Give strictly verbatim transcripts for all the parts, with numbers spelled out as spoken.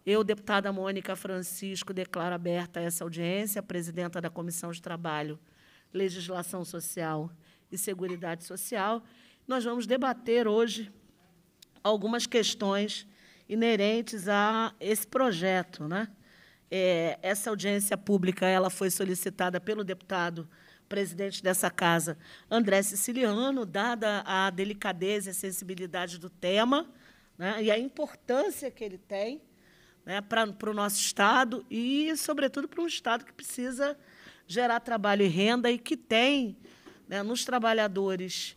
Eu, deputada Mônica Francisco, declaro aberta essa audiência, presidenta da Comissão de Trabalho, Legislação Social e Seguridade Social. Nós vamos debater hoje algumas questões inerentes a esse projeto, né? É, essa audiência pública ela foi solicitada pelo deputado presidente dessa casa, André Siciliano, dada a delicadeza e a sensibilidade do tema, né, e a importância que ele tem, né, para, para o nosso Estado e, sobretudo, para um Estado que precisa gerar trabalho e renda e que tem, né, nos trabalhadores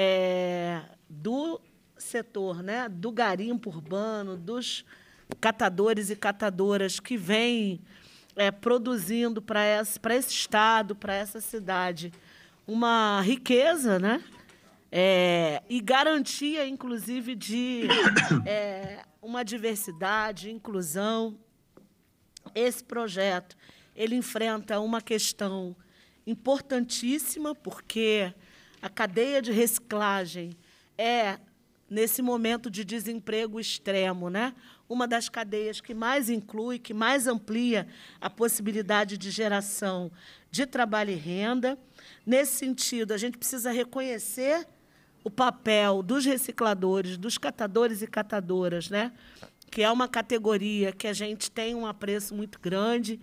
é, do setor, né, do garimpo urbano, dos catadores e catadoras que vêm é, produzindo para esse, para esse Estado, para essa cidade, uma riqueza, né, é, e garantia, inclusive, de é, uma diversidade, inclusão. Esse projeto ele enfrenta uma questão importantíssima, porque a cadeia de reciclagem é, nesse momento de desemprego extremo, né, uma das cadeias que mais inclui, que mais amplia a possibilidade de geração de trabalho e renda. Nesse sentido, a gente precisa reconhecer o papel dos recicladores, dos catadores e catadoras, né, que é uma categoria que a gente tem um apreço muito grande.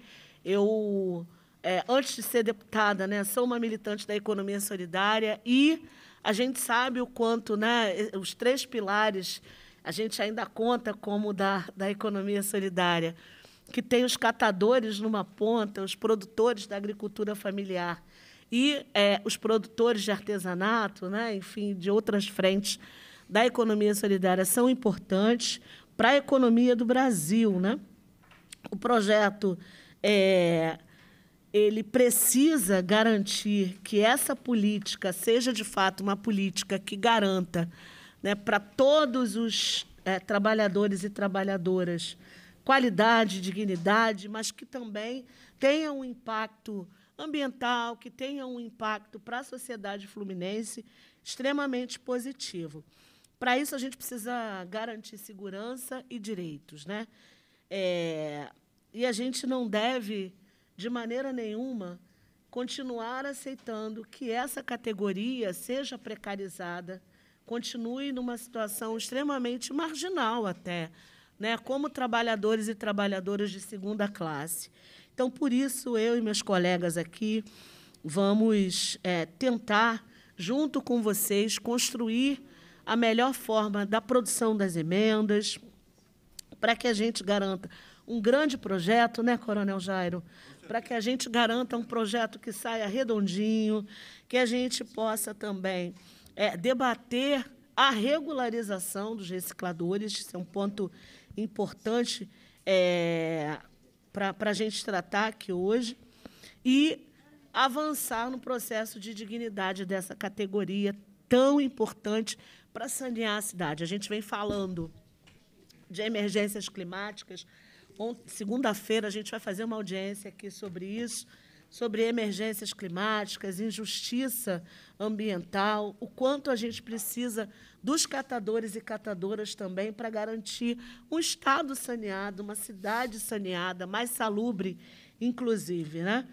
Eu, é, antes de ser deputada, né, sou uma militante da economia solidária e a gente sabe o quanto, né, os três pilares a gente ainda conta como da, da economia solidária, que tem os catadores numa ponta, os produtores da agricultura familiar e é, os produtores de artesanato, né, enfim, de outras frentes da economia solidária são importantes para a economia do Brasil, né? O projeto é, ele precisa garantir que essa política seja, de fato, uma política que garanta, né, para todos os é, trabalhadores e trabalhadoras qualidade, dignidade, mas que também tenha um impacto ambiental, que tenha um impacto para a sociedade fluminense extremamente positivo. Para isso, a gente precisa garantir segurança e direitos, né? É, e a gente não deve, de maneira nenhuma, continuar aceitando que essa categoria seja precarizada, continue numa situação extremamente marginal até, né, como trabalhadores e trabalhadoras de segunda classe. Então, por isso, eu e meus colegas aqui vamos é, tentar, junto com vocês, construir a melhor forma da produção das emendas, para que a gente garanta um grande projeto, né, Coronel Jairo? Para que a gente garanta um projeto que saia redondinho, que a gente possa também É, debater a regularização dos recicladores, isso é um ponto importante é, para a gente tratar aqui hoje, e avançar no processo de dignidade dessa categoria tão importante para sanear a cidade. A gente vem falando de emergências climáticas. Segunda-feira a gente vai fazer uma audiência aqui sobre isso, sobre emergências climáticas, injustiça ambiental, o quanto a gente precisa dos catadores e catadoras também para garantir um Estado saneado, uma cidade saneada, mais salubre, inclusive, né?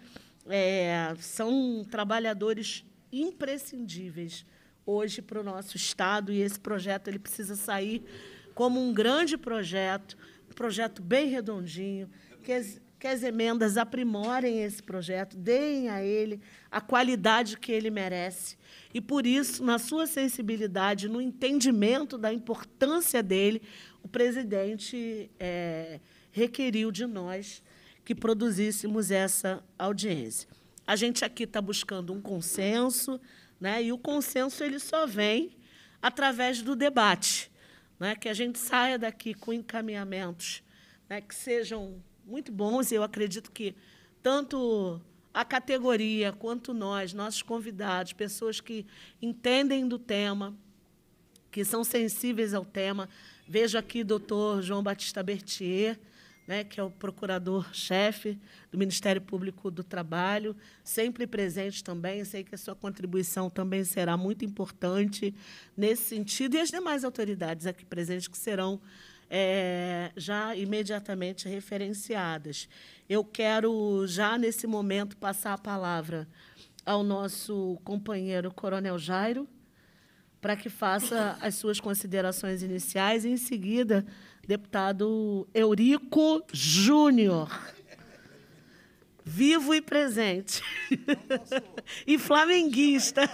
É, são trabalhadores imprescindíveis hoje para o nosso Estado, e esse projeto ele precisa sair como um grande projeto, um projeto bem redondinho, que as, que as emendas aprimorem esse projeto, deem a ele a qualidade que ele merece. E, por isso, na sua sensibilidade, no entendimento da importância dele, o presidente é, requeriu de nós que produzíssemos essa audiência. A gente aqui está buscando um consenso, né, e o consenso ele só vem através do debate, né, que a gente saia daqui com encaminhamentos, né, que sejam muito bons, e eu acredito que tanto a categoria quanto nós, nossos convidados, pessoas que entendem do tema, que são sensíveis ao tema. Vejo aqui o doutor João Batista Bertier, né, que é o procurador-chefe do Ministério Público do Trabalho, sempre presente também. Sei que a sua contribuição também será muito importante nesse sentido, e as demais autoridades aqui presentes que serão é, já imediatamente referenciadas. Eu quero, já nesse momento, passar a palavra ao nosso companheiro Coronel Jairo, para que faça as suas considerações iniciais, e, em seguida, deputado Eurico Júnior, vivo e presente, e flamenguista.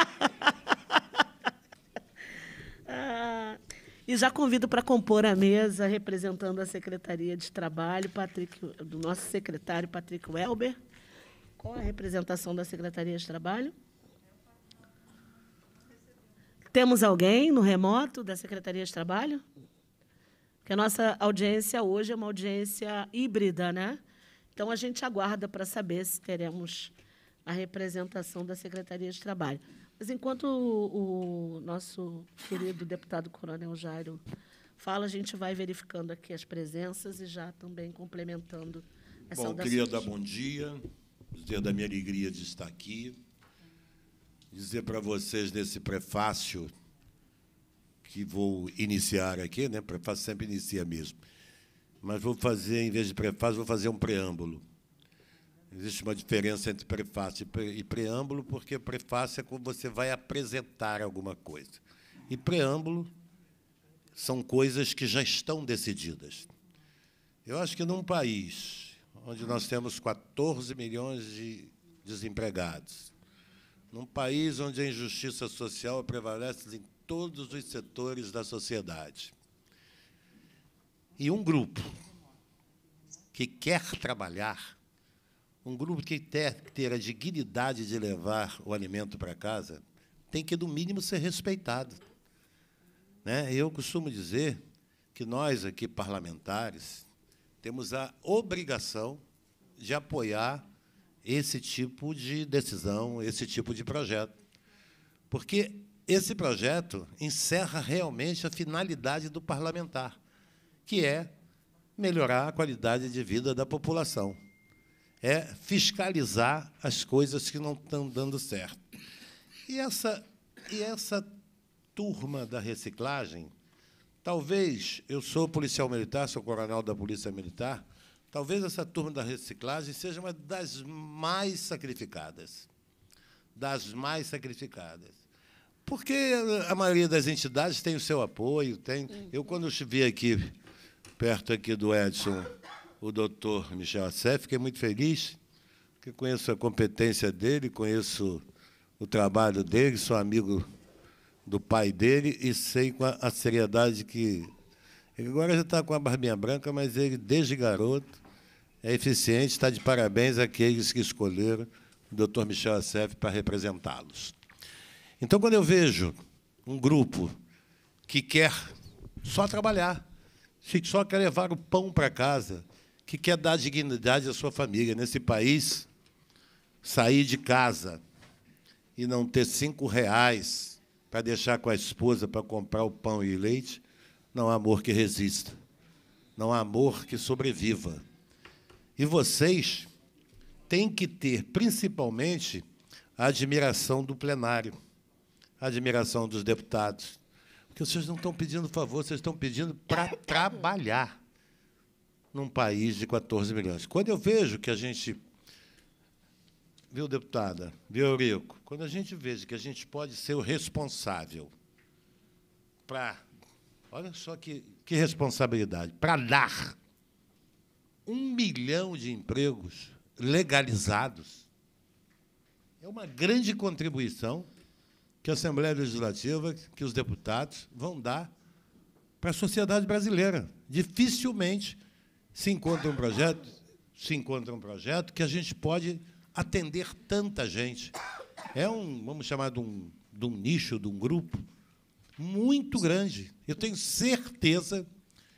Ah, e já convido para compor a mesa, representando a Secretaria de Trabalho, Patrick, do nosso secretário, Patrick Welber. Qual a representação da Secretaria de Trabalho? Temos alguém no remoto da Secretaria de Trabalho? Porque a nossa audiência hoje é uma audiência híbrida, né? Então, a gente aguarda para saber se teremos a representação da Secretaria de Trabalho. Mas, enquanto o, o nosso querido deputado Coronel Jairo fala, a gente vai verificando aqui as presenças e já também complementando as Bom, saudações. queria dar bom dia, dizer da minha alegria de estar aqui, dizer para vocês, nesse prefácio que vou iniciar aqui, né? Prefácio sempre inicia mesmo, mas vou fazer, em vez de prefácio, vou fazer um preâmbulo. Existe uma diferença entre prefácio e preâmbulo, porque prefácio é quando você vai apresentar alguma coisa. E preâmbulo são coisas que já estão decididas. Eu acho que, num país onde nós temos quatorze milhões de desempregados, num país onde a injustiça social prevalece em todos os setores da sociedade, e um grupo que quer trabalhar, um grupo que quer ter a dignidade de levar o alimento para casa, tem que, no mínimo, ser respeitado. Né? Eu costumo dizer que nós, aqui, parlamentares, temos a obrigação de apoiar esse tipo de decisão, esse tipo de projeto, porque esse projeto encerra realmente a finalidade do parlamentar, que é melhorar a qualidade de vida da população, é fiscalizar as coisas que não estão dando certo. E essa, e essa turma da reciclagem, talvez, eu sou policial militar, sou coronel da Polícia Militar, talvez essa turma da reciclagem seja uma das mais sacrificadas, das mais sacrificadas. Porque a maioria das entidades tem o seu apoio. Tem. Eu, quando estive aqui, perto aqui do Edson, o doutor Michel Assef, fiquei muito feliz, porque conheço a competência dele, conheço o trabalho dele, sou amigo do pai dele e sei com a, a seriedade que... Ele agora já está com a barbinha branca, mas ele, desde garoto, é eficiente, está de parabéns àqueles que escolheram o doutor Michel Assef para representá-los. Então, quando eu vejo um grupo que quer só trabalhar, que só quer levar o pão para casa, que quer dar dignidade à sua família, nesse país, sair de casa e não ter cinco reais para deixar com a esposa para comprar o pão e leite, não há amor que resista, não há amor que sobreviva. E vocês têm que ter, principalmente, a admiração do plenário, a admiração dos deputados, porque vocês não estão pedindo favor, vocês estão pedindo para trabalhar num país de quatorze milhões. Quando eu vejo que a gente... Viu, deputada? Viu, Eurico? Quando a gente veja que a gente pode ser o responsável para... Olha só que, que responsabilidade. Para dar um milhão de empregos legalizados, é uma grande contribuição que a Assembleia Legislativa, que os deputados vão dar para a sociedade brasileira. Dificilmente se encontra um projeto, se encontra um projeto que a gente pode atender tanta gente. É um, vamos chamar de um, de um nicho, de um grupo muito grande. Eu tenho certeza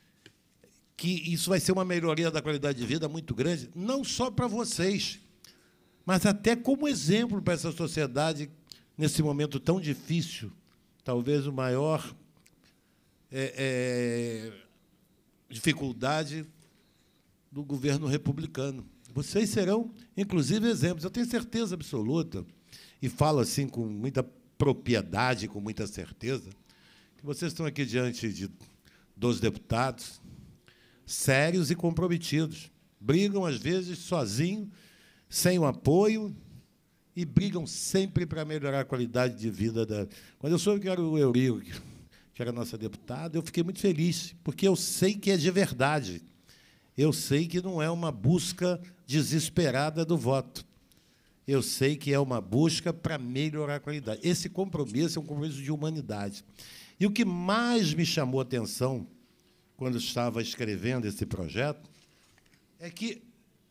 que isso vai ser uma melhoria da qualidade de vida muito grande, não só para vocês, mas até como exemplo para essa sociedade nesse momento tão difícil, talvez o maior é, é, dificuldade do governo republicano. Vocês serão, inclusive, exemplos. Eu tenho certeza absoluta, e falo assim com muita propriedade, com muita certeza, que vocês estão aqui diante de dos deputados, sérios e comprometidos. Brigam, às vezes, sozinhos, sem o apoio, e brigam sempre para melhorar a qualidade de vida da... Quando eu soube que era o Eurico, que era nossa deputada, eu fiquei muito feliz, porque eu sei que é de verdade. Eu sei que não é uma busca desesperada do voto. Eu sei que é uma busca para melhorar a qualidade. Esse compromisso é um compromisso de humanidade. E o que mais me chamou a atenção quando estava escrevendo esse projeto é que,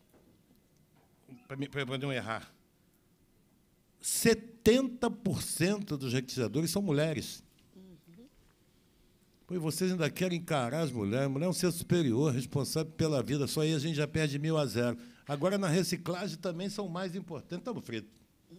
para não errar, setenta por cento dos requisitadores são mulheres. Pois vocês ainda querem encarar as mulheres. A mulher é um ser superior, responsável pela vida. Só aí a gente já perde mil a zero. Agora, na reciclagem, também são mais importantes. Estamos fritos.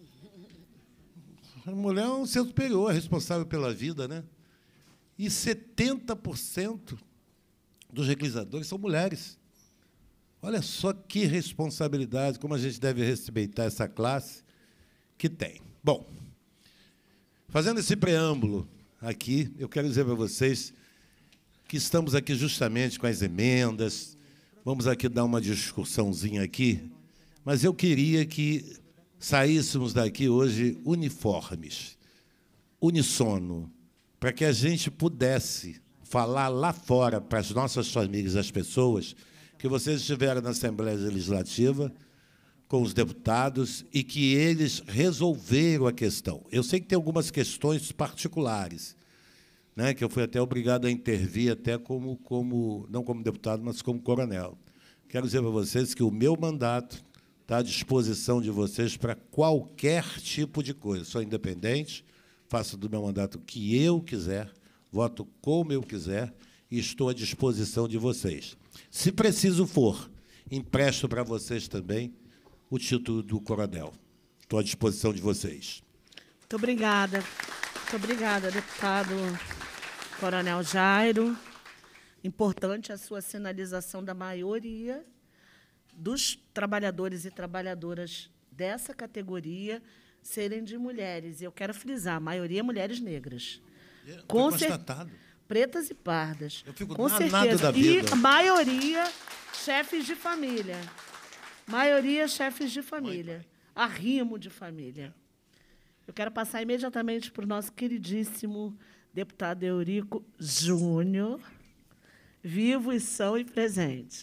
A mulher é um ser superior, responsável pela vida, né? E setenta por cento dos requisitadores são mulheres. Olha só que responsabilidade, como a gente deve respeitar essa classe que tem. Bom, fazendo esse preâmbulo aqui, eu quero dizer para vocês que estamos aqui justamente com as emendas, vamos aqui dar uma discussãozinha aqui, mas eu queria que saíssemos daqui hoje uniformes, unissono, para que a gente pudesse falar lá fora para as nossas famílias, as pessoas, que vocês estiveram na Assembleia Legislativa com os deputados e que eles resolveram a questão. Eu sei que tem algumas questões particulares, né, que eu fui até obrigado a intervir, até como, como, não como deputado, mas como coronel. Quero dizer para vocês que o meu mandato está à disposição de vocês para qualquer tipo de coisa. Sou independente, faço do meu mandato o que eu quiser, voto como eu quiser e estou à disposição de vocês. Se preciso for, empresto para vocês também o título do coronel. Estou à disposição de vocês. Muito obrigada. Muito obrigada, deputado Coronel Jairo. Importante a sua sinalização da maioria dos trabalhadores e trabalhadoras dessa categoria serem de mulheres. E eu quero frisar, a maioria mulheres negras. É, Com constatado. Pretas e pardas. Eu fico com danado certeza. da vida. E a maioria chefes de família. Maioria chefes de família. Arrimo de família. Eu quero passar imediatamente para o nosso queridíssimo deputado Eurico Júnior, vivo e são e presente.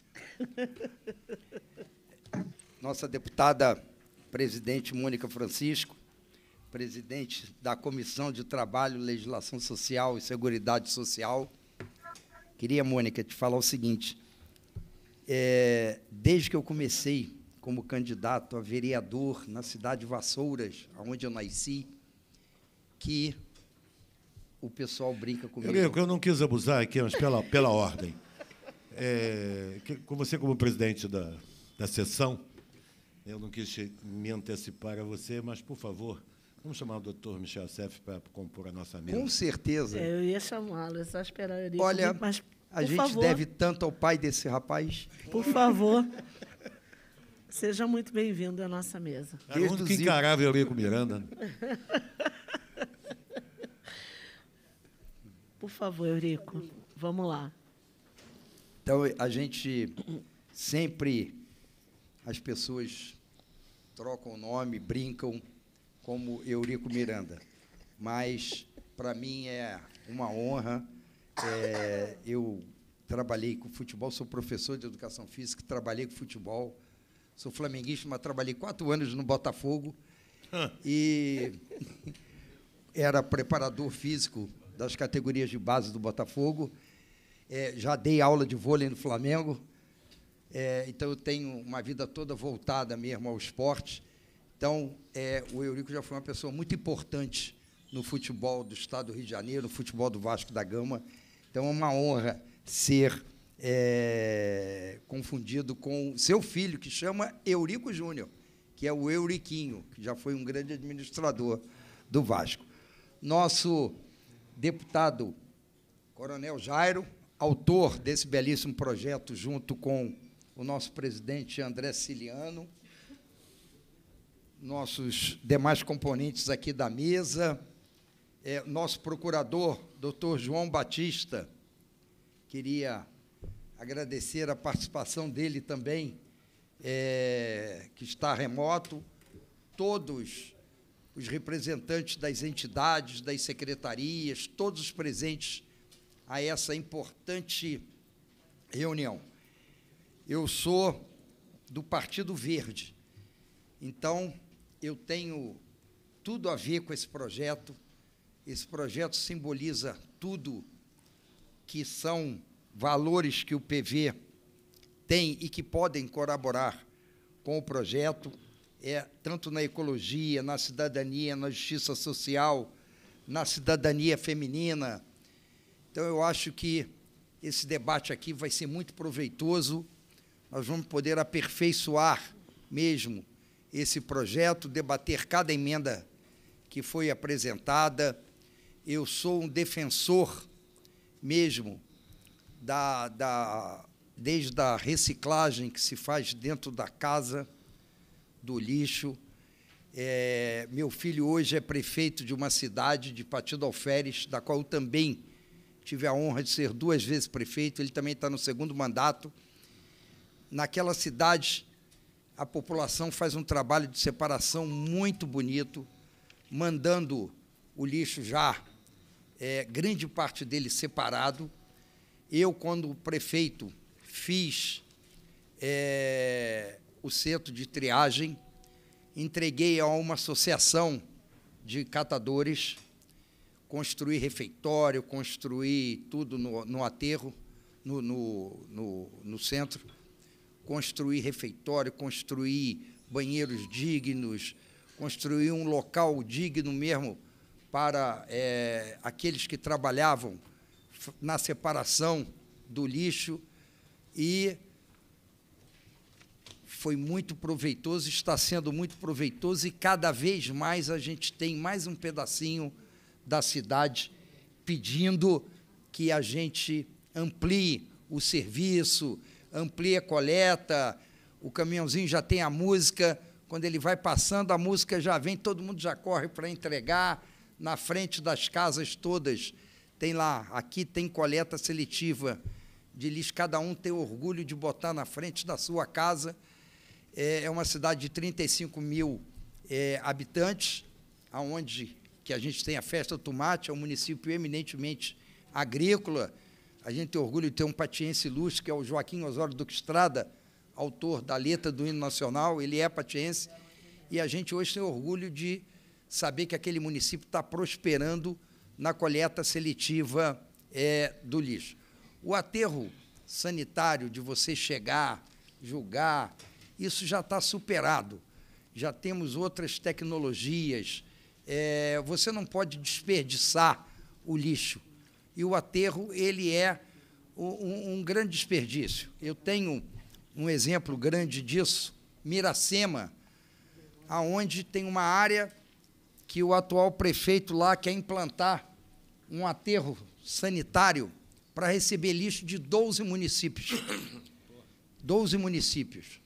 Nossa deputada presidente Mônica Francisco, presidente da Comissão de Trabalho, Legislação Social e Seguridade Social. Queria, Mônica, te falar o seguinte, é, desde que eu comecei como candidato a vereador na cidade de Vassouras, onde eu nasci, que o pessoal brinca comigo. Eurico, eu não quis abusar aqui, mas pela, pela ordem. É, que, com você como presidente da, da sessão, eu não quis me antecipar a você, mas, por favor, vamos chamar o doutor Michel Seff para compor a nossa mesa. Com certeza. É, eu ia chamá-lo, é só esperar ele. Olha, mas, a gente favor, deve tanto ao pai desse rapaz. Por favor, seja muito bem-vindo à nossa mesa. Era o único que encarava Eurico Miranda. Por favor, Eurico, vamos lá. Então, a gente sempre, as pessoas trocam o nome, brincam como Eurico Miranda, mas, para mim, é uma honra. É, eu trabalhei com futebol, sou professor de educação física, trabalhei com futebol, sou flamenguista, mas trabalhei quatro anos no Botafogo e era preparador físico das categorias de base do Botafogo. É, já dei aula de vôlei no Flamengo, é, então eu tenho uma vida toda voltada mesmo ao esporte. Então, é, o Eurico já foi uma pessoa muito importante no futebol do Estado do Rio de Janeiro, no futebol do Vasco da Gama. Então, é uma honra ser é, confundido com seu filho, que chama Eurico Júnior, que é o Euriquinho, que já foi um grande administrador do Vasco. Nosso deputado Coronel Jairo, autor desse belíssimo projeto, junto com o nosso presidente André Ciliano, nossos demais componentes aqui da mesa, é, nosso procurador, doutor João Batista, queria agradecer a participação dele também, é, que está remoto, todos os representantes das entidades, das secretarias, todos os presentes a essa importante reunião. Eu sou do Partido Verde, então eu tenho tudo a ver com esse projeto. Esse projeto simboliza tudo que são valores que o P V tem e que podem colaborar com o projeto, é, tanto na ecologia, na cidadania, na justiça social, na cidadania feminina. Então, eu acho que esse debate aqui vai ser muito proveitoso. Nós vamos poder aperfeiçoar mesmo esse projeto, debater cada emenda que foi apresentada. Eu sou um defensor mesmo da, da, desde a reciclagem que se faz dentro da casa, do lixo. É, meu filho hoje é prefeito de uma cidade, de Partido Alferes, da qual eu também tive a honra de ser duas vezes prefeito. Ele também está no segundo mandato. Naquela cidade, a população faz um trabalho de separação muito bonito, mandando o lixo já, é, grande parte dele separado. Eu, quando prefeito, fiz é, o centro de triagem, entreguei a uma associação de catadores, construí refeitório, construí tudo no, no aterro, no, no, no, no centro, construí refeitório, construí banheiros dignos, construí um local digno mesmo para é, aqueles que trabalhavam na separação do lixo, e foi muito proveitoso, está sendo muito proveitoso, e cada vez mais a gente tem mais um pedacinho da cidade pedindo que a gente amplie o serviço, amplie a coleta. O caminhãozinho já tem a música, quando ele vai passando, a música já vem, todo mundo já corre para entregar. Na frente das casas todas tem lá, aqui tem coleta seletiva de lixo, cada um tem orgulho de botar na frente da sua casa. É uma cidade de trinta e cinco mil é, habitantes, onde que a gente tem a Festa do Tomate, é um município eminentemente agrícola. A gente tem orgulho de ter um patiense ilustre, que é o Joaquim Osório Duque Estrada, autor da letra do hino nacional. Ele é patiense, e a gente hoje tem orgulho de saber que aquele município está prosperando na coleta seletiva é, do lixo. O aterro sanitário, de você chegar, julgar, isso já está superado. Já temos outras tecnologias. É, você não pode desperdiçar o lixo. E o aterro, ele é um, um grande desperdício. Eu tenho um exemplo grande disso, Miracema, aonde tem uma área que o atual prefeito lá quer implantar um aterro sanitário para receber lixo de doze municípios. doze municípios.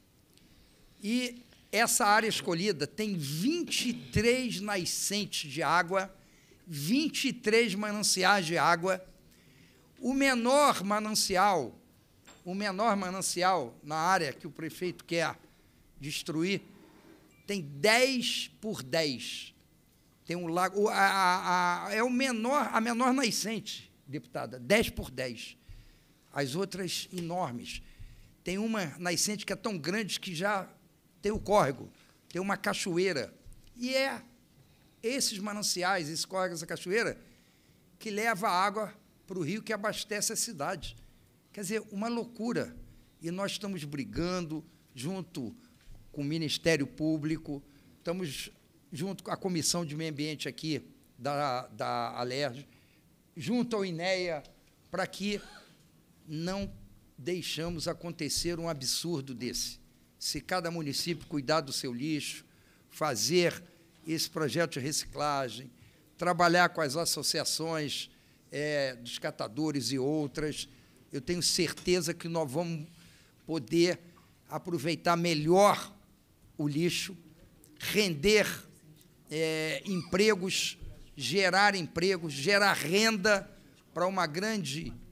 E essa área escolhida tem vinte e três nascentes de água, vinte e três mananciais de água. O menor manancial, o menor manancial na área que o prefeito quer destruir, tem dez por dez. Tem um lago, a, a, a, é o menor, a menor nascente, deputada, dez por dez. As outras enormes. Tem uma nascente que é tão grande que já tem o córrego, tem uma cachoeira. E é esses mananciais, esses córregos, essa cachoeira, que leva a água para o rio que abastece a cidade. Quer dizer, uma loucura. E nós estamos brigando junto com o Ministério Público, estamos junto com a Comissão de Meio Ambiente aqui da, da Alerj, junto ao INEA, para que não deixamos acontecer um absurdo desse. Se cada município cuidar do seu lixo, fazer esse projeto de reciclagem, trabalhar com as associações é, dos catadores e outras, eu tenho certeza que nós vamos poder aproveitar melhor o lixo, render é, empregos, gerar empregos, gerar renda para uma grande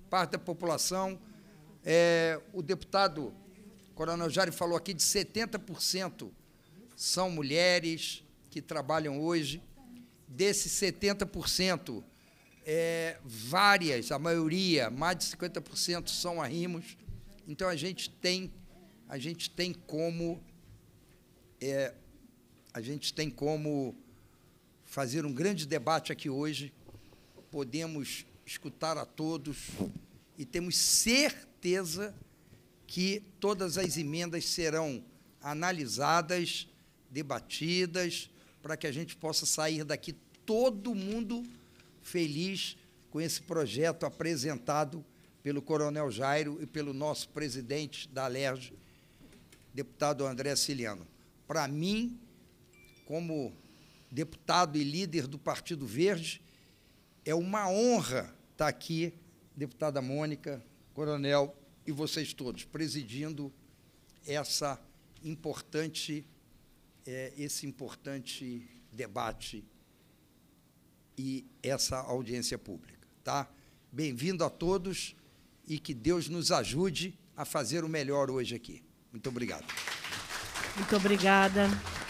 parte da população. É, o deputado Coronel Jairo falou aqui de setenta por cento são mulheres que trabalham hoje. Desses setenta por cento, é, várias, a maioria, mais de cinquenta por cento, são arrimos. Então, a gente tem, a gente tem como, é, a gente tem como fazer um grande debate aqui hoje. Podemos escutar a todos e temos certeza que todas as emendas serão analisadas, debatidas, para que a gente possa sair daqui todo mundo feliz com esse projeto apresentado pelo Coronel Jairo e pelo nosso presidente da Alerj, deputado André Ciliano. Para mim, como deputado e líder do Partido Verde, é uma honra estar aqui, deputada Mônica, coronel, e vocês todos, presidindo essa importante, é, esse importante debate e essa audiência pública. Tá? Bem-vindo a todos e que Deus nos ajude a fazer o melhor hoje aqui. Muito obrigado. Muito obrigada.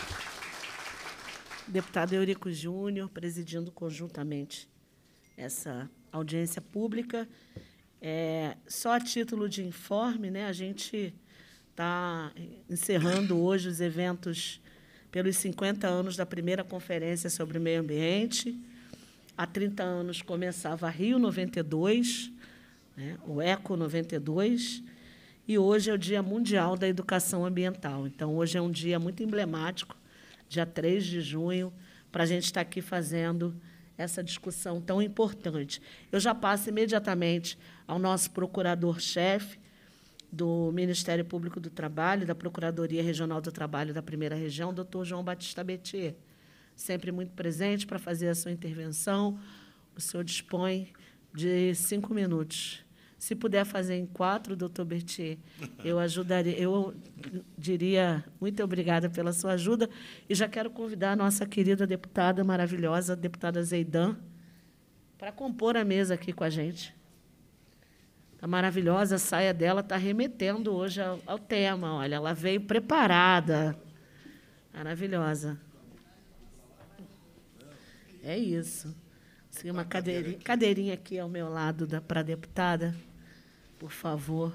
Deputado Eurico Júnior, presidindo conjuntamente essa audiência pública. É, só a título de informe, né, a gente está encerrando hoje os eventos pelos cinquenta anos da primeira Conferência sobre o Meio Ambiente. Há trinta anos começava a Rio noventa e dois, né, o ECO noventa e dois, e hoje é o Dia Mundial da Educação Ambiental. Então, hoje é um dia muito emblemático, dia três de junho, para a gente estar aqui fazendo essa discussão tão importante. Eu já passo imediatamente ao nosso procurador-chefe do Ministério Público do Trabalho, da Procuradoria Regional do Trabalho da Primeira Região, doutor João Batista Bettier, sempre muito presente para fazer a sua intervenção. O senhor dispõe de cinco minutos. Se puder fazer em quatro, doutor Bettier, eu ajudaria, eu diria muito obrigada pela sua ajuda, e já quero convidar a nossa querida deputada maravilhosa, a deputada Zeidan, para compor a mesa aqui com a gente. A maravilhosa saia dela está remetendo hoje ao, ao tema. Olha, ela veio preparada. Maravilhosa. É isso. Assim, uma cadeirinha, cadeirinha aqui ao meu lado para a deputada, por favor.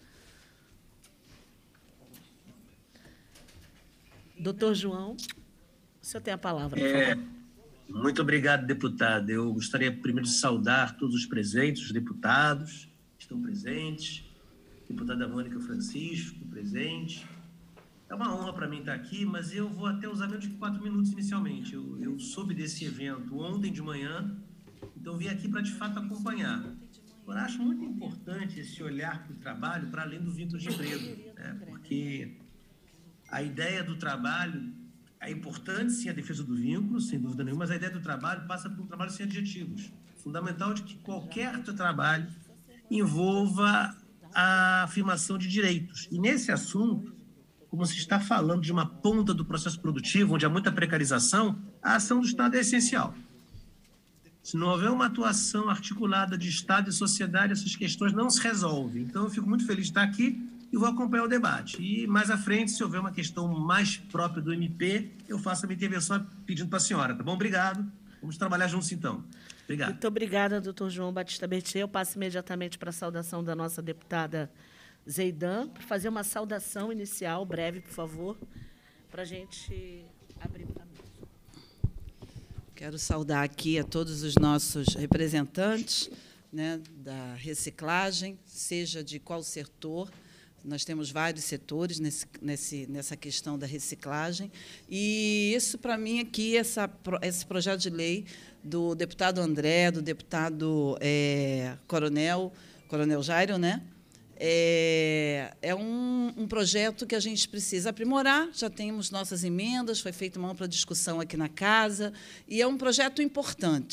Doutor João, o senhor tem a palavra, por é, favor. Muito obrigado, deputada. Eu gostaria primeiro de saudar todos os presentes, os deputados que estão presentes, deputada Mônica Francisco, presente. É uma honra para mim estar aqui, mas eu vou até usar menos de quatro minutos inicialmente. Eu, eu soube desse evento ontem de manhã, então vim aqui para, de fato, acompanhar. Eu acho muito importante esse olhar para o trabalho para além do vínculo de emprego, né? Porque a ideia do trabalho é importante, sim, a defesa do vínculo, sem dúvida nenhuma, mas a ideia do trabalho passa por um trabalho sem adjetivos. Fundamental de que qualquer trabalho envolva a afirmação de direitos. E nesse assunto, como se está falando de uma ponta do processo produtivo, onde há muita precarização, a ação do Estado é essencial. Se não houver uma atuação articulada de Estado e sociedade, essas questões não se resolvem. Então, eu fico muito feliz de estar aqui e vou acompanhar o debate. E, mais à frente, se houver uma questão mais própria do M P, eu faço a minha intervenção pedindo para a senhora, tá bom? Obrigado. Vamos trabalhar juntos, então. Obrigado. Muito obrigada, doutor João Batista Bettier. Eu passo imediatamente para a saudação da nossa deputada Zeidan, para fazer uma saudação inicial, breve, por favor, para a gente abrir a mesa. Quero saudar aqui a todos os nossos representantes, né, da reciclagem, seja de qual setor. Nós temos vários setores nesse, nesse, nessa questão da reciclagem. E isso, para mim, aqui, essa, esse projeto de lei do deputado André, do deputado é, Coronel, Coronel Jairo, né? É, é um, um projeto que a gente precisa aprimorar, já temos nossas emendas, foi feita uma ampla discussão aqui na casa, e é um projeto importante.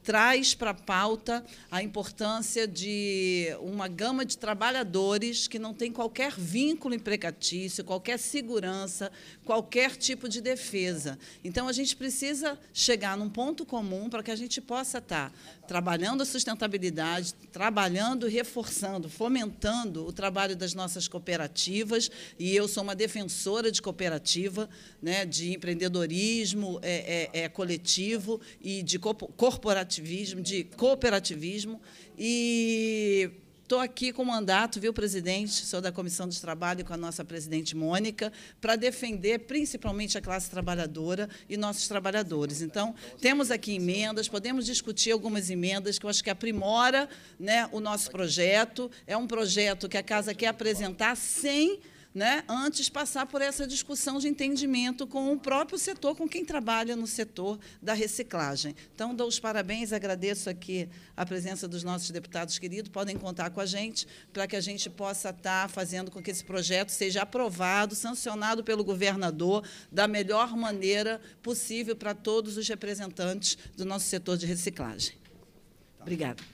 traz para a pauta a importância de uma gama de trabalhadores que não tem qualquer vínculo empregatício, qualquer segurança, qualquer tipo de defesa. Então, a gente precisa chegar num ponto comum para que a gente possa estar trabalhando a sustentabilidade, trabalhando, reforçando, fomentando o trabalho das nossas cooperativas, e eu sou uma defensora de cooperativa, né, de empreendedorismo é, é, é, coletivo e de corporativismo, de cooperativismo, e estou aqui com o mandato, viu, presidente, sou da Comissão de Trabalho com a nossa presidente Mônica, para defender principalmente a classe trabalhadora e nossos trabalhadores. Então, temos aqui emendas, podemos discutir algumas emendas que eu acho que aprimora, né, o nosso projeto. É um projeto que a Casa quer apresentar sem, né, antes passar por essa discussão de entendimento com o próprio setor, com quem trabalha no setor da reciclagem. Então, dou os parabéns, agradeço aqui a presença dos nossos deputados queridos, podem contar com a gente para que a gente possa estar fazendo com que esse projeto seja aprovado, sancionado pelo governador da melhor maneira possível para todos os representantes do nosso setor de reciclagem. Obrigada.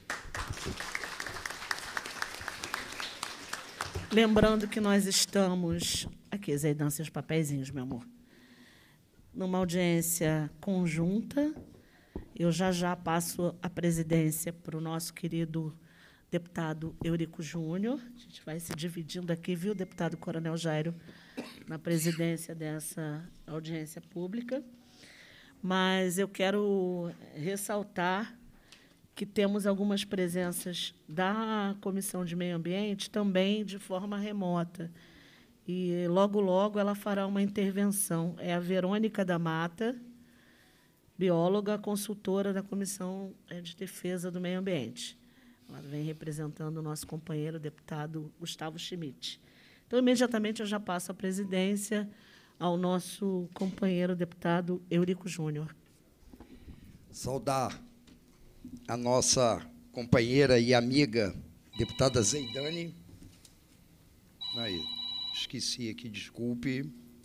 Lembrando que nós estamos... Aqui, Zé, dão seus papeizinhos, meu amor. Numa audiência conjunta. Eu já já passo a presidência para o nosso querido deputado Eurico Júnior. A gente vai se dividindo aqui, viu, deputado Coronel Jairo, na presidência dessa audiência pública. Mas eu quero ressaltar que temos algumas presenças da Comissão de Meio Ambiente também de forma remota. E, logo, logo, ela fará uma intervenção. É a Verônica da Mata, bióloga, consultora da Comissão de Defesa do Meio Ambiente. Ela vem representando o nosso companheiro, o deputado Gustavo Schmidt. Então, imediatamente, eu já passo a presidência ao nosso companheiro, deputado Eurico Júnior. Saudar a nossa companheira e amiga, deputada Zeidane. Aí, esqueci aqui, desculpe.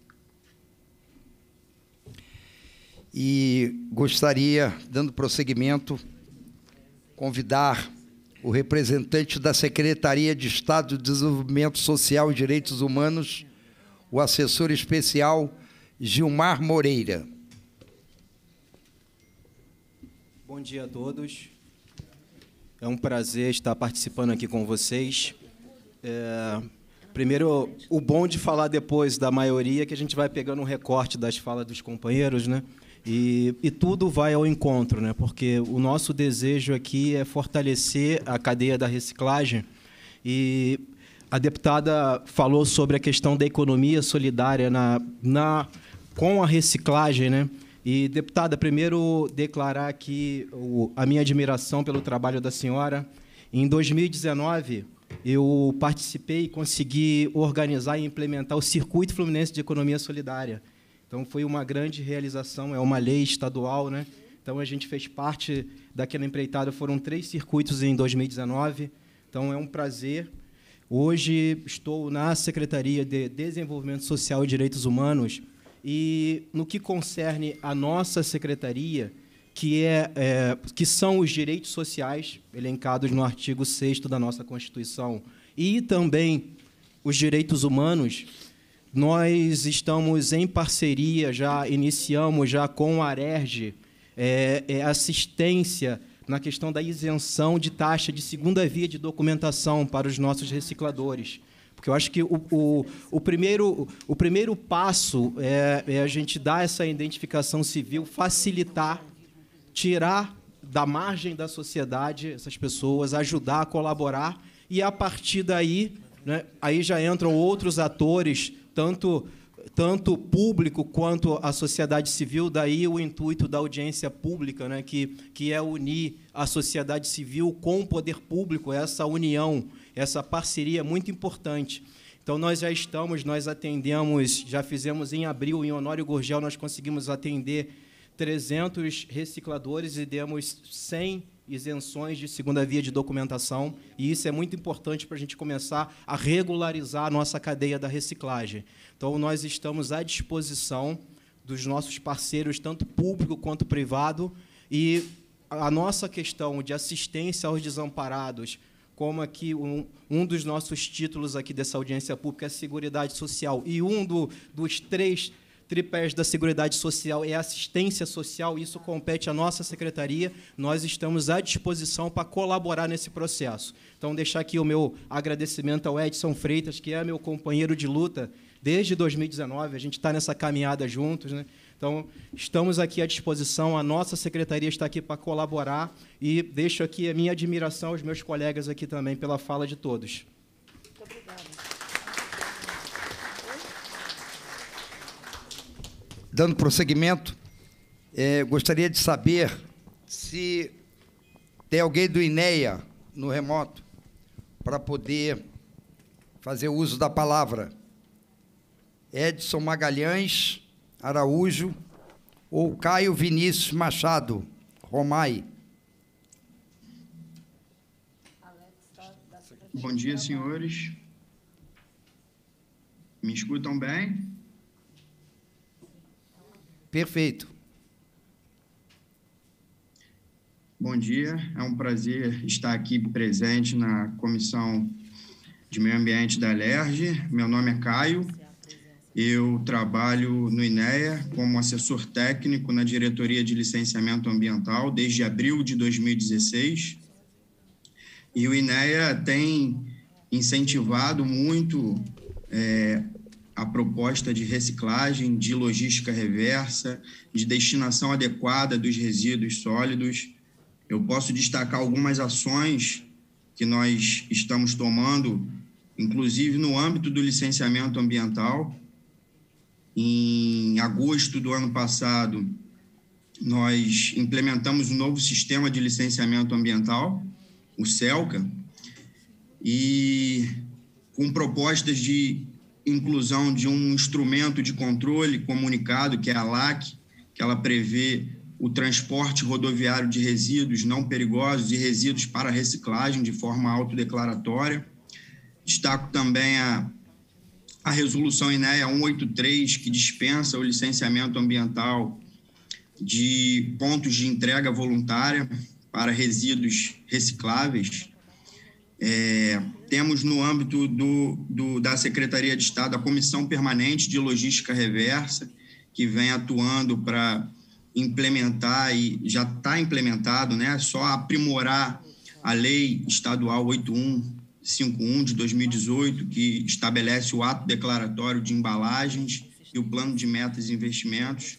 E gostaria, dando prosseguimento, convidar o representante da Secretaria de Estado de Desenvolvimento Social e Direitos Humanos, o assessor especial Gilmar Moreira. Bom dia a todos. É um prazer estar participando aqui com vocês. É, primeiro, o bom de falar depois da maioria é que a gente vai pegando um recorte das falas dos companheiros, né? E, e tudo vai ao encontro, né? Porque o nosso desejo aqui é fortalecer a cadeia da reciclagem. E a deputada falou sobre a questão da economia solidária na, na, com a reciclagem, né? E, deputada, primeiro declarar aqui o, a minha admiração pelo trabalho da senhora. Em dois mil e dezenove, eu participei e consegui organizar e implementar o Circuito Fluminense de Economia Solidária. Então, foi uma grande realização, é uma lei estadual, né? Então, a gente fez parte daquela empreitada, foram três circuitos em dois mil e dezenove. Então, é um prazer. Hoje, estou na Secretaria de Desenvolvimento Social e Direitos Humanos, e no que concerne a nossa secretaria, que, é, é, que são os direitos sociais, elencados no artigo sexto da nossa Constituição, e também os direitos humanos, nós estamos em parceria, já iniciamos já com a ARERJ, é, é, assistência na questão da isenção de taxa de segunda via de documentação para os nossos recicladores. Porque eu acho que o, o, o, primeiro, o primeiro passo é, é a gente dar essa identificação civil, facilitar, tirar da margem da sociedade essas pessoas, ajudar a colaborar, e, a partir daí, né, aí já entram outros atores, tanto, tanto público quanto a sociedade civil, daí o intuito da audiência pública, né, que, que é unir a sociedade civil com o poder público, essa união, essa parceria é muito importante. Então, nós já estamos, nós atendemos, já fizemos em abril, em Honório Gurgel, nós conseguimos atender trezentos recicladores e demos cem isenções de segunda via de documentação, e isso é muito importante para a gente começar a regularizar a nossa cadeia da reciclagem. Então, nós estamos à disposição dos nossos parceiros, tanto público quanto privado, e a nossa questão de assistência aos desamparados, como aqui um, um dos nossos títulos aqui dessa audiência pública é a Seguridade Social, e um do, dos três tripés da Seguridade Social é a assistência social, isso compete à nossa secretaria, nós estamos à disposição para colaborar nesse processo. Então, deixar aqui o meu agradecimento ao Edson Freitas, que é meu companheiro de luta desde dois mil e dezenove, a gente está nessa caminhada juntos, né? Então, estamos aqui à disposição, a nossa secretaria está aqui para colaborar, e deixo aqui a minha admiração aos meus colegas aqui também pela fala de todos. Muito obrigada. Dando prosseguimento, é, gostaria de saber se tem alguém do INEA no remoto para poder fazer uso da palavra. Edson Magalhães Araújo ou Caio Vinícius Machado Romai. Bom dia, senhores. Me escutam bem? Perfeito. Bom dia, é um prazer estar aqui presente na Comissão de Meio Ambiente da Alerj. Meu nome é Caio, eu trabalho no INEA como assessor técnico na Diretoria de Licenciamento Ambiental desde abril de dois mil e dezesseis. E o INEA tem incentivado muito é, a proposta de reciclagem, de logística reversa, de destinação adequada dos resíduos sólidos. Eu posso destacar algumas ações que nós estamos tomando, inclusive no âmbito do licenciamento ambiental. Em agosto do ano passado, nós implementamos um novo sistema de licenciamento ambiental, o CELCA, e com propostas de inclusão de um instrumento de controle comunicado, que é a LAC, que ela prevê o transporte rodoviário de resíduos não perigosos e resíduos para reciclagem de forma autodeclaratória. Destaco também a, a resolução INEA cento e oitenta e três, que dispensa o licenciamento ambiental de pontos de entrega voluntária para resíduos recicláveis. É, temos no âmbito do, do, da Secretaria de Estado a Comissão Permanente de Logística Reversa, que vem atuando para implementar, e já está implementado, né, só aprimorar a Lei Estadual oito mil cento e cinquenta e um de dois mil e dezoito, que estabelece o ato declaratório de embalagens e o plano de metas e investimentos.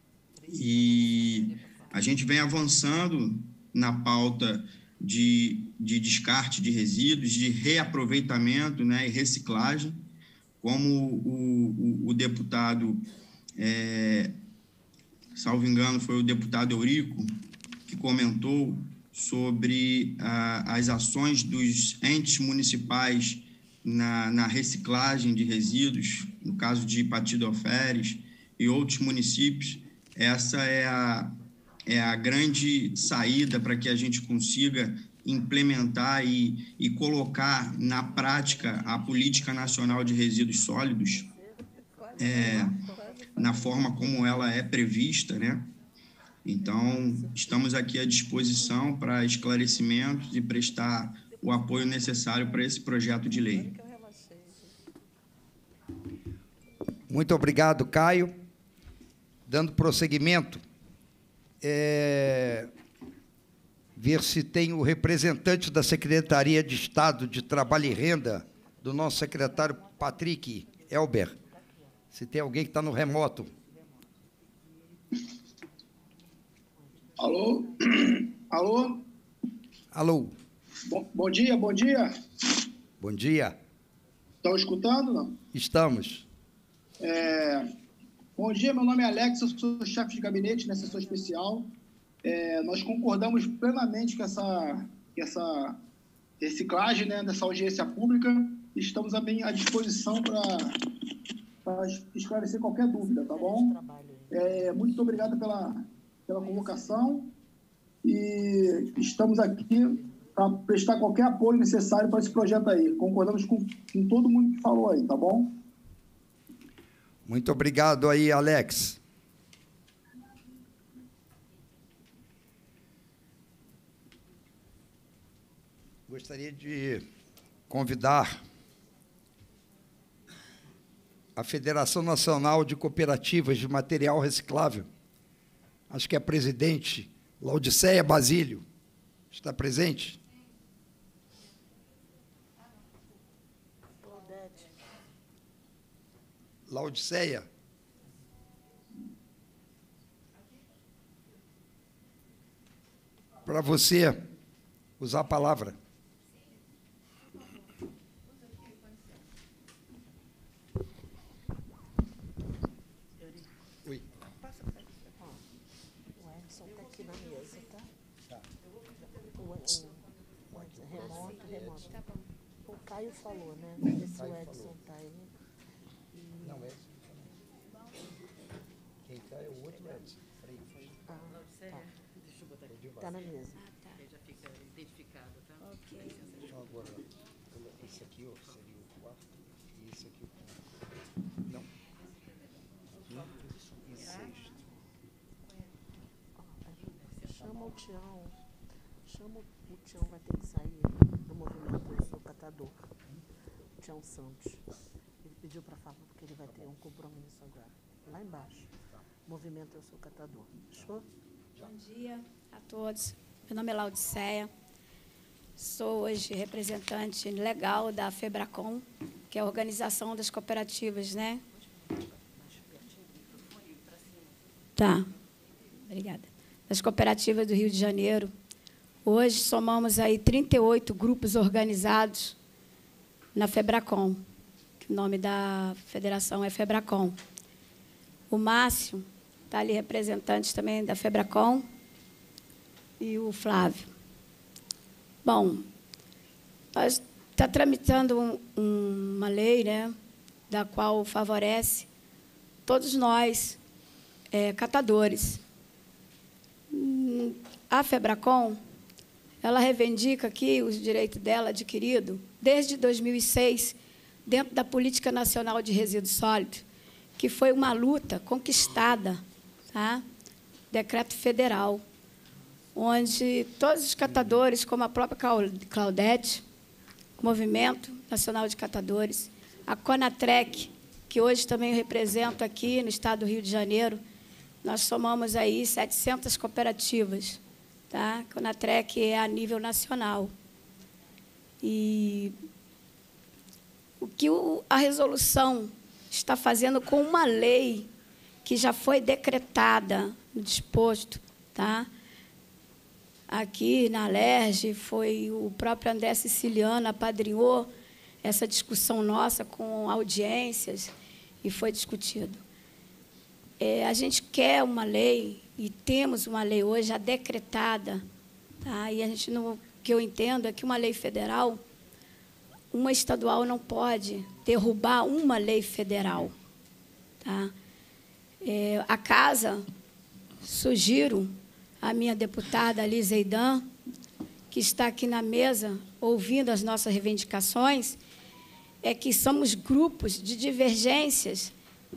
E a gente vem avançando na pauta de, de descarte de resíduos, de reaproveitamento, né, e reciclagem, como o, o, o deputado, é, salvo engano, foi o deputado Eurico, que comentou sobre ah, as ações dos entes municipais na, na reciclagem de resíduos, no caso de Patidoféres e outros municípios. Essa é a, é a grande saída para que a gente consiga implementar e, e colocar na prática a Política Nacional de Resíduos Sólidos, é, na forma como ela é prevista, né? Então, estamos aqui à disposição para esclarecimentos e prestar o apoio necessário para esse projeto de lei. Muito obrigado, Caio. Dando prosseguimento, é, ver se tem o representante da Secretaria de Estado de Trabalho e Renda, do nosso secretário Patrick Elber. Se tem alguém que está no remoto. Alô? Alô? Alô? Bom, bom dia, bom dia. Bom dia. Estão escutando, não? Estamos. É, bom dia, meu nome é Alex, eu sou chefe de gabinete na sessão especial. É, nós concordamos plenamente com essa, com essa reciclagem, né, dessa audiência pública. Estamos também à disposição para esclarecer qualquer dúvida, tá bom? É, muito obrigado pela... pela convocação, e estamos aqui para prestar qualquer apoio necessário para esse projeto aí. Concordamos com, com todo mundo que falou aí, tá bom? Muito obrigado aí, Alex. Gostaria de convidar a Federação Nacional de Cooperativas de Material Reciclável. Acho que a presidente, Laudiceia Basílio, está presente? Laudiceia. Para você usar a palavra. Oi. O Edson está aqui na mesa, tá? Tá. O, o, o Edson, remoto, remoto. O Caio falou, né? Vê se o Edson está aí. E... Não, Edson. Quem está é o outro Edson. Ah, tá. Está na mesa. Já fica identificado, tá? Ok. Então, agora, esse aqui ó, seria o quarto e esse aqui o quinto. Não. Quinto e sexto. Chama o Tião. Chama o Tião, vai ter que sair do movimento Eu Sou Catador. O Tião Santos. Ele pediu para falar porque ele vai ter um compromisso agora. Lá embaixo. Movimento Eu Sou Catador. Fechou? Bom dia a todos. Meu nome é Laudiceia. Sou hoje representante legal da FEBRACOM, que é a Organização das Cooperativas, né? Tá. Obrigada. Das cooperativas do Rio de Janeiro. Hoje somamos aí trinta e oito grupos organizados na FEBRACOM, que o nome da federação é FEBRACOM. O Márcio está ali representante também da FEBRACOM e o Flávio. Bom, está tramitando um, um, uma lei, né, da qual favorece todos nós, é, catadores. A FEBRACOM, ela reivindica aqui os direitos dela adquiridos desde dois mil e seis, dentro da Política Nacional de Resíduos Sólidos, que foi uma luta conquistada, tá? Decreto federal, onde todos os catadores, como a própria Claudete, o Movimento Nacional de Catadores, a CONATREC, que hoje também eu represento aqui no estado do Rio de Janeiro, nós somamos aí setecentas cooperativas, tá? A CONATREC é a nível nacional. E o que o, a resolução está fazendo com uma lei que já foi decretada no disposto, tá? Aqui na Alerj, foi o próprio André Siciliano apadrinhou essa discussão nossa com audiências e foi discutido. É, a gente quer uma lei, e temos uma lei hoje já decretada, tá? E a gente não, o que eu entendo é que uma lei federal, uma estadual não pode derrubar uma lei federal, tá? É, a casa, sugiro a minha deputada Alice Eidan, que está aqui na mesa ouvindo as nossas reivindicações, é que somos grupos de divergências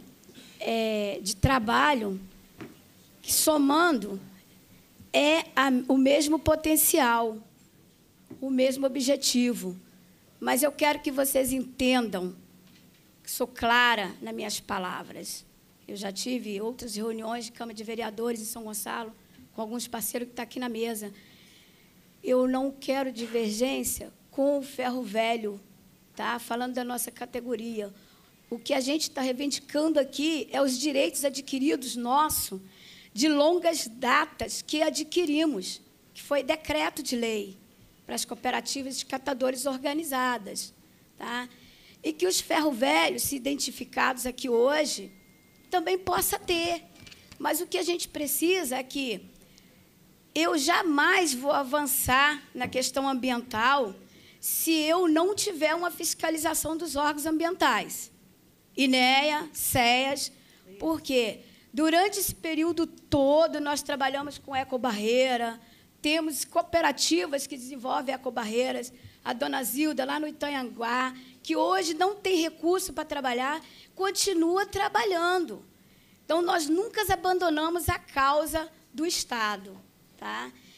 é, de trabalho que, somando, é a, o mesmo potencial, o mesmo objetivo. Mas eu quero que vocês entendam que sou clara nas minhas palavras. Eu já tive outras reuniões de Câmara de Vereadores em São Gonçalo, com alguns parceiros que estão aqui na mesa. Eu não quero divergência com o ferro velho, tá? Falando da nossa categoria. O que a gente está reivindicando aqui é os direitos adquiridos nossos, de longas datas que adquirimos, que foi decreto de lei para as cooperativas de catadores organizadas, tá? E que os ferro-velhos, se identificados aqui hoje, também possa ter. Mas o que a gente precisa é que eu jamais vou avançar na questão ambiental se eu não tiver uma fiscalização dos órgãos ambientais. INEA, SEAS, porque durante esse período todo nós trabalhamos com ecobarreira, temos cooperativas que desenvolvem ecobarreiras, a Dona Zilda, lá no Itanhanguá, que hoje não tem recurso para trabalhar, continua trabalhando. Então, nós nunca abandonamos a causa do Estado, tá?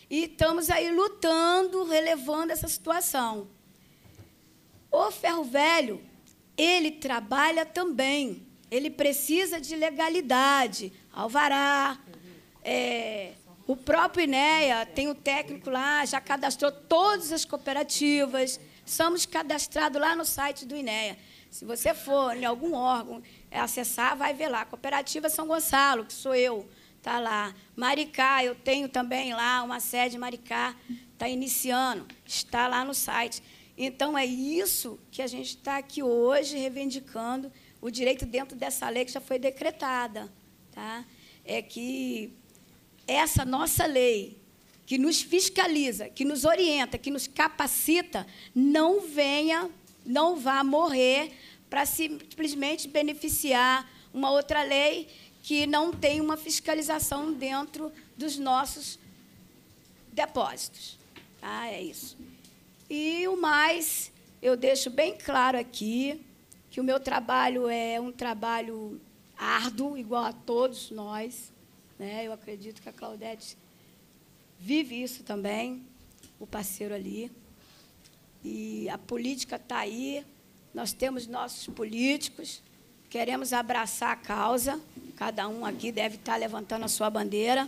E estamos aí lutando, relevando essa situação. O ferro velho, ele trabalha também. Ele precisa de legalidade, alvará. É, o próprio INEA tem um técnico lá, já cadastrou todas as cooperativas. Somos cadastrados lá no site do INEA. Se você for em algum órgão acessar, vai ver lá. Cooperativa São Gonçalo, que sou eu, está lá. Maricá, eu tenho também lá uma sede em Maricá, está iniciando, está lá no site. Então, é isso que a gente está aqui hoje reivindicando, o direito dentro dessa lei que já foi decretada. Tá? É que essa nossa lei, que nos fiscaliza, que nos orienta, que nos capacita, não venha, não vá morrer para simplesmente beneficiar uma outra lei que não tem uma fiscalização dentro dos nossos depósitos. Tá? É isso. E o mais, eu deixo bem claro aqui que o meu trabalho é um trabalho árduo, igual a todos nós. Né? Eu acredito que a Claudete vive isso também, o parceiro ali. E a política está aí, nós temos nossos políticos, queremos abraçar a causa, cada um aqui deve estar levantando a sua bandeira,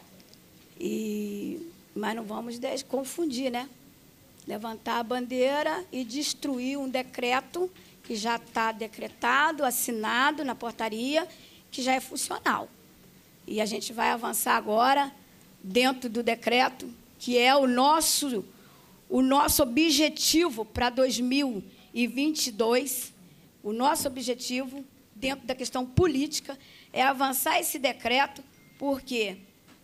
e, mas não vamos confundir, né? Levantar a bandeira e destruir um decreto que já está decretado, assinado na portaria, que já é funcional. E a gente vai avançar agora dentro do decreto, que é o nosso, o nosso objetivo para dois mil e vinte e dois, o nosso objetivo, dentro da questão política, é avançar esse decreto, porque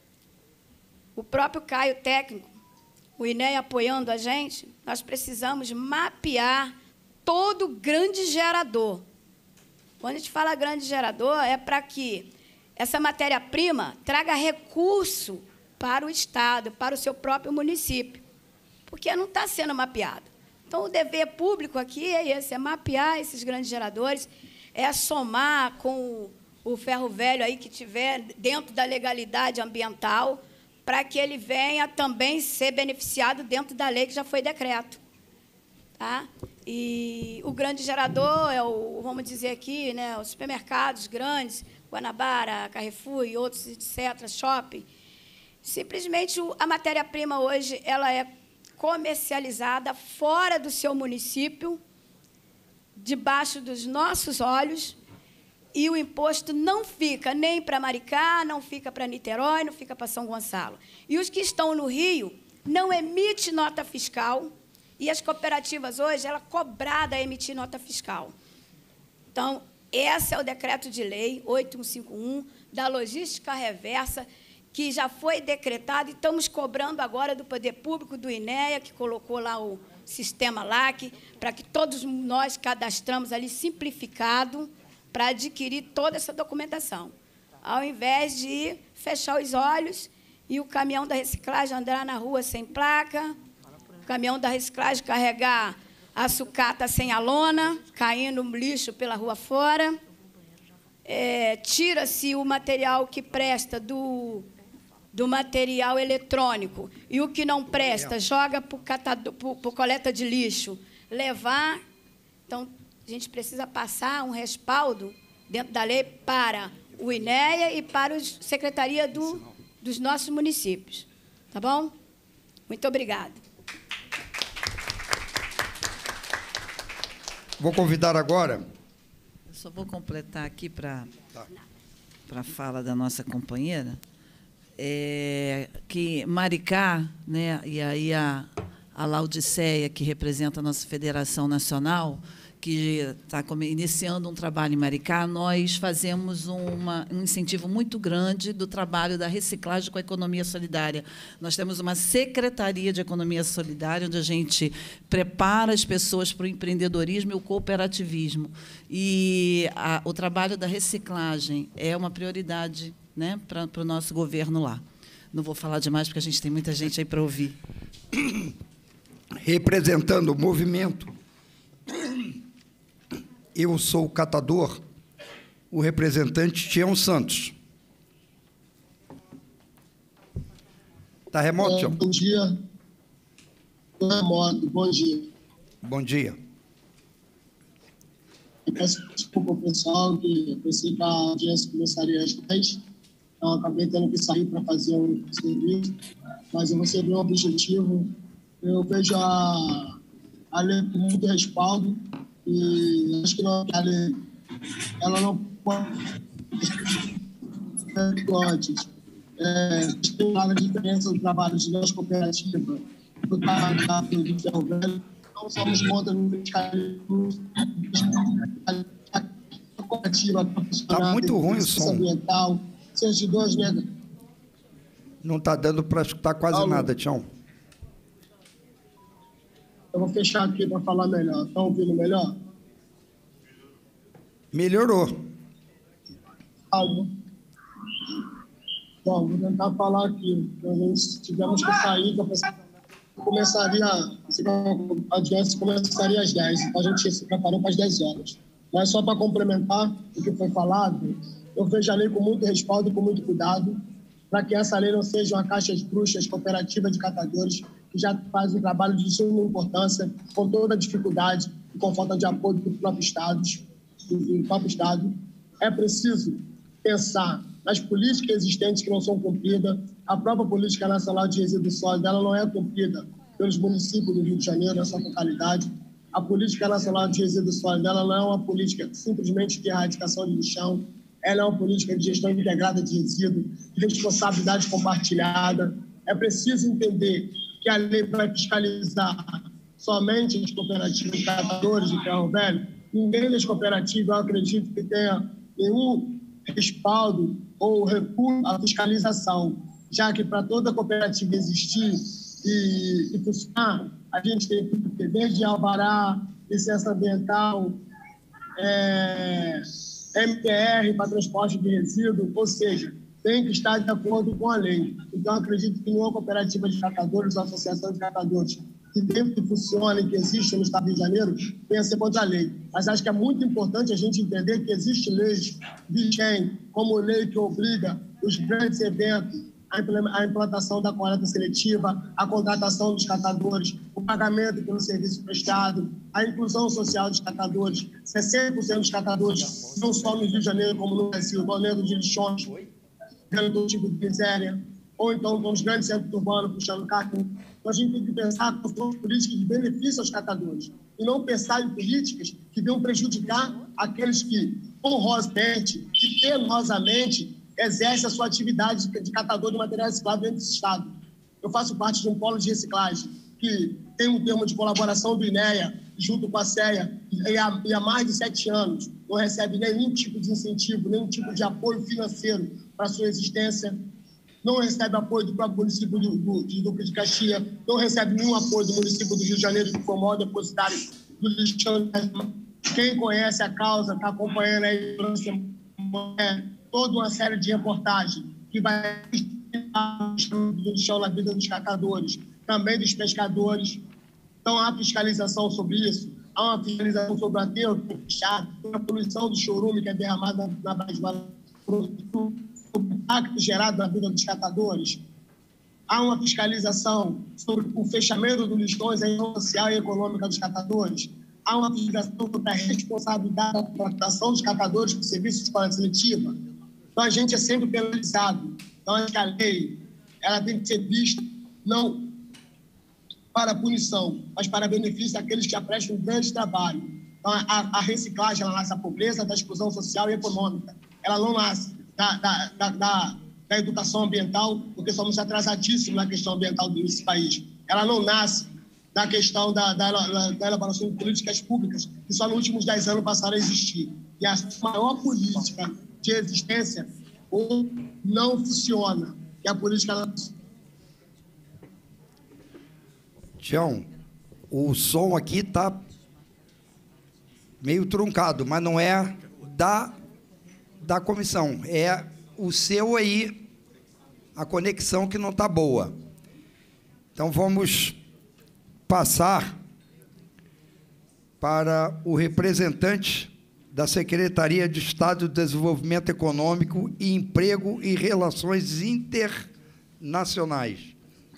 o próprio Caio técnico, o INEA apoiando a gente, nós precisamos mapear todo grande gerador. Quando a gente fala grande gerador, é para que essa matéria-prima traga recurso para o Estado, para o seu próprio município, porque não está sendo mapeado. Então, o dever público aqui é esse, é mapear esses grandes geradores, é somar com o ferro velho aí que tiver dentro da legalidade ambiental, para que ele venha também ser beneficiado dentro da lei que já foi decreto. Tá? E o grande gerador é o, vamos dizer aqui, né, os supermercados grandes, Guanabara, Carrefour e outros, etcétera, shopping. Simplesmente a matéria-prima hoje ela é comercializada fora do seu município, debaixo dos nossos olhos, e o imposto não fica nem para Maricá, não fica para Niterói, não fica para São Gonçalo. E os que estão no Rio não emitem nota fiscal, e as cooperativas hoje, ela é cobrada a emitir nota fiscal. Então, esse é o decreto de lei oito mil cento e cinquenta e um, da logística reversa, que já foi decretado, e estamos cobrando agora do Poder Público, do INEA, que colocou lá o sistema L A C, para que todos nós cadastramos ali simplificado, para adquirir toda essa documentação, ao invés de fechar os olhos e o caminhão da reciclagem andar na rua sem placa, o caminhão da reciclagem carregar a sucata sem a lona, caindo lixo pela rua fora, é, tira-se o material que presta do, do material eletrônico e o que não presta joga para o coleta de lixo, levar. Então, a gente precisa passar um respaldo dentro da lei para o INEA e para a Secretaria do, dos nossos municípios. Tá bom? Muito obrigada. Vou convidar agora... Eu só vou completar aqui para tá. para a fala da nossa companheira, é, que Maricá, né, e aí a, a Laodiceia, que representa a nossa Federação Nacional, que está iniciando um trabalho em Maricá, nós fazemos uma, um incentivo muito grande do trabalho da reciclagem com a economia solidária. Nós temos uma secretaria de economia solidária, onde a gente prepara as pessoas para o empreendedorismo e o cooperativismo. E a, o trabalho da reciclagem é uma prioridade, né, para, para o nosso governo lá. Não vou falar demais, porque a gente tem muita gente aí para ouvir. Representando o movimento, eu sou o catador, o representante Tião Santos. Está remoto, É, Tião? bom dia. Estou remoto, bom dia. Bom dia. Eu peço desculpa ao pessoal, que eu pensei que a audiência começaria às dez, então acabei tendo que sair para fazer um serviço, mas eu vou servir um objetivo. Eu vejo a, a lei com muito respaldo e acho que não, a lei, ela não pode antes. É, tem uma diferença do trabalho de nós cooperativa do trabalho de ferro velho. Não somos contra o medicamento. A cooperativa Está muito ruim o som. Ambiental, seja de dois, né? Não está dando para escutar quase Alô? nada, Tião. Eu vou fechar aqui para falar melhor. Estão ouvindo melhor? Melhorou. Alô? Bom, vou tentar falar aqui. Nós tivemos que sair, que eu pensei que começaria, a audiência começaria às dez, então a gente se preparou para as dez horas. Mas só para complementar o que foi falado, eu vejo a lei com muito respaldo e com muito cuidado, para que essa lei não seja uma caixa de bruxas cooperativa de catadores, que já faz um trabalho de suma importância, com toda a dificuldade e com falta de apoio do próprio Estado. Do próprio Estado. É preciso pensar nas políticas existentes que não são cumpridas. A própria Política Nacional de Resíduos Sólidos ela não é cumprida pelos municípios do Rio de Janeiro, nessa localidade. A Política Nacional de Resíduos Sólidos ela não é uma política simplesmente de erradicação de lixão, ela é uma política de gestão integrada de resíduos, de responsabilidade compartilhada. É preciso entender que a lei vai fiscalizar somente as cooperativas de catadores de ferro velho. Ninguém das cooperativas, eu acredito, que tenha nenhum respaldo ou recurso à fiscalização, já que para toda cooperativa existir e, e funcionar, a gente tem que ter desde alvará, licença ambiental, é, M T R para transporte de resíduo, ou seja, tem que estar de acordo com a lei. Então, acredito que nenhuma cooperativa de catadores ou associação de catadores que dentro que funcione, que existe no Estado do Rio de Janeiro, venha ser contra a lei. Mas acho que é muito importante a gente entender que existem leis vigentes, como lei que obriga os grandes eventos, a implantação da coleta seletiva, a contratação dos catadores, o pagamento pelo serviço prestado, a inclusão social dos catadores. sessenta por cento dos catadores, não só no Rio de Janeiro, como no Brasil, banheiro de lixões, ganhando todo tipo de miséria, ou então nos grandes centros urbanos puxando carro. Então, a gente tem que pensar com políticas de benefício aos catadores e não pensar em políticas que venham prejudicar aqueles que, honrosamente e penosamente, exercem a sua atividade de catador de material reciclável dentro desse Estado. Eu faço parte de um polo de reciclagem que tem um termo de colaboração do INEA, junto com a SEA, e há, e há mais de sete anos não recebe nenhum tipo de incentivo, nenhum tipo de apoio financeiro para a sua existência, não recebe apoio do próprio município do, do, de Duque de Caxias, não recebe nenhum apoio do município do Rio de Janeiro, que foi o maior depositário do lixão. Quem conhece a causa, está acompanhando aí é, toda uma série de reportagens que vai do lixão na vida dos catadores, também dos pescadores. Então, há fiscalização sobre isso, há uma fiscalização sobre o aterro que é fechado, a poluição do chorume que é derramada na Baía de Guarapari, o impacto gerado na vida dos catadores. Há uma fiscalização sobre o fechamento dos lixões, a questão social e econômica dos catadores. Há uma fiscalização sobre a responsabilidade da contratação dos catadores por serviço de coleta seletiva. Então, a gente é sempre penalizado. Então, acho que a lei ela tem que ser vista não para punição, mas para benefício daqueles que já prestam um grande trabalho. Então, a, a reciclagem ela nasce da pobreza, da exclusão social e econômica. Ela não nasce Da, da, da, da, da educação ambiental, porque somos atrasadíssimos na questão ambiental desse país. Ela não nasce da questão da, da, da elaboração de políticas públicas, que só nos últimos dez anos passaram a existir. E a maior política de existência ou não funciona, que é a política... Tião, o som aqui está meio truncado, mas não é da... da comissão, é o seu aí, a conexão que não está boa. Então, vamos passar para o representante da Secretaria de Estado de Desenvolvimento Econômico e Emprego e Relações Internacionais.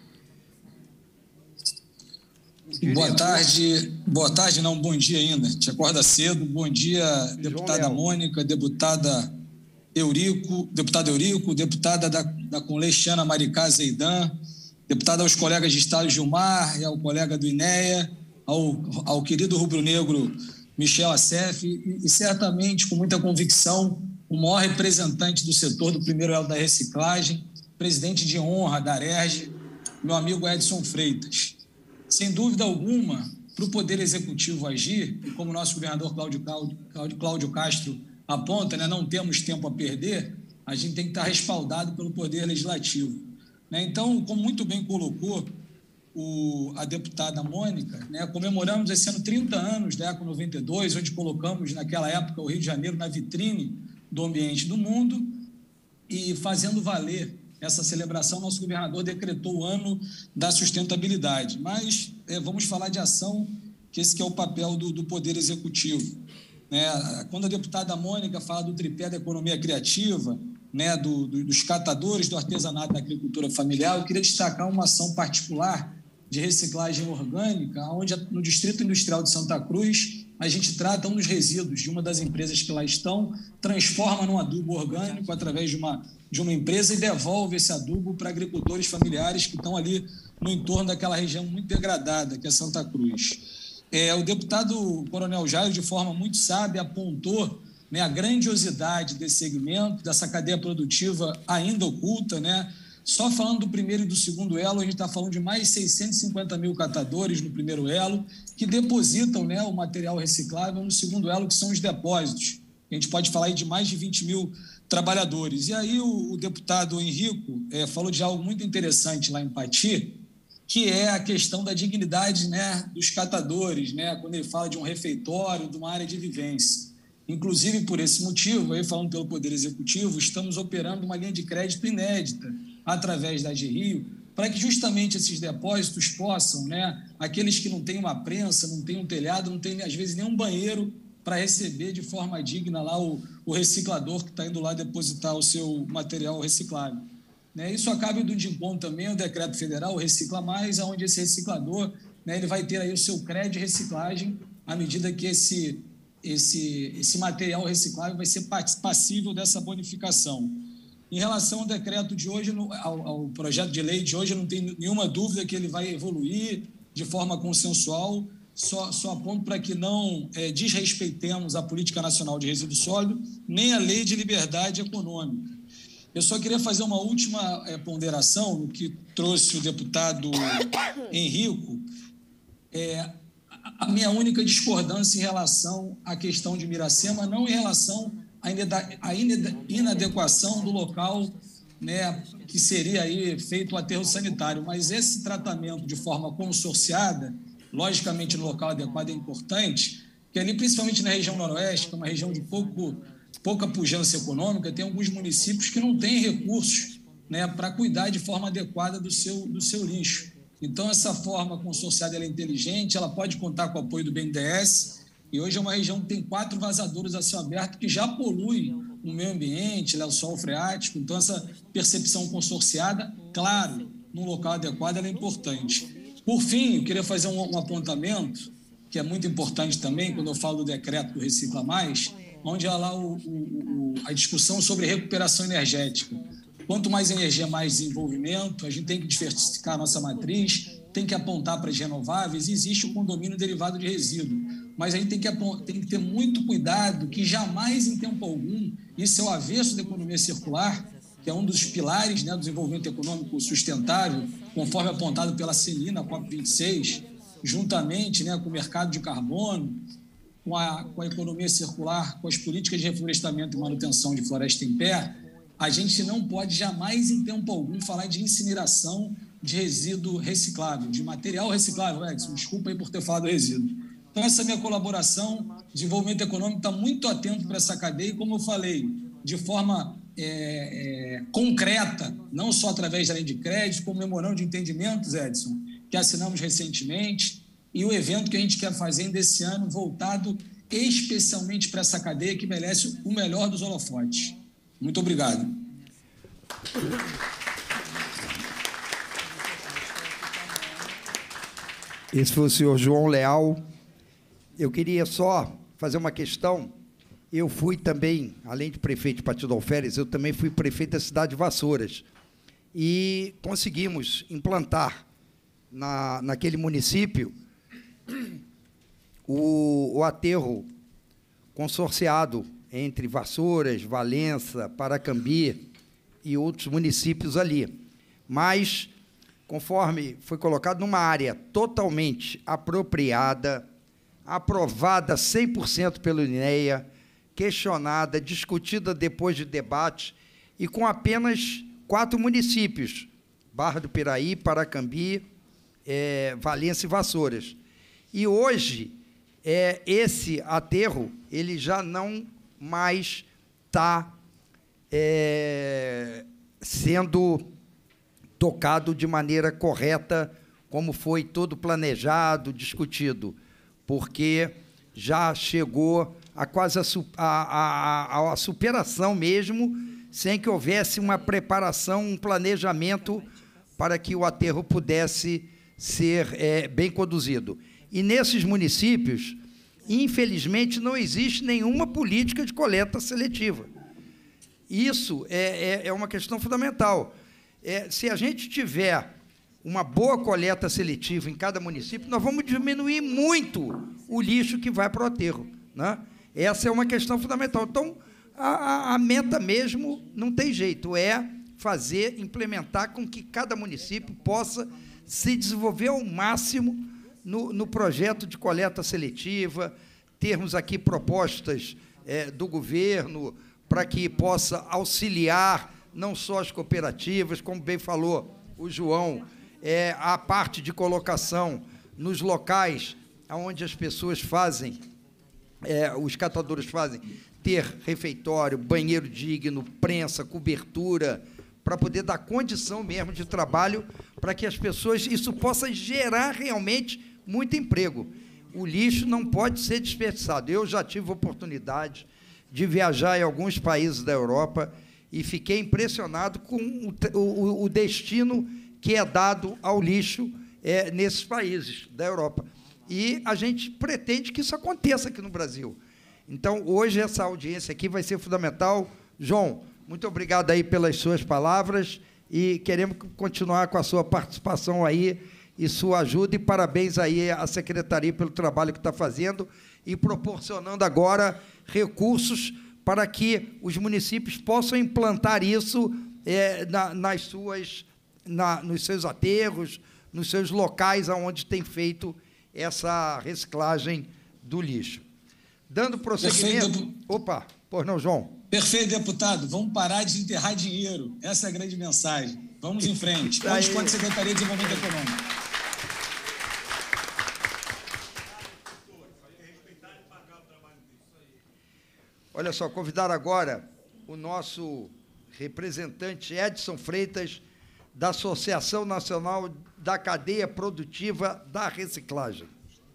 Boa tarde, boa tarde, não, bom dia ainda. Te acorda cedo. Bom dia, deputada Mônica, deputada Eurico, deputado Eurico, deputada da, da Conleixana Maricá Zeidan, deputada aos colegas de Estado Gilmar e ao colega do INEA, ao, ao querido rubro-negro Michel Assef, e, e certamente, com muita convicção, o maior representante do setor do primeiro elo da reciclagem, presidente de honra da ARERJ, meu amigo Edson Freitas. Sem dúvida alguma, para o Poder Executivo agir, e como o nosso governador Cláudio, Cláudio, Cláudio Castro aponta, né, não temos tempo a perder, a gente tem que estar respaldado pelo Poder Legislativo. Né? Então, como muito bem colocou o, a deputada Mônica, né, comemoramos esse ano trinta anos da Eco noventa e dois, onde colocamos, naquela época, o Rio de Janeiro na vitrine do ambiente do mundo, e fazendo valer essa celebração, nosso governador decretou o ano da sustentabilidade. Mas é, vamos falar de ação, que esse que é o papel do, do Poder Executivo. Né? Quando a deputada Mônica fala do tripé da economia criativa, né, do, do, dos catadores do artesanato da agricultura familiar, eu queria destacar uma ação particular de reciclagem orgânica, onde no Distrito Industrial de Santa Cruz a gente trata um dos resíduos de uma das empresas que lá estão, transforma num adubo orgânico através de uma, de uma empresa e devolve esse adubo para agricultores familiares que estão ali no entorno daquela região muito degradada, que é Santa Cruz. É, o deputado Coronel Jairo, de forma muito sábia, apontou, né, a grandiosidade desse segmento, dessa cadeia produtiva ainda oculta, né? Só falando do primeiro e do segundo elo, a gente está falando de mais seiscentos e cinquenta mil catadores no primeiro elo, que depositam, né, o material reciclável no segundo elo, que são os depósitos. A gente pode falar aí de mais de vinte mil trabalhadores. E aí o, o deputado Henrico é, falou de algo muito interessante lá em Pati, que é a questão da dignidade, né, dos catadores, né, quando ele fala de um refeitório, de uma área de vivência. Inclusive, por esse motivo, aí falando pelo Poder Executivo, estamos operando uma linha de crédito inédita através da AGRIO, para que justamente esses depósitos possam, né, aqueles que não têm uma prensa, não têm um telhado, não têm, às vezes, nem um banheiro para receber de forma digna lá o, o reciclador que está indo lá depositar o seu material reciclável. Né? Isso acaba indo de encontro também ao decreto federal, o Recicla Mais, onde esse reciclador, né, ele vai ter aí o seu crédito de reciclagem à medida que esse, esse, esse material reciclável vai ser passível dessa bonificação. Em relação ao decreto de hoje, ao, ao projeto de lei de hoje, eu não tenho nenhuma dúvida que ele vai evoluir de forma consensual, só, só aponto para que não é, desrespeitemos a Política Nacional de Resíduo Sólido, nem a Lei de Liberdade Econômica. Eu só queria fazer uma última é, ponderação no que trouxe o deputado Henrico. É, a minha única discordância em relação à questão de Miracema, não em relação a inadequação do local, né, que seria aí feito o aterro sanitário, mas esse tratamento de forma consorciada, logicamente no local adequado é importante, que ali, principalmente na região noroeste, que é uma região de pouco, pouca pujança econômica, tem alguns municípios que não têm recursos, né, para cuidar de forma adequada do seu, do seu lixo. Então, essa forma consorciada ela é inteligente, ela pode contar com o apoio do B N D E S. E hoje é uma região que tem quatro vazadouros a céu aberto que já poluem o meio ambiente, lençol freático. Então, essa percepção consorciada, claro, num local adequado, ela é importante. Por fim, eu queria fazer um, um apontamento, que é muito importante também, quando eu falo do decreto do Recicla Mais, onde há lá o, o, a discussão sobre recuperação energética. Quanto mais energia, mais desenvolvimento, a gente tem que diversificar a nossa matriz, tem que apontar para as renováveis, e existe o condomínio derivado de resíduo. Mas a gente tem que, tem que ter muito cuidado que jamais, em tempo algum, isso é o avesso da economia circular, que é um dos pilares, né, do desenvolvimento econômico sustentável, conforme apontado pela C N I na COP vinte e seis, juntamente, né, com o mercado de carbono, com a, com a economia circular, com as políticas de reflorestamento e manutenção de floresta em pé, a gente não pode jamais, em tempo algum, falar de incineração de resíduo reciclável, de material reciclável. Edson, desculpa aí por ter falado resíduo. Então, essa minha colaboração, desenvolvimento econômico, está muito atento para essa cadeia, e, como eu falei, de forma é, é, concreta, não só através da lei de crédito, como memorando de entendimentos, Edson, que assinamos recentemente, e o evento que a gente quer fazer ainda esse ano, voltado especialmente para essa cadeia que merece o melhor dos holofotes. Muito obrigado. Esse foi o senhor João Leal. Eu queria só fazer uma questão. Eu fui também, além de prefeito de Partido Alferes, eu também fui prefeito da cidade de Vassouras. E conseguimos implantar na, naquele município o, o aterro consorciado entre Vassouras, Valença, Paracambi e outros municípios ali. Mas, conforme foi colocado, numa área totalmente apropriada, aprovada cem por cento pelo INEA, questionada, discutida depois de debate, e com apenas quatro municípios, Barra do Piraí, Paracambi, é, Valença e Vassouras. E hoje, é, esse aterro ele já não mais está é, sendo tocado de maneira correta, como foi todo planejado, discutido, porque já chegou a quase a, a, a, a superação mesmo, sem que houvesse uma preparação, um planejamento para que o aterro pudesse ser é, bem conduzido. E nesses municípios, infelizmente, não existe nenhuma política de coleta seletiva. Isso é, é, é uma questão fundamental. É, se a gente tiver uma boa coleta seletiva em cada município, nós vamos diminuir muito o lixo que vai para o aterro, né? Essa é uma questão fundamental. Então, a, a, a meta mesmo não tem jeito, é fazer, implementar com que cada município possa se desenvolver ao máximo no, no projeto de coleta seletiva, termos aqui propostas é, do governo para que possa auxiliar não só as cooperativas, como bem falou o João, é, a parte de colocação nos locais onde as pessoas fazem, é, os catadores fazem, ter refeitório, banheiro digno, prensa, cobertura, para poder dar condição mesmo de trabalho para que as pessoas, isso possa gerar realmente muito emprego. O lixo não pode ser desperdiçado. Eu já tive oportunidade de viajar em alguns países da Europa e fiquei impressionado com o, o, o destino que é dado ao lixo é, nesses países da Europa. E a gente pretende que isso aconteça aqui no Brasil. Então, hoje, essa audiência aqui vai ser fundamental. João, muito obrigado aí pelas suas palavras e queremos continuar com a sua participação aí e sua ajuda, e parabéns aí à Secretaria pelo trabalho que está fazendo e proporcionando agora recursos para que os municípios possam implantar isso é, na, nas suas, na, nos seus aterros, nos seus locais onde tem feito essa reciclagem do lixo. Dando prosseguimento... Perfeito. Opa, pois não, João? Perfeito, deputado. Vamos parar de enterrar dinheiro. Essa é a grande mensagem. Vamos em frente. Conte com a Secretaria de Desenvolvimento Econômico. Olha só, convidar agora o nosso representante Edson Freitas, da Associação Nacional da Cadeia Produtiva da Reciclagem.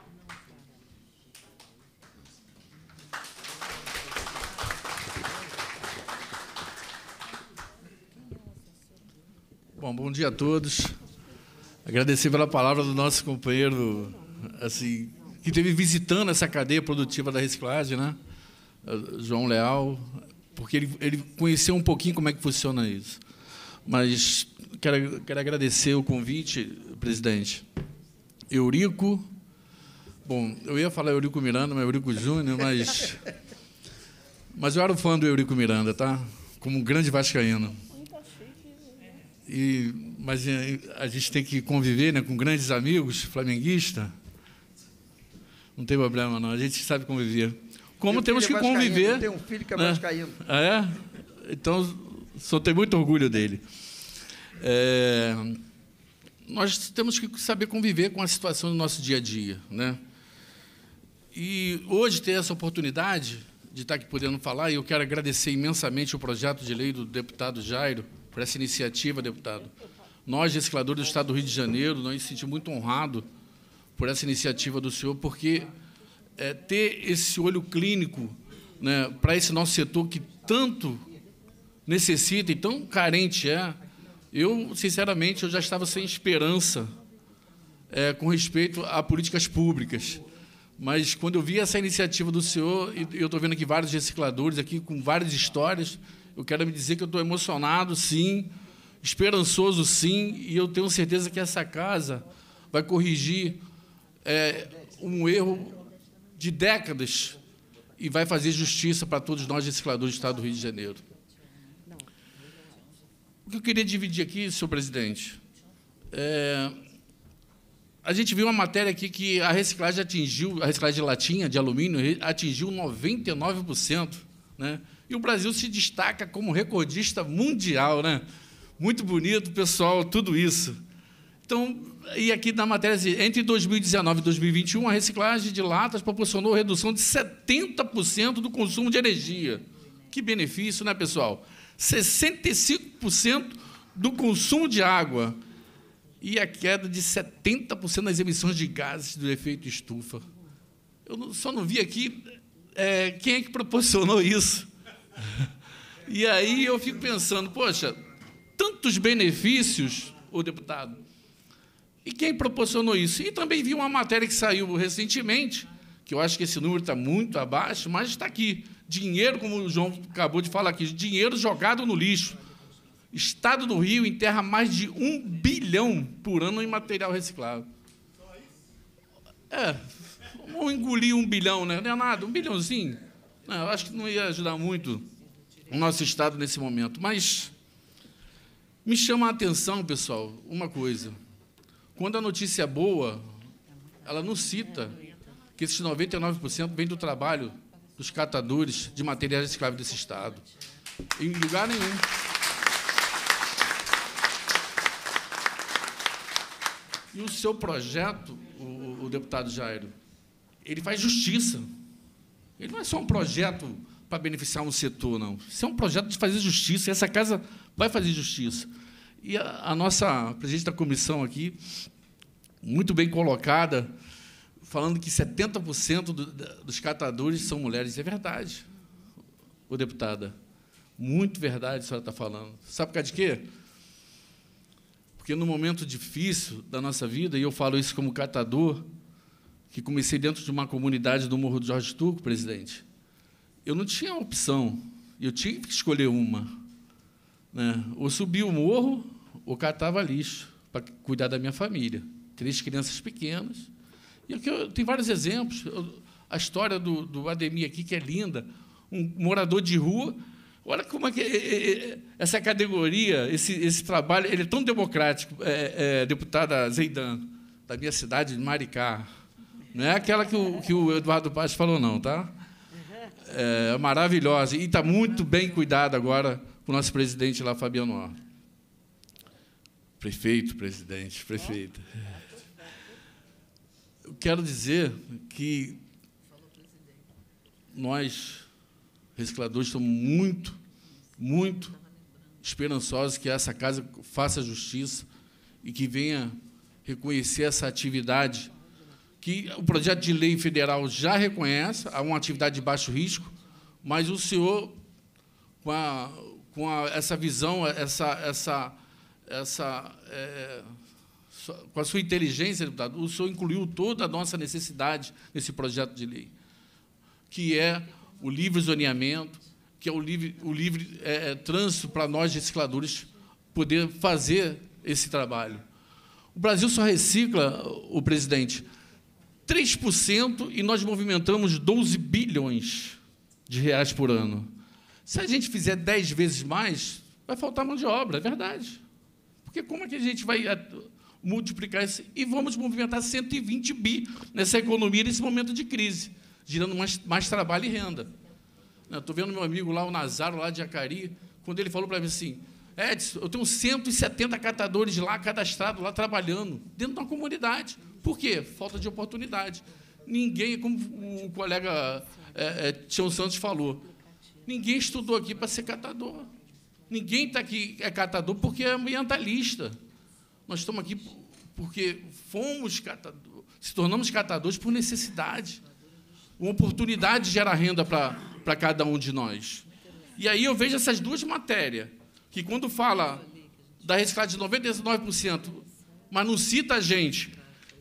Bom, bom dia a todos. Agradecer pela palavra do nosso companheiro, assim, que esteve visitando essa cadeia produtiva da reciclagem, né? João Leal, porque ele, ele conheceu um pouquinho como é que funciona isso. Mas quero, quero agradecer o convite, presidente. Eurico, bom, eu ia falar Eurico Miranda, mas Eurico Júnior, mas, mas eu era fã do Eurico Miranda, tá? Como um grande vascaíno. E, mas a gente tem que conviver, né, com grandes amigos flamenguistas. Não tem problema, não. A gente sabe conviver. Como temos que conviver... Tem um filho que é né? vascaíno. Ah, é? Então, só tenho muito orgulho dele. É, nós temos que saber conviver com a situação do nosso dia a dia, né? E hoje ter essa oportunidade de estar aqui podendo falar, e eu quero agradecer imensamente o projeto de lei do deputado Jairo, por essa iniciativa, deputado. Nós, recicladores do Estado do Rio de Janeiro, nós nos sentimos muito honrados por essa iniciativa do senhor, porque é, ter esse olho clínico, né, para esse nosso setor que tanto necessita e tão carente é, eu, sinceramente, eu já estava sem esperança é, com respeito a políticas públicas. Mas, quando eu vi essa iniciativa do senhor, e eu estou vendo aqui vários recicladores, aqui com várias histórias, eu quero me dizer que eu estou emocionado, sim, esperançoso, sim, e eu tenho certeza que essa casa vai corrigir é, um erro de décadas e vai fazer justiça para todos nós, recicladores do Estado do Rio de Janeiro. O que eu queria dividir aqui, senhor presidente, é, a gente viu uma matéria aqui que a reciclagem atingiu, a reciclagem de latinha, de alumínio, atingiu noventa e nove por cento, né? E o Brasil se destaca como recordista mundial, né? Muito bonito, pessoal, tudo isso. Então, e aqui na matéria, entre dois mil e dezenove e dois mil e vinte e um, a reciclagem de latas proporcionou redução de setenta por cento do consumo de energia. Que benefício, né, pessoal? sessenta e cinco por cento do consumo de água e a queda de setenta por cento das emissões de gases do efeito estufa. Eu só não vi aqui é, quem é que proporcionou isso. E aí eu fico pensando, poxa, tantos benefícios, o deputado, e quem proporcionou isso? E também vi uma matéria que saiu recentemente, que eu acho que esse número está muito abaixo, mas está aqui. Dinheiro, como o João acabou de falar aqui, dinheiro jogado no lixo. Estado do Rio enterra mais de um bilhão por ano em material reciclável. É, vamos engolir um bilhão, né? Não é nada, um bilhãozinho. Não, eu acho que não ia ajudar muito o nosso Estado nesse momento. Mas me chama a atenção, pessoal, uma coisa. Quando a notícia é boa, ela não cita que esses noventa e nove por cento vem do trabalho dos catadores de materiais recicláveis desse Estado. Em lugar nenhum. E o seu projeto, o, o deputado Jairo, ele faz justiça. Ele não é só um projeto para beneficiar um setor, não. Isso é um projeto de fazer justiça, e essa casa vai fazer justiça. E a, a nossa presidente da comissão aqui, muito bem colocada, falando que setenta por cento do, dos catadores são mulheres. É verdade, ô deputada. Muito verdade a senhora está falando. Sabe por causa de quê? Porque, no momento difícil da nossa vida, e eu falo isso como catador, que comecei dentro de uma comunidade do Morro do Jorge Turco, presidente, eu não tinha opção, eu tinha que escolher uma. Né? Ou subia o morro, ou catava lixo, para cuidar da minha família. Três crianças pequenas. E aqui eu tenho vários exemplos. Eu, a história do, do Ademir aqui, que é linda, um morador de rua. Olha como é que é, é, essa categoria, esse, esse trabalho, ele é tão democrático, é, é, deputada Zeidan, da minha cidade de Maricá. Não é aquela que o, que o Eduardo Paz falou, não, tá? É maravilhosa. E está muito bem cuidada agora com o nosso presidente lá, Fabiano Or. Prefeito, presidente, prefeita. Eu quero dizer que nós, recicladores, estamos muito, muito esperançosos que essa casa faça justiça e que venha reconhecer essa atividade que o projeto de lei federal já reconhece, há uma atividade de baixo risco, mas o senhor, com, a, com a, essa visão, essa, essa, essa, é, com a sua inteligência, deputado, o senhor incluiu toda a nossa necessidade nesse projeto de lei, que é o livre zoneamento, que é o livre, o livre é, trânsito para nós, recicladores, poder fazer esse trabalho. O Brasil só recicla, o presidente, três por cento, e nós movimentamos doze bilhões de reais por ano. Se a gente fizer dez vezes mais, vai faltar mão de obra, é verdade. Porque como é que a gente vai multiplicar isso? E vamos movimentar cento e vinte bi nessa economia, nesse momento de crise, gerando mais, mais trabalho e renda. Estou vendo meu amigo lá, o Nazaro, lá de Jacari, quando ele falou para mim assim, Edson, eu tenho cento e setenta catadores lá, cadastrados, lá trabalhando, dentro de uma comunidade. Por quê? Falta de oportunidade. Ninguém, como o colega é, é, Tião Santos falou, ninguém estudou aqui para ser catador. Ninguém está aqui é catador porque é ambientalista. Nós estamos aqui porque fomos catadores, se tornamos catadores por necessidade. Uma oportunidade gera renda para, para cada um de nós. E aí eu vejo essas duas matérias, que quando fala da reciclagem de noventa e nove por cento, mas não cita a gente,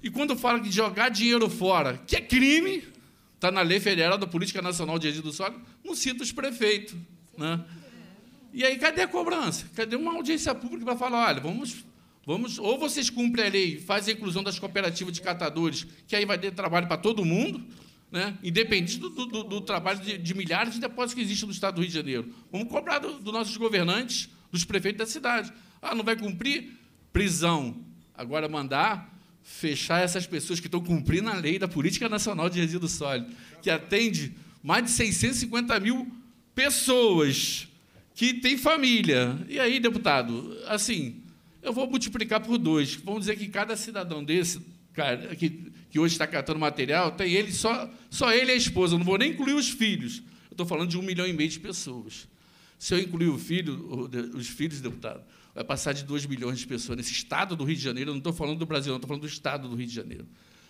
E quando fala de jogar dinheiro fora, que é crime, está na Lei Federal da Política Nacional de Resíduos Sólidos, não cita os prefeitos. Né? E aí, cadê a cobrança? Cadê uma audiência pública para falar, olha, vamos, vamos, ou vocês cumprem a lei, fazem a inclusão das cooperativas de catadores, que aí vai ter trabalho para todo mundo, né? Independente do, do, do trabalho de, de milhares de depósitos que existem no Estado do Rio de Janeiro. Vamos cobrar dos do nossos governantes, dos prefeitos da cidade. Ah, não vai cumprir? Prisão. Agora, mandar fechar essas pessoas que estão cumprindo a lei da Política Nacional de Resíduos Sólidos, que atende mais de seiscentos e cinquenta mil pessoas que têm família. E aí, deputado, assim, eu vou multiplicar por dois. Vamos dizer que cada cidadão desse, cara, que, que hoje está catando material, tem ele, só, só ele e a esposa, eu não vou nem incluir os filhos. Eu estou falando de um milhão e meio de pessoas. Se eu incluir o filho, os filhos, deputado, vai passar de dois milhões de pessoas nesse estado do Rio de Janeiro. Eu não estou falando do Brasil, não, estou falando do estado do Rio de Janeiro.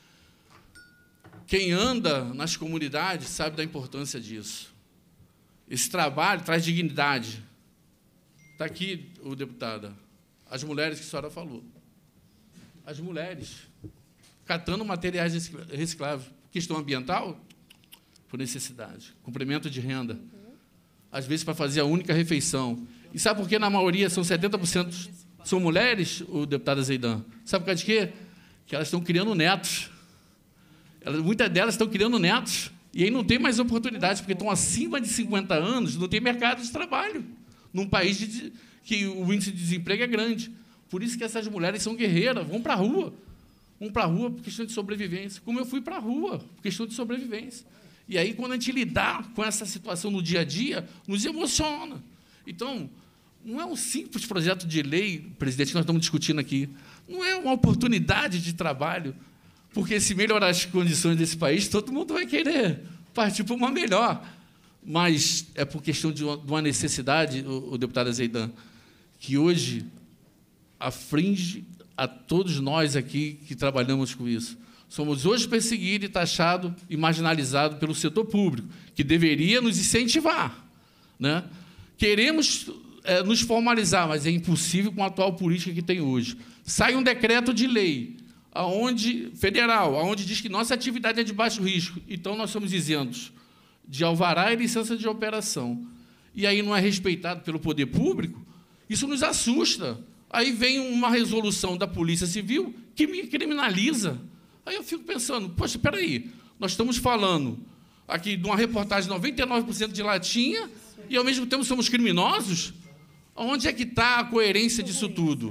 Quem anda nas comunidades sabe da importância disso. Esse trabalho traz dignidade. Está aqui, o deputada, as mulheres que a senhora falou. As mulheres catando materiais recicláveis. Questão ambiental, por necessidade. Complemento de renda. Às vezes, para fazer a única refeição. E sabe por que, na maioria, são setenta por cento são mulheres, o deputado Zeidan? Sabe por causa de quê? Que elas estão criando netos. Elas, muitas delas estão criando netos. E aí não tem mais oportunidades, porque estão acima de cinquenta anos, não tem mercado de trabalho. Num país de, que o índice de desemprego é grande. Por isso que essas mulheres são guerreiras, vão para a rua. Vão para a rua por questão de sobrevivência. Como eu fui para a rua, por questão de sobrevivência. E aí, quando a gente lidar com essa situação no dia a dia, nos emociona. Então, não é um simples projeto de lei, presidente, que nós estamos discutindo aqui. Não é uma oportunidade de trabalho, porque, se melhorar as condições desse país, todo mundo vai querer partir para uma melhor. Mas é por questão de uma necessidade, o, o deputado Zeidan, que hoje aflige a todos nós aqui que trabalhamos com isso. Somos hoje perseguidos e taxados e marginalizados pelo setor público, que deveria nos incentivar. Né? Queremos é, nos formalizar, mas é impossível com a atual política que tem hoje. Sai um decreto de lei aonde, federal, onde diz que nossa atividade é de baixo risco, então nós somos isentos de alvará e licença de operação. E aí não é respeitado pelo poder público, isso nos assusta. Aí vem uma resolução da Polícia Civil que me criminaliza. Aí eu fico pensando, poxa, espera aí, nós estamos falando aqui de uma reportagem de noventa e nove por cento de latinha e, ao mesmo tempo, somos criminosos? Onde é que está a coerência disso tudo?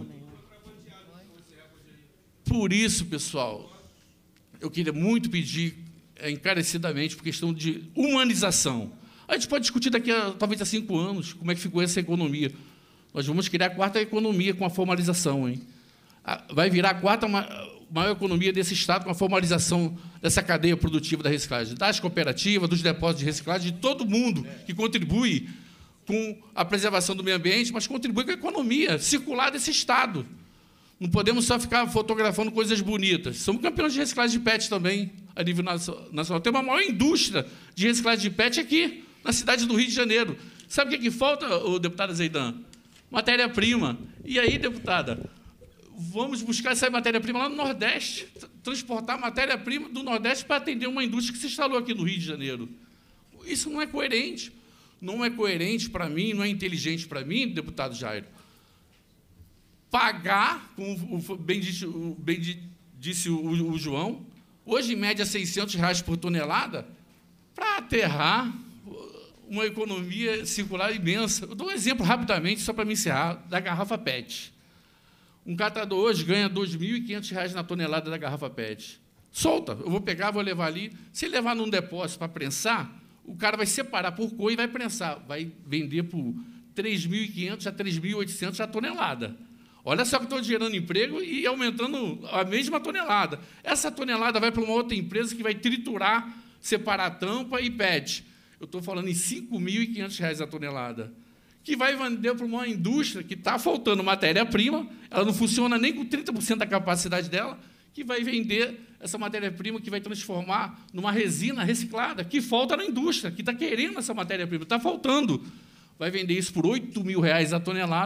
Por isso, pessoal, eu queria muito pedir, encarecidamente, por questão de humanização. A gente pode discutir daqui a, talvez, a cinco anos, como é que ficou essa economia. Nós vamos criar a quarta economia com a formalização. Hein? Vai virar a quarta maior economia desse Estado com a formalização dessa cadeia produtiva da reciclagem, das cooperativas, dos depósitos de reciclagem, de todo mundo que contribui com a preservação do meio ambiente, mas contribui com a economia circular desse Estado. Não podemos só ficar fotografando coisas bonitas. Somos campeões de reciclagem de P E T também, a nível nacional. Tem uma maior indústria de reciclagem de P E T aqui, na cidade do Rio de Janeiro. Sabe o que, que falta, o deputado Zeidan? Matéria-prima. E aí, deputada, vamos buscar essa matéria-prima lá no Nordeste, transportar matéria-prima do Nordeste para atender uma indústria que se instalou aqui no Rio de Janeiro. Isso não é coerente. Não é coerente para mim, não é inteligente para mim, deputado Jairo, pagar, como bem disse, bem disse o, o João, hoje, em média, seiscentos reais por tonelada, para aterrar uma economia circular imensa. Eu dou um exemplo rapidamente, só para me encerrar, da garrafa P E T. Um catador hoje ganha dois mil e quinhentos reais na tonelada da garrafa P E T. Solta, eu vou pegar, vou levar ali. Se levar num depósito para prensar, o cara vai separar por cor e vai prensar. Vai vender por três mil e quinhentos a três mil e oitocentos a tonelada. Olha só que estou gerando emprego e aumentando a mesma tonelada. Essa tonelada vai para uma outra empresa que vai triturar, separar tampa e P E T. Eu estou falando em cinco mil e quinhentos reais a tonelada, que vai vender para uma indústria que está faltando matéria-prima, ela não funciona nem com trinta por cento da capacidade dela, que vai vender essa matéria-prima, que vai transformar numa resina reciclada, que falta na indústria, que está querendo essa matéria-prima, está faltando. Vai vender isso por oito mil reais a tonelada,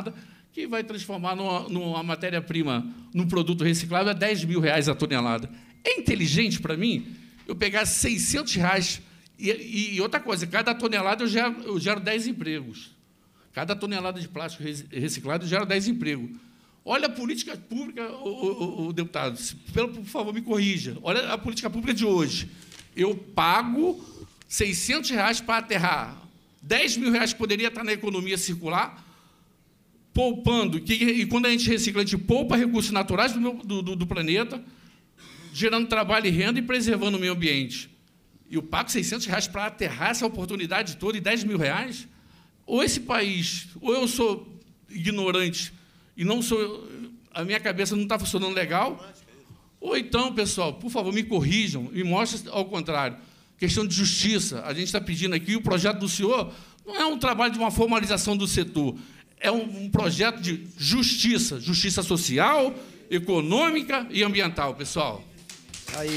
que vai transformar numa, numa matéria-prima, num produto reciclável, a dez mil reais a tonelada. É inteligente para mim eu pegar seiscentos reais e, e outra coisa, cada tonelada eu gero, eu gero dez empregos. Cada tonelada de plástico reciclado gera dez empregos. Olha a política pública, o, o, o deputado, se, por favor, me corrija. Olha a política pública de hoje. Eu pago seiscentos reais para aterrar, dez mil reais que poderia estar na economia circular, poupando, que, e quando a gente recicla, a gente poupa recursos naturais do, meu, do, do, do planeta, gerando trabalho e renda e preservando o meio ambiente. E eu pago seiscentos reais para aterrar essa oportunidade toda e dez mil reais? Ou esse país, ou eu sou ignorante e não sou, a minha cabeça não está funcionando legal, ou então, pessoal, por favor, me corrijam, me mostrem ao contrário. Questão de justiça, a gente está pedindo aqui, o projeto do senhor não é um trabalho de uma formalização do setor, é um, um projeto de justiça, justiça social, econômica e ambiental, pessoal. Aí.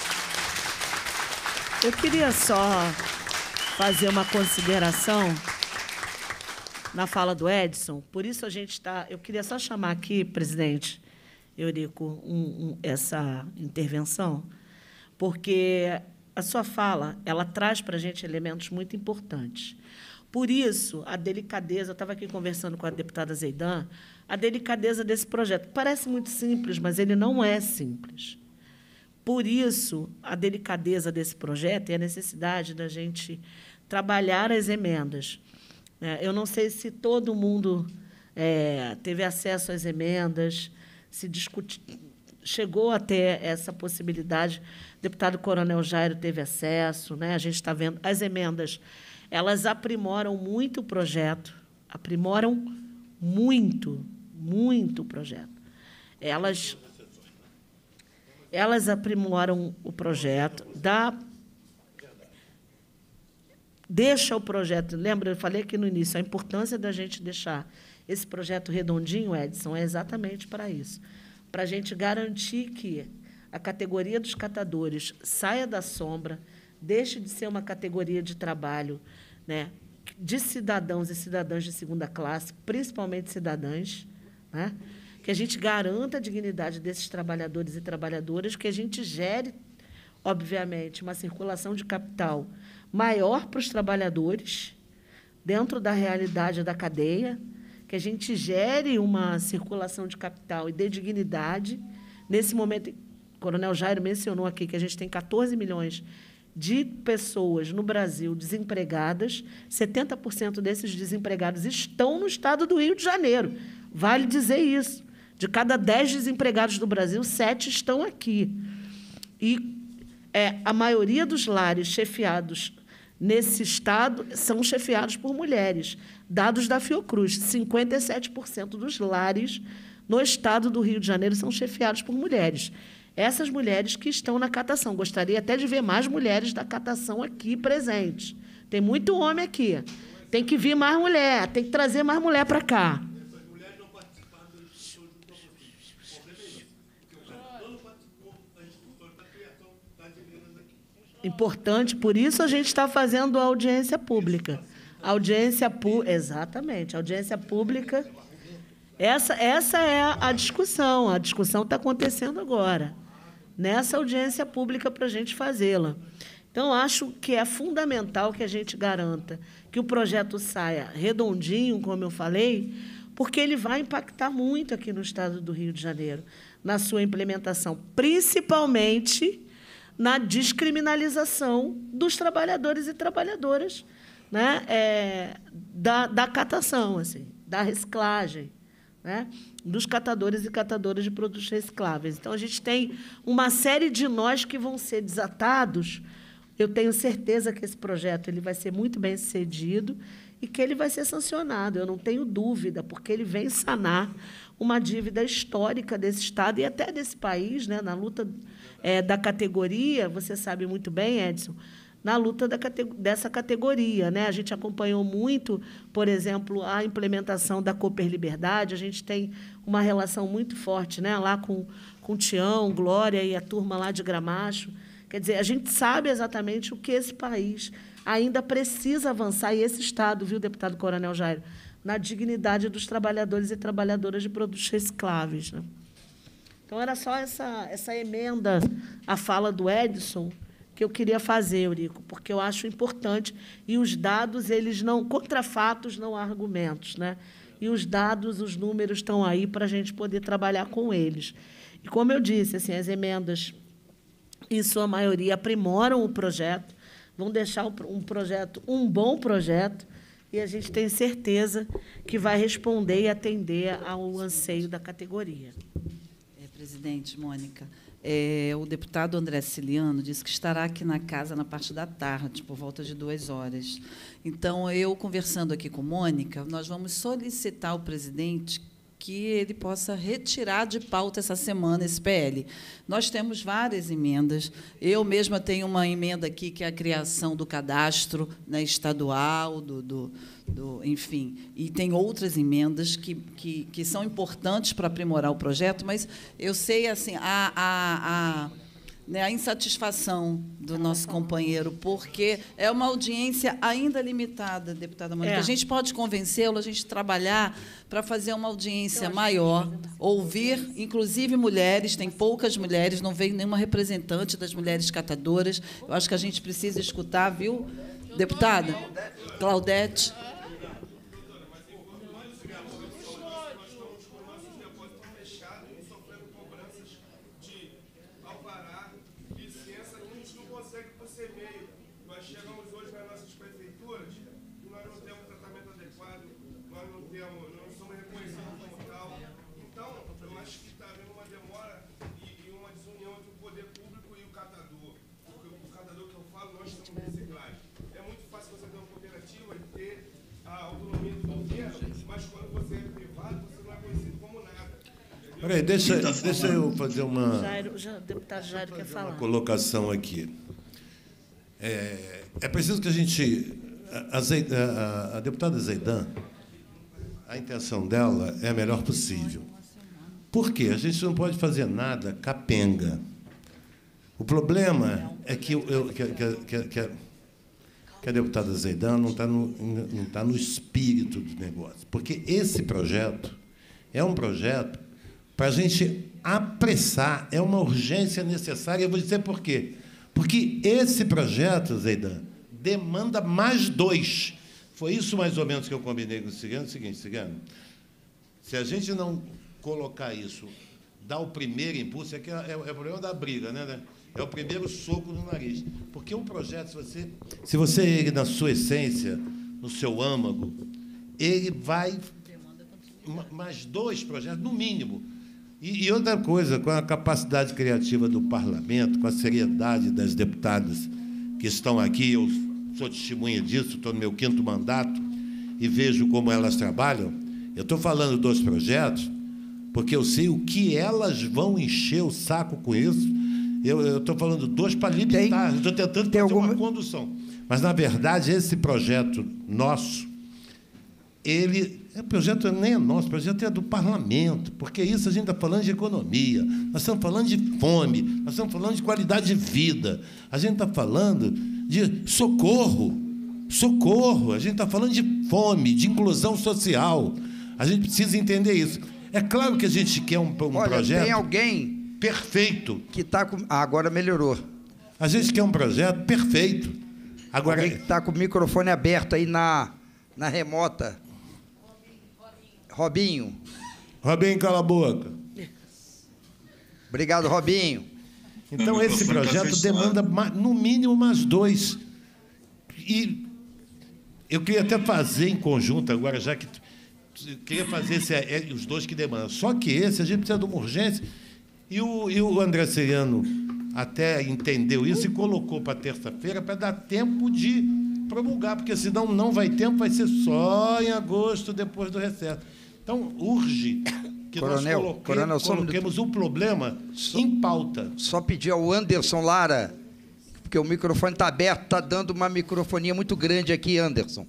Eu queria só fazer uma consideração na fala do Edson, por isso a gente está... Eu queria só chamar aqui, presidente Eurico, um, um, essa intervenção, porque a sua fala ela traz para a gente elementos muito importantes. Por isso, a delicadeza... Eu estava aqui conversando com a deputada Zeidan, a delicadeza desse projeto. Parece muito simples, mas ele não é simples. Por isso, a delicadeza desse projeto e a necessidade da gente trabalhar as emendas. Eu não sei se todo mundo é, teve acesso às emendas, se discuti, chegou a ter essa possibilidade. O deputado Coronel Jairo teve acesso, né? A gente está vendo as emendas, elas aprimoram muito o projeto, aprimoram muito, muito o projeto. Elas, elas aprimoram o projeto, dá deixa o projeto... Lembra, eu falei aqui no início, a importância da gente deixar esse projeto redondinho, Edson, é exatamente para isso, para a gente garantir que a categoria dos catadores saia da sombra, deixe de ser uma categoria de trabalho, né, de cidadãos e cidadãs de segunda classe, principalmente cidadãs, né, que a gente garanta a dignidade desses trabalhadores e trabalhadoras, que a gente gere, obviamente, uma circulação de capital maior para os trabalhadores, dentro da realidade da cadeia, que a gente gere uma circulação de capital e de dignidade. Nesse momento, o Coronel Jairo mencionou aqui que a gente tem quatorze milhões de pessoas no Brasil desempregadas, setenta por cento desses desempregados estão no estado do Rio de Janeiro. Vale dizer isso. De cada dez desempregados do Brasil, sete estão aqui. E é, a maioria dos lares chefiados nesse estado são chefiados por mulheres. Dados da Fiocruz, cinquenta e sete por cento dos lares no estado do Rio de Janeiro são chefiados por mulheres. Essas mulheres que estão na catação. Gostaria até de ver mais mulheres da catação aqui presentes. Tem muito homem aqui. Tem que vir mais mulher, tem que trazer mais mulher para cá. Importante, por isso a gente está fazendo a audiência pública. A audiência pública, exatamente, a audiência pública. Essa, essa é a discussão, a discussão está acontecendo agora, nessa audiência pública para a gente fazê-la. Então, acho que é fundamental que a gente garanta que o projeto saia redondinho, como eu falei, porque ele vai impactar muito aqui no estado do Rio de Janeiro, na sua implementação, principalmente na descriminalização dos trabalhadores e trabalhadoras, né, é, da, da catação, assim, da reciclagem, né, dos catadores e catadoras de produtos recicláveis. Então, a gente tem uma série de nós que vão ser desatados. Eu tenho certeza que esse projeto ele vai ser muito bem sucedido e que ele vai ser sancionado, eu não tenho dúvida, porque ele vem sanar uma dívida histórica desse Estado e até desse país, né, na luta é, da categoria, você sabe muito bem, Edson, na luta da, dessa categoria. Né? A gente acompanhou muito, por exemplo, a implementação da Cooper Liberdade, a gente tem uma relação muito forte, né, lá com, com Tião, Glória e a turma lá de Gramacho. Quer dizer, a gente sabe exatamente o que esse país ainda precisa avançar, e esse Estado, viu, deputado Coronel Jairo, na dignidade dos trabalhadores e trabalhadoras de produtos recicláveis, né? Então, era só essa, essa emenda à fala do Edson que eu queria fazer, Eurico, porque eu acho importante. E os dados, eles não... Contra fatos, não há argumentos, né? E os dados, os números estão aí para a gente poder trabalhar com eles. E, como eu disse, assim, as emendas, em sua maioria, aprimoram o projeto, vão deixar um projeto, um bom projeto, e a gente tem certeza que vai responder e atender ao anseio da categoria. É, presidente, Mônica, é, o deputado André Ciliano disse que estará aqui na casa na parte da tarde, por volta de duas horas. Então, eu, conversando aqui com Mônica, nós vamos solicitar ao presidente que ele possa retirar de pauta essa semana esse P L. Nós temos várias emendas. Eu mesma tenho uma emenda aqui, que é a criação do cadastro, né, estadual, do, do, do, enfim, e tem outras emendas que, que, que são importantes para aprimorar o projeto, mas eu sei assim, a, a, a Né, a insatisfação do nosso companheiro, porque é uma audiência ainda limitada, deputada Mônica. É. A gente pode convencê-lo, a gente trabalhar para fazer uma audiência maior, ouvir, inclusive, mulheres, tem poucas mulheres, não veio nenhuma representante das mulheres catadoras. Eu acho que a gente precisa escutar, viu, deputada? Claudete. Peraí, deixa, deixa eu fazer uma, Jairo, já, o deputado Jairo quer falar. uma colocação aqui. É, é preciso que a gente... A, a, a deputada Zeidan, a intenção dela é a melhor possível. Por quê? A gente não pode fazer nada capenga. O problema é que, eu, que, que, que, que a deputada Zeidan não está no, não está no espírito do negócio. Porque esse projeto é um projeto para a gente apressar, é uma urgência necessária. Eu vou dizer por quê. Porque esse projeto, Zeidan, demanda mais dois. Foi isso, mais ou menos, que eu combinei com o Cigano. É o seguinte, Cigano, se a gente não colocar isso, dar o primeiro impulso, é, que é, é o problema da briga, né? É o primeiro soco no nariz. Porque um projeto, se você, se você na sua essência, no seu âmago, ele vai... Mais dois projetos, no mínimo. E, e outra coisa, com a capacidade criativa do parlamento, com a seriedade das deputadas que estão aqui, eu sou testemunha disso, estou no meu quinto mandato e vejo como elas trabalham. Eu estou falando dos projetos porque eu sei o que elas vão encher o saco com isso. Eu estou falando dois para limitar, estou tentando fazer alguma... uma condução. Mas, na verdade, esse projeto nosso, ele... O projeto nem é nosso, o projeto é do parlamento, porque isso a gente está falando de economia, nós estamos falando de fome, nós estamos falando de qualidade de vida, a gente está falando de socorro, socorro, a gente está falando de fome, de inclusão social. A gente precisa entender isso. É claro que a gente quer um, um Olha, projeto... tem alguém... perfeito. Que está com... Ah, agora melhorou. A gente quer um projeto perfeito. Agora... Alguém que está com o microfone aberto aí na, na remota. Robinho. Robinho, cala a boca. Obrigado, Robinho. Então, esse projeto demanda, no mínimo, mais dois. E eu queria até fazer em conjunto agora, já que... Eu queria fazer esse, é, os dois que demandam. Só que esse, a gente precisa de uma urgência. E o, e o André Ciliano até entendeu isso e colocou para terça-feira para dar tempo de promulgar, porque, senão, não vai tempo, vai ser só em agosto, depois do recesso. Então, urge que Coronel, nós coloquemos, Coronel, coloquemos o problema só, em pauta. Só pedir ao Anderson Lara, porque o microfone está aberto, está dando uma microfonia muito grande aqui, Anderson.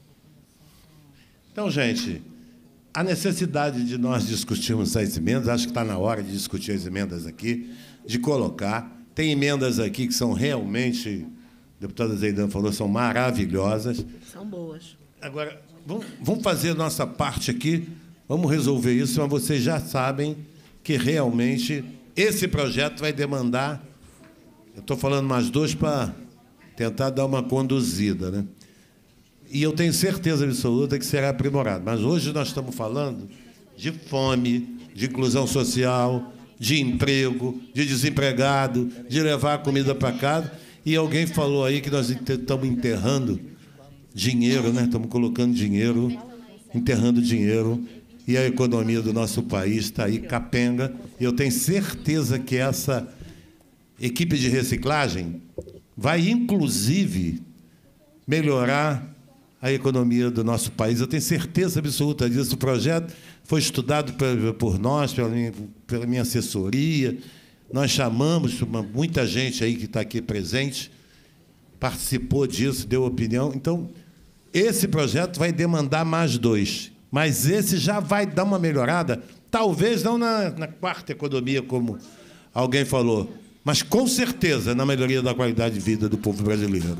Então, gente, a necessidade de nós discutirmos as emendas, acho que está na hora de discutir as emendas aqui, de colocar. Tem emendas aqui que são realmente, a deputada Zeidan falou, são maravilhosas. São boas. Agora, vamos, vamos fazer a nossa parte aqui, vamos resolver isso, mas vocês já sabem que realmente esse projeto vai demandar... Eu estou falando mais dois para tentar dar uma conduzida, né? E eu tenho certeza absoluta que será aprimorado. Mas hoje nós estamos falando de fome, de inclusão social, de emprego, de desempregado, de levar a comida para casa. E alguém falou aí que nós estamos enterrando dinheiro, né? Estamos colocando dinheiro, enterrando dinheiro, e a economia do nosso país está aí capenga. E eu tenho certeza que essa equipe de reciclagem vai, inclusive, melhorar a economia do nosso país. Eu tenho certeza absoluta disso. O projeto foi estudado por nós, pela minha, pela minha assessoria. Nós chamamos uma, muita gente aí que está aqui presente, participou disso, deu opinião. Então, esse projeto vai demandar mais dois, mas esse já vai dar uma melhorada, talvez não na, na quarta economia, como alguém falou, mas, com certeza, na melhoria da qualidade de vida do povo brasileiro.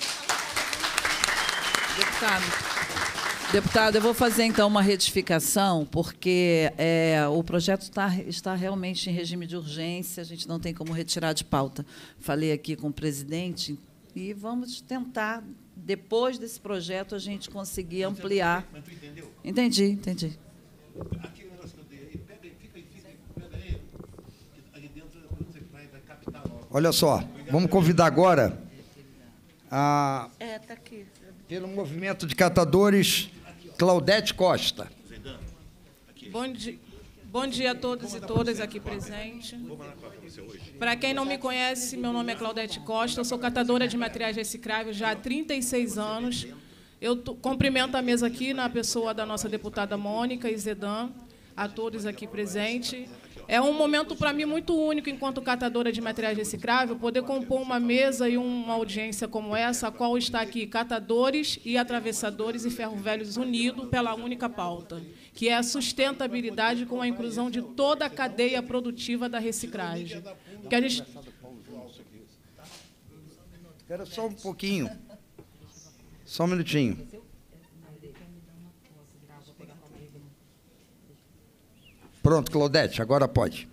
Deputado, deputado, eu vou fazer, então, uma retificação, porque é, o projeto está, está realmente em regime de urgência, a gente não tem como retirar de pauta. Falei aqui com o presidente e vamos tentar, depois desse projeto, a gente conseguir ampliar. Mas tu entendeu? Entendi, entendi. Aquele negócio que eu dei aí, pega aí, fica aí, fica aí, pega aí. Ali dentro você vai captar logo. Olha só, vamos convidar agora a... É, está aqui. Pelo movimento de catadores, Claudete Costa. Bom dia, bom dia a todos e todas aqui presentes. Para quem não me conhece, meu nome é Claudete Costa, eu sou catadora de materiais recicláveis já há trinta e seis anos. Eu cumprimento a mesa aqui na pessoa da nossa deputada Mônica e Zedan, a todos aqui presentes. É um momento, para mim, muito único, enquanto catadora de materiais recicláveis, poder compor uma mesa e uma audiência como essa, a qual está aqui catadores e atravessadores e ferro-velhos unidos pela única pauta, que é a sustentabilidade com a inclusão de toda a cadeia produtiva da reciclagem. Porque a gente... Espera só um pouquinho. Só um minutinho. Pronto, Claudete, agora pode.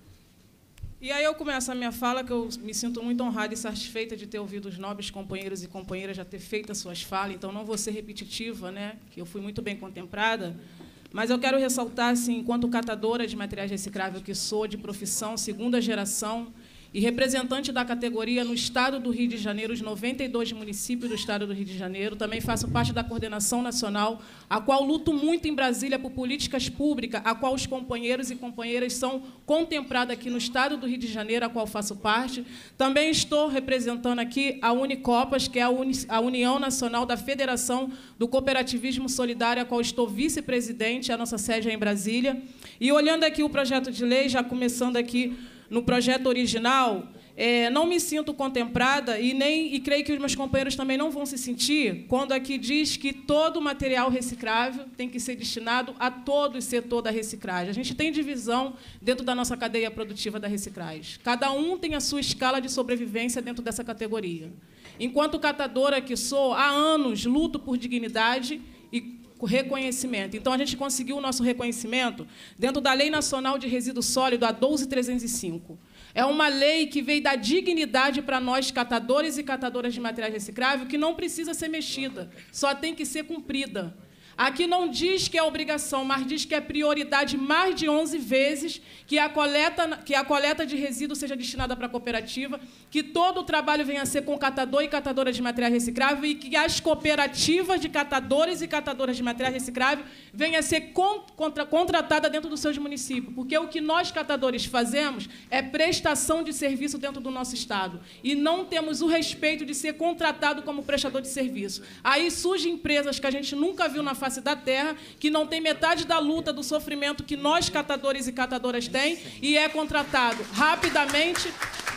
E aí eu começo a minha fala, que eu me sinto muito honrada e satisfeita de ter ouvido os nobres companheiros e companheiras já ter feito as suas falas, então não vou ser repetitiva, né, que eu fui muito bem contemplada, mas eu quero ressaltar, assim, enquanto catadora de materiais recicláveis que sou, de profissão, segunda geração, e representante da categoria no Estado do Rio de Janeiro, os noventa e dois municípios do Estado do Rio de Janeiro. Também faço parte da coordenação nacional, a qual luto muito em Brasília por políticas públicas, a qual os companheiros e companheiras são contemplados aqui no Estado do Rio de Janeiro, a qual faço parte. Também estou representando aqui a Unicopas, que é a, Uni, a União Nacional da Federação do Cooperativismo Solidário, a qual estou vice-presidente, a nossa sede é em Brasília. E olhando aqui o projeto de lei, já começando aqui no projeto original, é, não me sinto contemplada e, nem, e creio que os meus companheiros também não vão se sentir quando aqui diz que todo material reciclável tem que ser destinado a todo o setor da reciclagem. A gente tem divisão dentro da nossa cadeia produtiva da reciclagem. Cada um tem a sua escala de sobrevivência dentro dessa categoria. Enquanto catadora que sou, há anos luto por dignidade e reconhecimento. Então, a gente conseguiu o nosso reconhecimento dentro da Lei Nacional de Resíduo Sólido, a doze mil trezentos e cinco. É uma lei que veio dar dignidade para nós, catadores e catadoras de materiais recicláveis, que não precisa ser mexida, só tem que ser cumprida. Aqui não diz que é obrigação, mas diz que é prioridade mais de onze vezes que a coleta, que a coleta de resíduos seja destinada para a cooperativa, que todo o trabalho venha a ser com catador e catadora de materiais recicláveis e que as cooperativas de catadores e catadoras de materiais recicláveis venham a ser con, contra, contratadas dentro dos seus municípios, porque o que nós, catadores, fazemos é prestação de serviço dentro do nosso Estado e não temos o respeito de ser contratado como prestador de serviço. Aí surgem empresas que a gente nunca viu na face da terra, que não tem metade da luta, do sofrimento que nós, catadores e catadoras, tem, e é contratado rapidamente,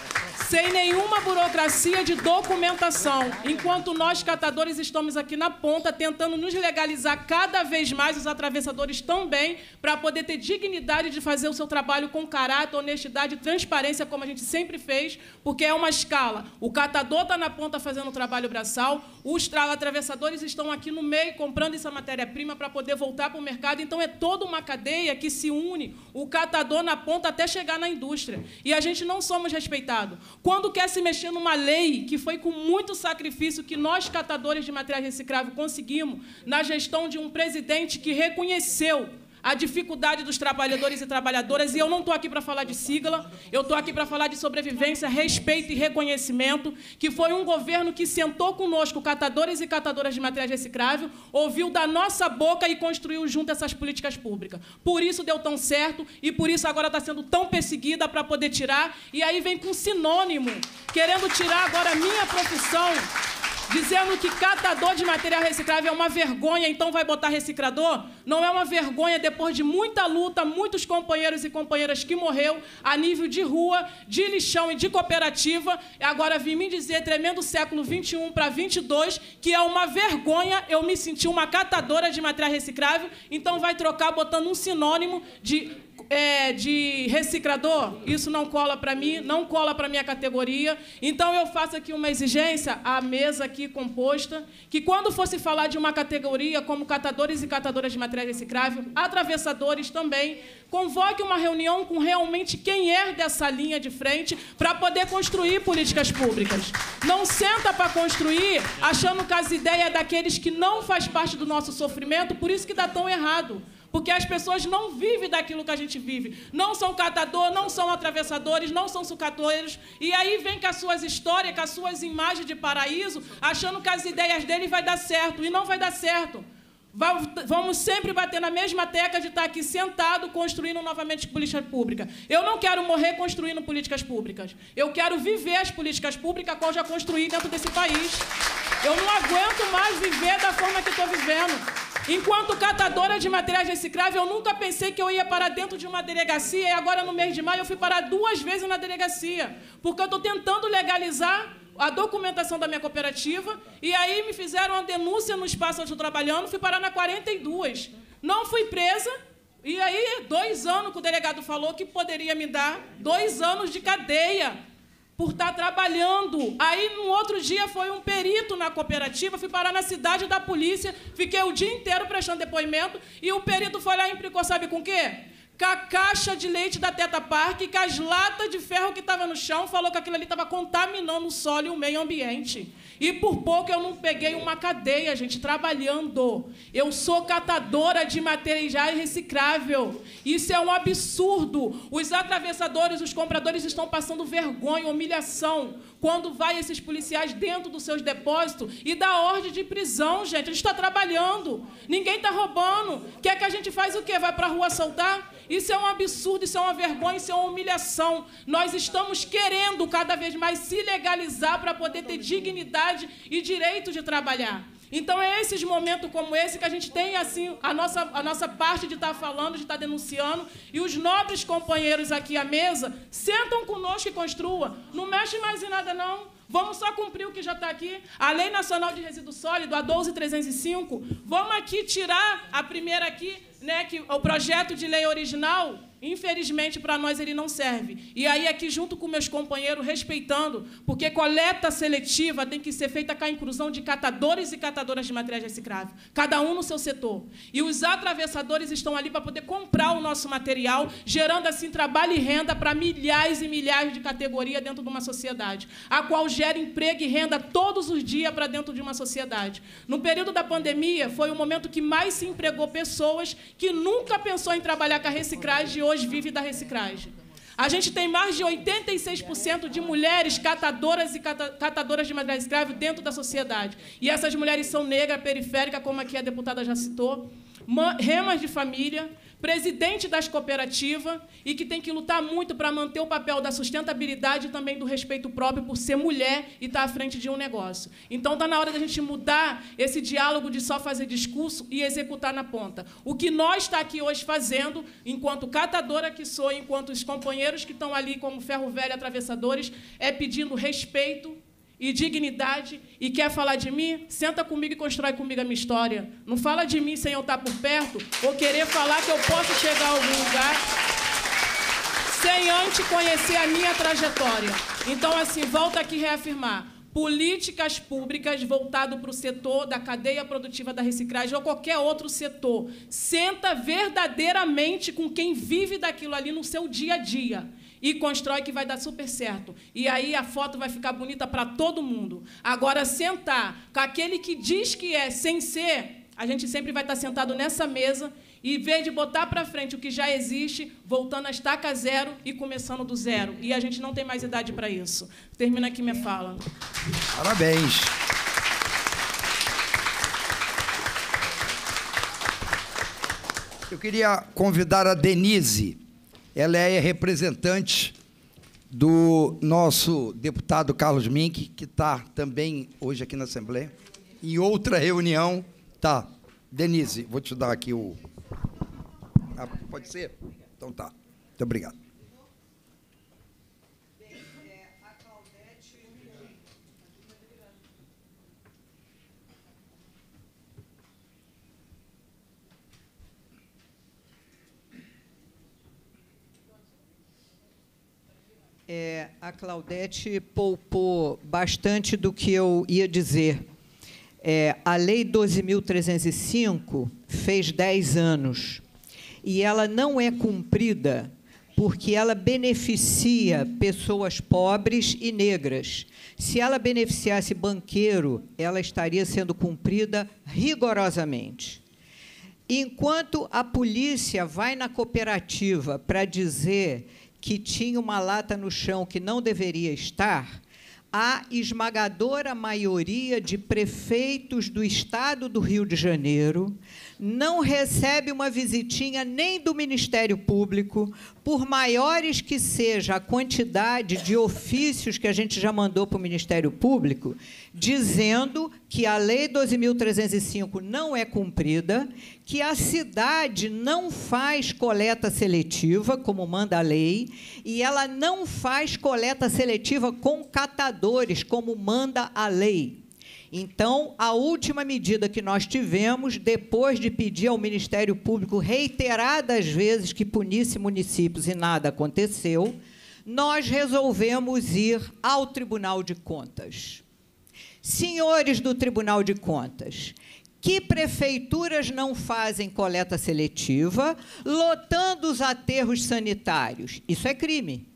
sem nenhuma burocracia de documentação, enquanto nós, catadores, estamos aqui na ponta tentando nos legalizar cada vez mais, os atravessadores também, para poder ter dignidade de fazer o seu trabalho com caráter, honestidade e transparência, como a gente sempre fez, porque é uma escala. O catador está na ponta fazendo o trabalho braçal, os atravessadores estão aqui no meio comprando essa matéria-prima para poder voltar para o mercado. Então, é toda uma cadeia que se une, o catador na ponta até chegar na indústria. E a gente não somos respeitados. Quando quer se mexer numa lei que foi com muito sacrifício que nós, catadores de materiais recicláveis, conseguimos, na gestão de um presidente que reconheceu a dificuldade dos trabalhadores e trabalhadoras, e eu não estou aqui para falar de sigla, eu estou aqui para falar de sobrevivência, respeito e reconhecimento, que foi um governo que sentou conosco, catadores e catadoras de materiais recicláveis, ouviu da nossa boca e construiu junto essas políticas públicas. Por isso deu tão certo, e por isso agora está sendo tão perseguida para poder tirar, e aí vem com sinônimo, querendo tirar agora a minha profissão, dizendo que catador de material reciclável é uma vergonha, então vai botar reciclador? Não é uma vergonha depois de muita luta, muitos companheiros e companheiras que morreu a nível de rua, de lixão e de cooperativa, agora vim me dizer, tremendo século vinte e um para vinte e dois, que é uma vergonha eu me sentir uma catadora de material reciclável, então vai trocar botando um sinônimo de... É, de reciclador, isso não cola para mim, não cola para a minha categoria. Então, eu faço aqui uma exigência à mesa aqui composta, que quando fosse falar de uma categoria como catadores e catadoras de materiais recicláveis, atravessadores também, convoque uma reunião com realmente quem é dessa linha de frente para poder construir políticas públicas. Não senta para construir achando que as ideias daqueles que não faz parte do nosso sofrimento, por isso que dá tão errado. Porque as pessoas não vivem daquilo que a gente vive. Não são catadores, não são atravessadores, não são sucatores. E aí vem com as suas histórias, com as suas imagens de paraíso, achando que as ideias dele vai dar certo. E não vai dar certo. Vamos sempre bater na mesma tecla de estar aqui sentado, construindo novamente política pública. Eu não quero morrer construindo políticas públicas. Eu quero viver as políticas públicas que eu já construí dentro desse país. Eu não aguento mais viver da forma que estou vivendo. Enquanto catadora de materiais recicláveis, eu nunca pensei que eu ia parar dentro de uma delegacia, e agora, no mês de maio, eu fui parar duas vezes na delegacia, porque eu estou tentando legalizar a documentação da minha cooperativa, e aí me fizeram uma denúncia no espaço onde eu estou trabalhando, fui parar na quarenta e dois. Não fui presa, e aí dois anos que o delegado falou que poderia me dar dois anos de cadeia por estar trabalhando. Aí, no outro dia, foi um perito na cooperativa, fui parar na cidade da polícia, fiquei o dia inteiro prestando depoimento, e o perito foi lá e implicou, sabe com o quê? Com a caixa de leite da Teta Park, com as latas de ferro que estava no chão, falou que aquilo ali estava contaminando o solo e o meio ambiente. E por pouco eu não peguei uma cadeia, gente, trabalhando. Eu sou catadora de materiais recicláveis. Isso é um absurdo. Os atravessadores, os compradores estão passando vergonha, humilhação, quando vai esses policiais dentro dos seus depósitos e dá ordem de prisão, gente. A gente está trabalhando. Ninguém está roubando. Quer que a gente faz o quê? Vai para a rua soltar? Isso é um absurdo, isso é uma vergonha, isso é uma humilhação. Nós estamos querendo cada vez mais se legalizar para poder ter dignidade e direito de trabalhar. Então, é esses momentos como esse que a gente tem assim, a, nossa, a nossa parte de estar falando, de estar denunciando, e os nobres companheiros aqui à mesa sentam conosco e construam. Não mexe mais em nada, não. Vamos só cumprir o que já está aqui. A Lei Nacional de Resíduo Sólido, a doze mil trezentos e cinco, vamos aqui tirar a primeira aqui, né, que o projeto de lei original, infelizmente, para nós ele não serve. E aí, aqui, junto com meus companheiros, respeitando, porque coleta seletiva tem que ser feita com a inclusão de catadores e catadoras de materiais recicláveis, cada um no seu setor. E os atravessadores estão ali para poder comprar o nosso material, gerando, assim, trabalho e renda para milhares e milhares de categorias dentro de uma sociedade, a qual gera emprego e renda todos os dias para dentro de uma sociedade. No período da pandemia, foi o momento que mais se empregou pessoas que nunca pensou em trabalhar com a reciclagem e hoje vive da reciclagem. A gente tem mais de oitenta e seis por cento de mulheres catadoras e cata, catadoras de materiais recicláveis dentro da sociedade. E essas mulheres são negras, periféricas, como aqui a deputada já citou, remas de família, presidente das cooperativas e que tem que lutar muito para manter o papel da sustentabilidade e também do respeito próprio por ser mulher e estar à frente de um negócio. Então, está na hora da gente mudar esse diálogo de só fazer discurso e executar na ponta. O que nós está aqui hoje fazendo, enquanto catadora que sou, enquanto os companheiros que estão ali como ferro velho atravessadores, é pedindo respeito e dignidade, e quer falar de mim? Senta comigo e constrói comigo a minha história. Não fala de mim sem eu estar por perto, ou querer falar que eu posso chegar a algum lugar sem antes conhecer a minha trajetória. Então, assim, volto aqui a reafirmar. Políticas públicas voltadas para o setor da cadeia produtiva da reciclagem ou qualquer outro setor. Senta verdadeiramente com quem vive daquilo ali no seu dia a dia. E constrói que vai dar super certo. E aí a foto vai ficar bonita para todo mundo. Agora, sentar com aquele que diz que é sem ser, a gente sempre vai estar sentado nessa mesa e, em vez de botar para frente o que já existe, voltando a estaca zero e começando do zero. E a gente não tem mais idade para isso. Termino aqui minha fala. Parabéns. Eu queria convidar a Denise. Ela é representante do nosso deputado Carlos Mink, que está também hoje aqui na Assembleia. Em outra reunião. Tá. Denise, vou te dar aqui o... Ah, pode ser? Então tá. Muito obrigado. É, a Claudete poupou bastante do que eu ia dizer. É, a Lei doze mil trezentos e cinco fez dez anos e ela não é cumprida porque ela beneficia pessoas pobres e negras. Se ela beneficiasse banqueiro, ela estaria sendo cumprida rigorosamente. Enquanto a polícia vai na cooperativa para dizer que tinha uma lata no chão que não deveria estar, a esmagadora maioria de prefeitos do Estado do Rio de Janeiro não recebe uma visitinha nem do Ministério Público, por maiores que seja a quantidade de ofícios que a gente já mandou para o Ministério Público, dizendo que a Lei doze mil trezentos e cinco não é cumprida, que a cidade não faz coleta seletiva, como manda a lei, e ela não faz coleta seletiva com catadores, como manda a lei. Então, a última medida que nós tivemos, depois de pedir ao Ministério Público reiteradas vezes que punisse municípios e nada aconteceu, nós resolvemos ir ao Tribunal de Contas. Senhores do Tribunal de Contas, que prefeituras não fazem coleta seletiva, lotando os aterros sanitários? Isso é crime.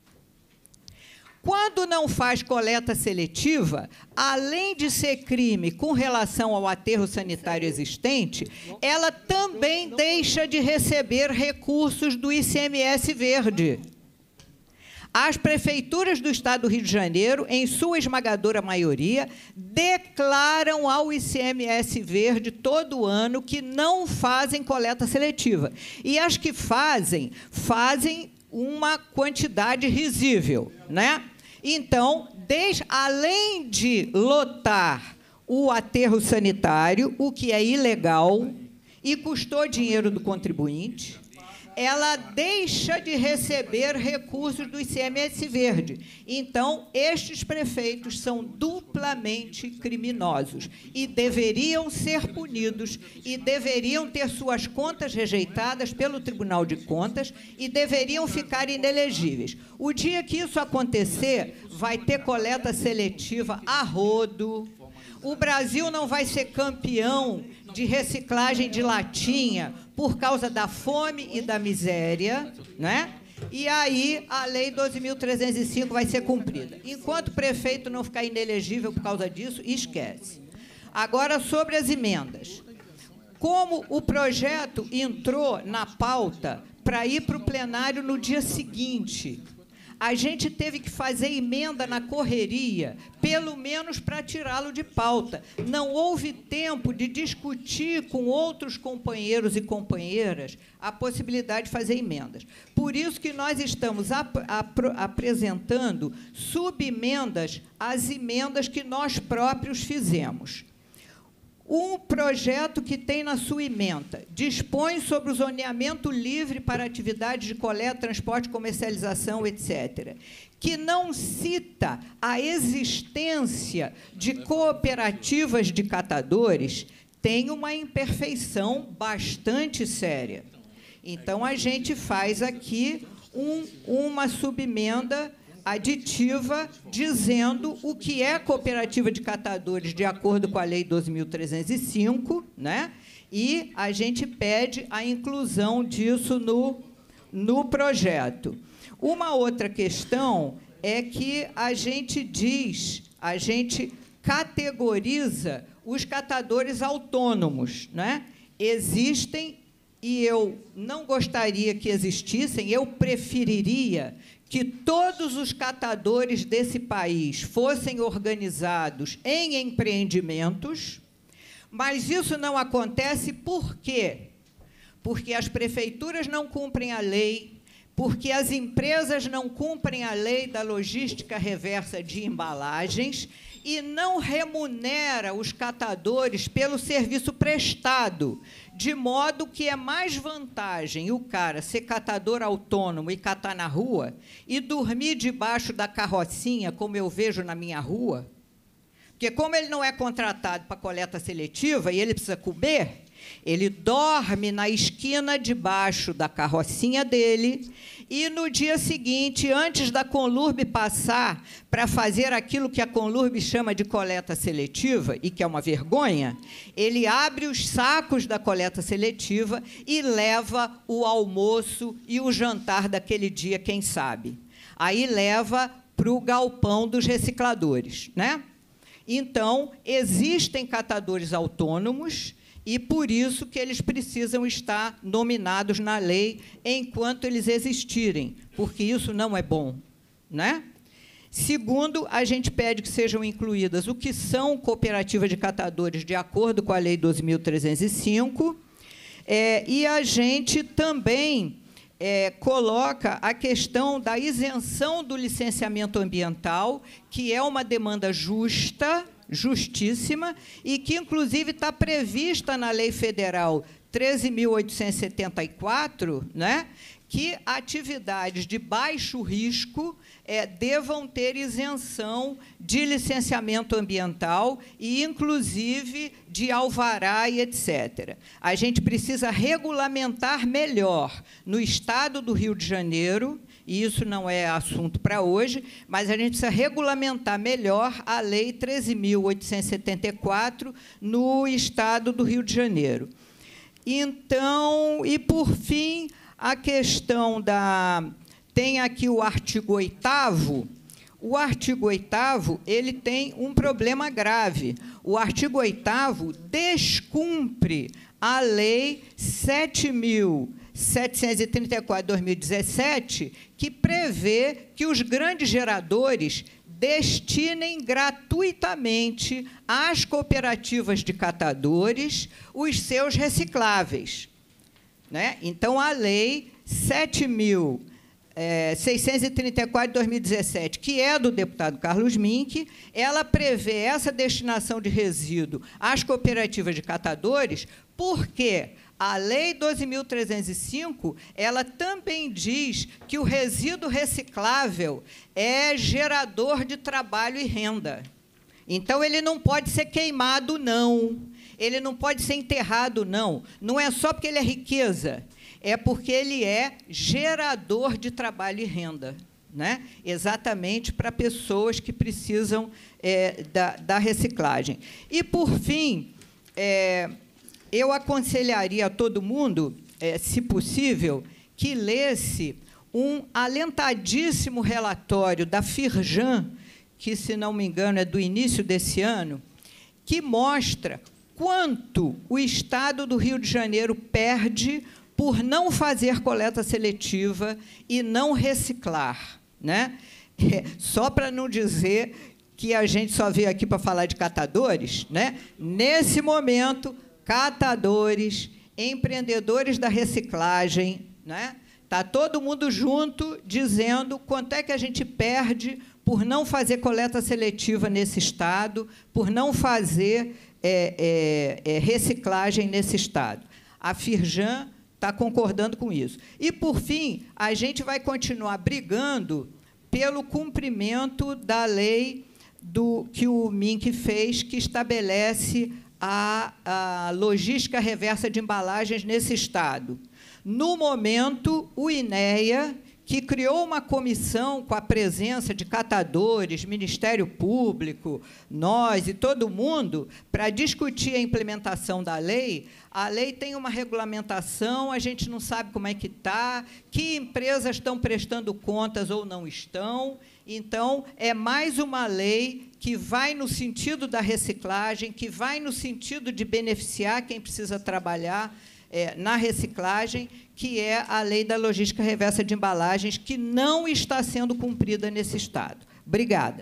Quando não faz coleta seletiva, além de ser crime com relação ao aterro sanitário existente, ela também deixa de receber recursos do I C M S verde. As prefeituras do Estado do Rio de Janeiro, em sua esmagadora maioria, declaram ao I C M S verde todo ano que não fazem coleta seletiva. E as que fazem, fazem uma quantidade risível, né? Então, desde, além de lotar o aterro sanitário, o que é ilegal e custou dinheiro do contribuinte, ela deixa de receber recursos do I C M S verde. Então, estes prefeitos são duplamente criminosos e deveriam ser punidos e deveriam ter suas contas rejeitadas pelo Tribunal de Contas e deveriam ficar inelegíveis. O dia que isso acontecer, vai ter coleta seletiva a rodo. O Brasil não vai ser campeão de reciclagem de latinha por causa da fome e da miséria, né? E aí a Lei doze mil trezentos e cinco vai ser cumprida. Enquanto o prefeito não ficar inelegível por causa disso, esquece. Agora, sobre as emendas. Como o projeto entrou na pauta para ir para o plenário no dia seguinte, a gente teve que fazer emenda na correria, pelo menos para tirá-lo de pauta. Não houve tempo de discutir com outros companheiros e companheiras a possibilidade de fazer emendas. Por isso que nós estamos ap ap apresentando subemendas às emendas que nós próprios fizemos. Um projeto que tem na sua emenda dispõe sobre o zoneamento livre para atividades de coleta, transporte, comercialização, etcétera, que não cita a existência de cooperativas de catadores, tem uma imperfeição bastante séria. Então, a gente faz aqui um, uma subemenda aditiva dizendo o que é cooperativa de catadores de acordo com a Lei doze mil trezentos e cinco, né? E a gente pede a inclusão disso no, no projeto. Uma outra questão é que a gente diz, a gente categoriza os catadores autônomos, né? Existem, e eu não gostaria que existissem, eu preferiria que todos os catadores desse país fossem organizados em empreendimentos, mas isso não acontece por quê? Porque as prefeituras não cumprem a lei, porque as empresas não cumprem a lei da logística reversa de embalagens e não remunera os catadores pelo serviço prestado, de modo que é mais vantagem o cara ser catador autônomo e catar na rua e dormir debaixo da carrocinha, como eu vejo na minha rua, porque, como ele não é contratado para coleta seletiva e ele precisa comer, ele dorme na esquina debaixo da carrocinha dele e, no dia seguinte, antes da Conlurb passar para fazer aquilo que a Conlurb chama de coleta seletiva, e que é uma vergonha, ele abre os sacos da coleta seletiva e leva o almoço e o jantar daquele dia, quem sabe. Aí leva para o galpão dos recicladores, né? Então, existem catadores autônomos e, por isso, que eles precisam estar nominados na lei enquanto eles existirem, porque isso não é bom, né? Segundo, a gente pede que sejam incluídas o que são cooperativas de catadores de acordo com a Lei doze mil trezentos e cinco, é, e a gente também é, coloca a questão da isenção do licenciamento ambiental, que é uma demanda justa, justíssima, e que, inclusive, está prevista na Lei Federal treze mil oitocentos e setenta e quatro, né, que atividades de baixo risco é, devam ter isenção de licenciamento ambiental e, inclusive, de alvará e etcétera. A gente precisa regulamentar melhor no Estado do Rio de Janeiro, e isso não é assunto para hoje, mas a gente precisa regulamentar melhor a Lei treze mil oitocentos e setenta e quatro no Estado do Rio de Janeiro. Então, e, por fim, a questão da... Tem aqui o artigo oitavo. O artigo oitavo ele tem um problema grave. O artigo oitavo descumpre a Lei sete mil setecentos e trinta e quatro de dois mil e dezessete, que prevê que os grandes geradores destinem gratuitamente às cooperativas de catadores os seus recicláveis, né? Então, a Lei sete mil seiscentos e trinta e quatro de dois mil e dezessete, que é do deputado Carlos Mink, ela prevê essa destinação de resíduo às cooperativas de catadores, porque a Lei doze mil trezentos e cinco ela também diz que o resíduo reciclável é gerador de trabalho e renda. Então, ele não pode ser queimado, não. Ele não pode ser enterrado, não. Não é só porque ele é riqueza, é porque ele é gerador de trabalho e renda, né? Exatamente para pessoas que precisam é, da, da reciclagem. E, por fim, é, eu aconselharia a todo mundo, é, se possível, que lesse um alentadíssimo relatório da Firjan, que, se não me engano, é do início desse ano, que mostra quanto o Estado do Rio de Janeiro perde por não fazer coleta seletiva e não reciclar. né? É, só para não dizer que a gente só veio aqui para falar de catadores, né? Nesse momento, catadores, empreendedores da reciclagem, né? Tá todo mundo junto dizendo quanto é que a gente perde por não fazer coleta seletiva nesse estado, por não fazer é, é, é, reciclagem nesse estado. A Firjan está concordando com isso. E, por fim, a gente vai continuar brigando pelo cumprimento da lei do, que o M I N C fez, que estabelece a, a logística reversa de embalagens nesse estado. No momento, o INEA, que criou uma comissão com a presença de catadores, Ministério Público, nós e todo mundo, para discutir a implementação da lei. A lei tem uma regulamentação, a gente não sabe como é que está, que empresas estão prestando contas ou não estão. Então, é mais uma lei que vai no sentido da reciclagem, que vai no sentido de beneficiar quem precisa trabalhar É, na reciclagem, que é a lei da logística reversa de embalagens, que não está sendo cumprida nesse estado. Obrigada.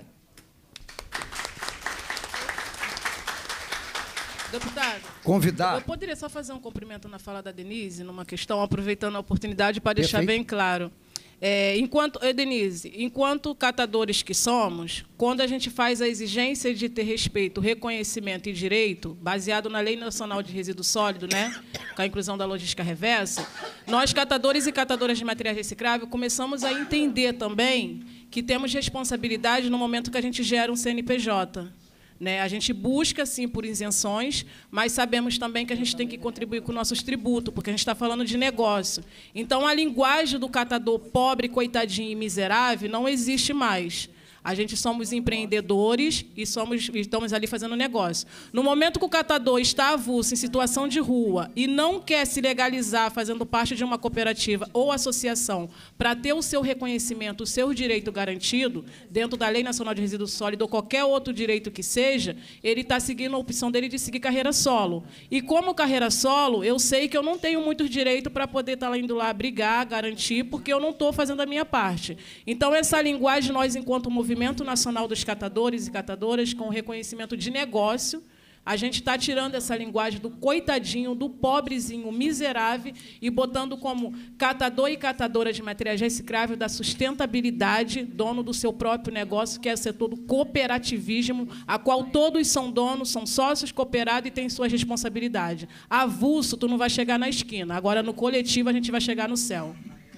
Deputado, convidar. Eu poderia só fazer um cumprimento na fala da Denise, numa questão, aproveitando a oportunidade para deixar Perfeito. bem claro. É, enquanto, Denise, enquanto catadores que somos, quando a gente faz a exigência de ter respeito, reconhecimento e direito, baseado na Lei Nacional de Resíduo Sólido, né, com a inclusão da logística reversa, nós, catadores e catadoras de material reciclável, começamos a entender também que temos responsabilidade no momento que a gente gera um C N P J. Né? A gente busca, sim, por isenções, mas sabemos também que a gente tem que contribuir com nossos tributos, porque a gente está falando de negócio. Então, a linguagem do catador pobre, coitadinho e miserável não existe mais. A gente somos empreendedores e somos, estamos ali fazendo negócio. No momento que o catador está avulso, em situação de rua, e não quer se legalizar fazendo parte de uma cooperativa ou associação para ter o seu reconhecimento, o seu direito garantido, dentro da Lei Nacional de Resíduo Sólido ou qualquer outro direito que seja, ele está seguindo a opção dele de seguir carreira solo. E, como carreira solo, eu sei que eu não tenho muitos direitos para poder estar indo lá brigar, garantir, porque eu não estou fazendo a minha parte. Então, essa linguagem, nós, enquanto movimento Nacional dos Catadores e Catadoras, com reconhecimento de negócio, a gente está tirando essa linguagem do coitadinho, do pobrezinho, miserável, e botando como catador e catadora de materiais recicláveis da sustentabilidade, dono do seu próprio negócio, que é o setor do cooperativismo, a qual todos são donos, são sócios cooperados e têm suas responsabilidades. Avulso, tu não vai chegar na esquina. Agora, no coletivo, a gente vai chegar no céu.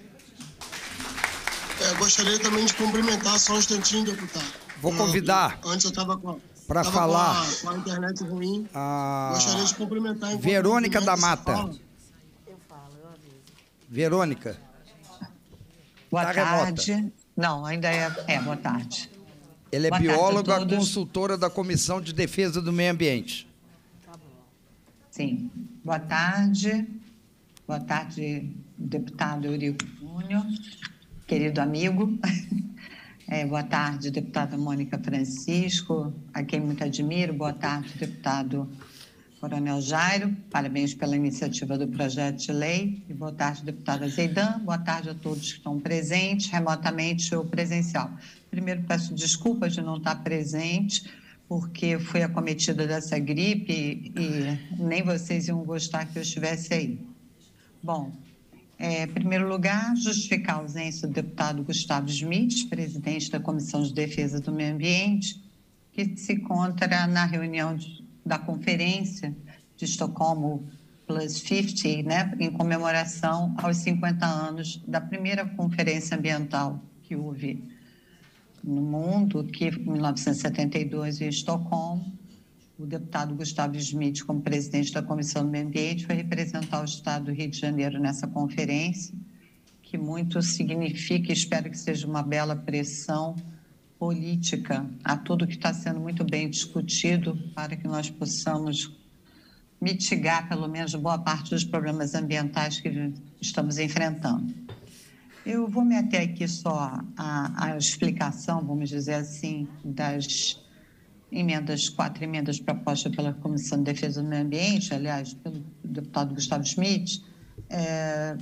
É, gostaria também de cumprimentar, só um instantinho, deputado. Vou convidar. Antes eu estava com, para falar com, com a internet ruim. A gostaria de cumprimentar. Verônica da Mata. Eu falo, eu aviso. Verônica. Boa tá tarde. Remota. Não, ainda é. É, boa tarde. Ela é boa bióloga, consultora da Comissão de Defesa do Meio Ambiente. Tá bom. Sim. Boa tarde. Boa tarde, deputado Eurico Júnior. Querido amigo, é, boa tarde, deputada Mônica Francisco, a quem muito admiro. Boa tarde, deputado Coronel Jairo, parabéns pela iniciativa do projeto de lei. E boa tarde, deputada Zeidan. Boa tarde a todos que estão presentes, remotamente ou presencial. Primeiro, peço desculpas de não estar presente, porque fui acometida dessa gripe e nem vocês iam gostar que eu estivesse aí. Bom, É, em primeiro lugar, justificar a ausência do deputado Gustavo Schmidt, presidente da Comissão de Defesa do Meio Ambiente, que se encontra na reunião de, da Conferência de Estocolmo Plus cinquenta, né, em comemoração aos cinquenta anos da primeira conferência ambiental que houve no mundo, que em mil novecentos e setenta e dois, em Estocolmo. O deputado Gustavo Schmidt, como presidente da Comissão do Meio Ambiente, foi representar o Estado do Rio de Janeiro nessa conferência, que muito significa, e espero que seja uma bela pressão política a tudo que está sendo muito bem discutido para que nós possamos mitigar, pelo menos, boa parte dos problemas ambientais que estamos enfrentando. Eu vou me ater aqui só à, à explicação, vamos dizer assim, das emendas, quatro emendas propostas pela Comissão de Defesa do Meio Ambiente, aliás, pelo deputado Gustavo Schmidt. É,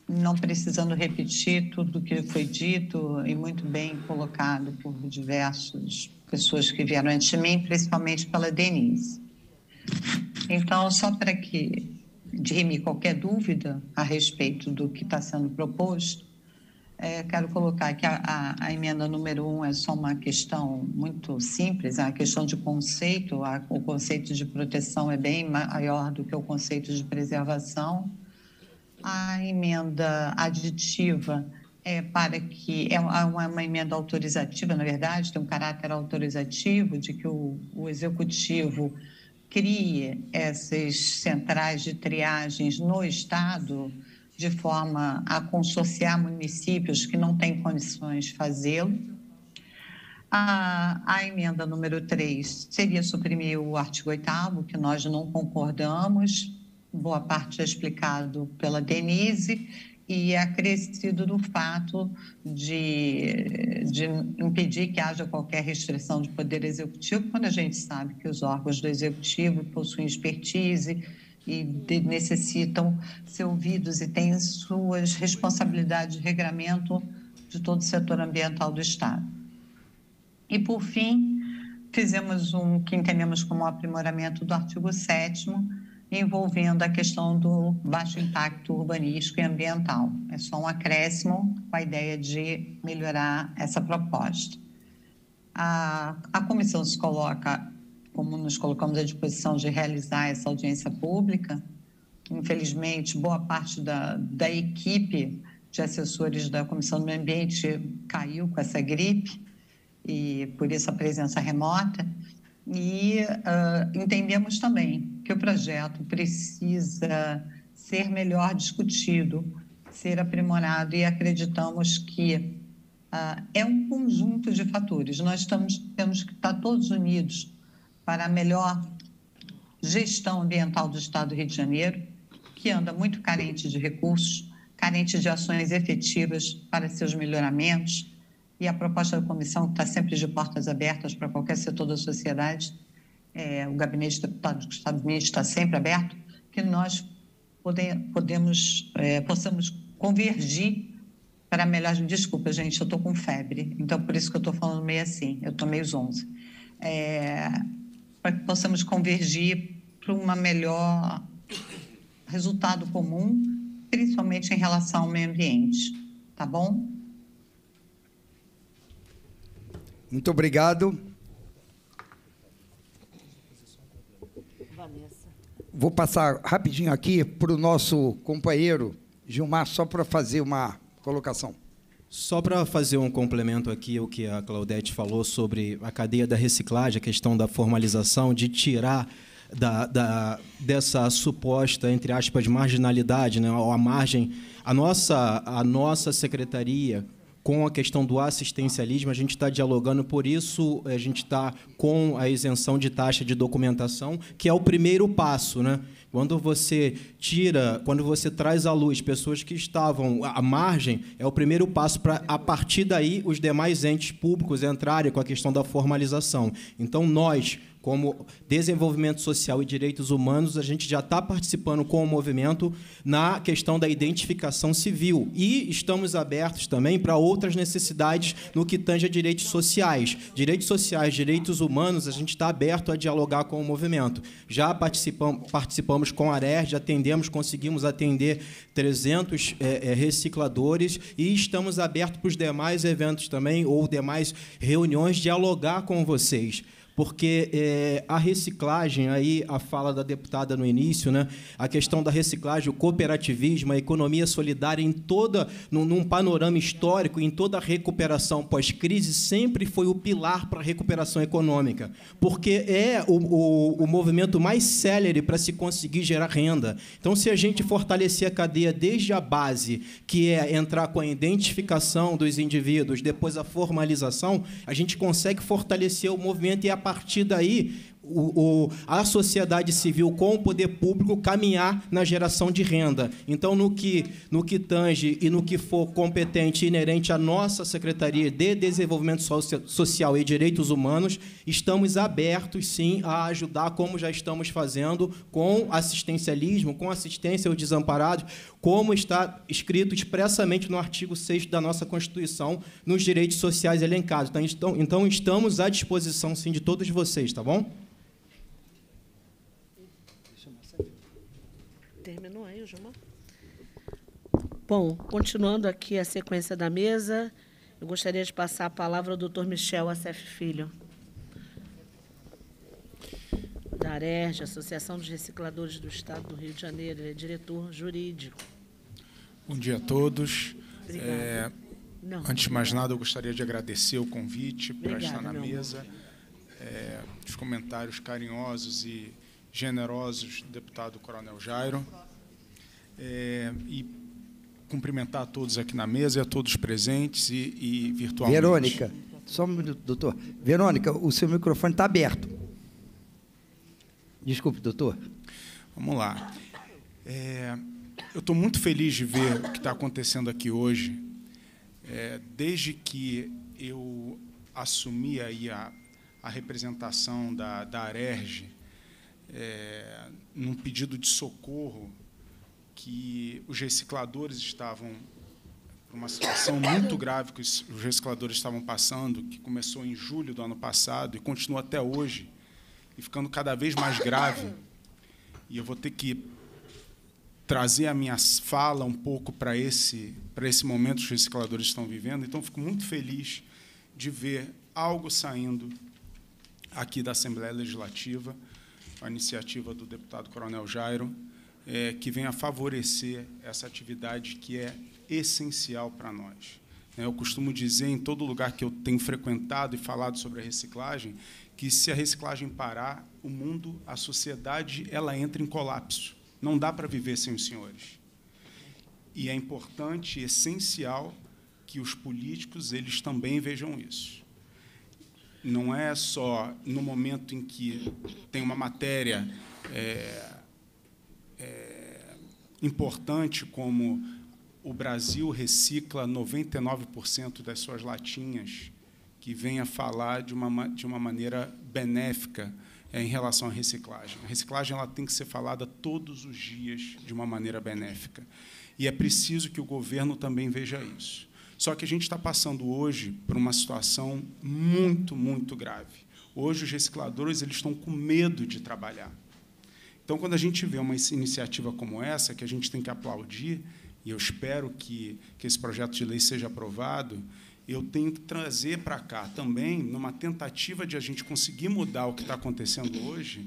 não precisando repetir tudo o que foi dito e muito bem colocado por diversas pessoas que vieram antes de mim, principalmente pela Denise. Então, só para que dirime qualquer dúvida a respeito do que está sendo proposto, é, quero colocar que a, a, a emenda número um é só uma questão muito simples, é uma questão de conceito. A, o conceito de proteção é bem maior do que o conceito de preservação. A emenda aditiva é para que é uma, uma emenda autorizativa, na verdade, tem um caráter autorizativo de que o, o executivo crie essas centrais de triagens no Estado, de forma a consorciar municípios que não têm condições de fazê-lo. A, a emenda número três seria suprimir o artigo oitavo, que nós não concordamos, boa parte é explicado pela Denise, e é acrescido do fato de, de impedir que haja qualquer restrição de poder executivo, quando a gente sabe que os órgãos do executivo possuem expertise e de, necessitam ser ouvidos e têm suas responsabilidades de regramento de todo o setor ambiental do Estado. E, por fim, fizemos um que entendemos como um aprimoramento do artigo sétimo, envolvendo a questão do baixo impacto urbanístico e ambiental. É só um acréscimo com a ideia de melhorar essa proposta. A, a comissão se coloca, como nos colocamos à disposição de realizar essa audiência pública. Infelizmente, boa parte da, da equipe de assessores da Comissão do Meio Ambiente caiu com essa gripe, e por isso a presença remota. E uh, entendemos também que o projeto precisa ser melhor discutido, ser aprimorado, e acreditamos que uh, é um conjunto de fatores. Nós estamos, temos que estar todos unidos para a melhor gestão ambiental do Estado do Rio de Janeiro, que anda muito carente de recursos, carente de ações efetivas para seus melhoramentos, e a proposta da comissão, que está sempre de portas abertas para qualquer setor da sociedade, é, o gabinete de deputados dos Estados Unidos está sempre aberto, que nós pode, podemos, é, possamos convergir para melhor... Desculpa, gente, eu estou com febre, então por isso que eu estou falando meio assim, eu estou meio zonza. É, para que possamos convergir para um melhor resultado comum, principalmente em relação ao meio ambiente. Tá bom? Muito obrigado. Vanessa. Vou passar rapidinho aqui para o nosso companheiro Gilmar, só para fazer uma colocação. Só para fazer um complemento aqui ao que a Claudete falou sobre a cadeia da reciclagem, a questão da formalização, de tirar da, da, dessa suposta, entre aspas, marginalidade, né, a margem, a nossa, a nossa secretaria, com a questão do assistencialismo, a gente está dialogando, por isso a gente está com a isenção de taxa de documentação, que é o primeiro passo, né? Quando você tira, quando você traz à luz pessoas que estavam à margem, é o primeiro passo para, a partir daí, os demais entes públicos entrarem com a questão da formalização. Então, nós, como desenvolvimento social e direitos humanos, a gente já está participando com o movimento na questão da identificação civil. E estamos abertos também para outras necessidades no que tange a direitos sociais. Direitos sociais, direitos humanos, a gente está aberto a dialogar com o movimento. Já participamos, participamos com a ARERJ, atendemos, conseguimos atender trezentos é, é, recicladores, e estamos abertos para os demais eventos também, ou demais reuniões, dialogar com vocês. Porque é, a reciclagem, aí a fala da deputada no início, né, a questão da reciclagem, o cooperativismo, a economia solidária, em toda, num, num panorama histórico, em toda a recuperação pós-crise, sempre foi o pilar para a recuperação econômica, porque é o, o, o movimento mais célere para se conseguir gerar renda. Então, se a gente fortalecer a cadeia desde a base, que é entrar com a identificação dos indivíduos, depois a formalização, a gente consegue fortalecer o movimento, e a partir daí o, o, a sociedade civil com o poder público caminhar na geração de renda. Então, no que, no que tange e no que for competente e inerente à nossa Secretaria de Desenvolvimento Social e Direitos Humanos, estamos abertos, sim, a ajudar, como já estamos fazendo, com assistencialismo, com assistência aos desamparados, como está escrito expressamente no artigo sexto da nossa Constituição, nos direitos sociais elencados. Então, então estamos à disposição, sim, de todos vocês, tá bom? Terminou aí, Gilmar? Bom, continuando aqui a sequência da mesa, eu gostaria de passar a palavra ao doutor Michel Assef Filho, da ARERJ, Associação dos Recicladores do Estado do Rio de Janeiro. Ele é diretor jurídico. Bom dia a todos. É, Não, antes de mais nada, eu gostaria de agradecer o convite para estar na meu mesa, é, os comentários carinhosos e generosos do deputado Coronel Jairo, é, e cumprimentar a todos aqui na mesa e a todos presentes e, e virtualmente. Verônica, só um minuto, doutor. Verônica, o seu microfone está aberto. Desculpe, doutor. Vamos lá. É, eu estou muito feliz de ver o que está acontecendo aqui hoje. É, desde que eu assumi aí a, a representação da, da ARERJ, é, num pedido de socorro que os recicladores estavam, por uma situação muito grave que os recicladores estavam passando, que começou em julho do ano passado e continua até hoje, e ficando cada vez mais grave, e eu vou ter que trazer a minha fala um pouco para esse, para esse momento que os recicladores estão vivendo. Então, fico muito feliz de ver algo saindo aqui da Assembleia Legislativa, a iniciativa do deputado Coronel Jairo, é, que venha favorecer essa atividade que é essencial para nós. Eu costumo dizer, em todo lugar que eu tenho frequentado e falado sobre a reciclagem, que se a reciclagem parar, o mundo, a sociedade, ela entra em colapso. Não dá para viver sem os senhores. E é importante, essencial, que os políticos eles também vejam isso. Não é só no momento em que tem uma matéria é, é, importante como o Brasil recicla noventa e nove por cento das suas latinhas, que venha falar de uma, de uma maneira benéfica é, em relação à reciclagem. A reciclagem ela tem que ser falada todos os dias de uma maneira benéfica. E é preciso que o governo também veja isso. Só que a gente está passando hoje por uma situação muito, muito grave. Hoje, os recicladores eles estão com medo de trabalhar. Então, quando a gente vê uma iniciativa como essa, que a gente tem que aplaudir, e eu espero que, que esse projeto de lei seja aprovado, eu tenho que trazer para cá também, numa tentativa de a gente conseguir mudar o que está acontecendo hoje,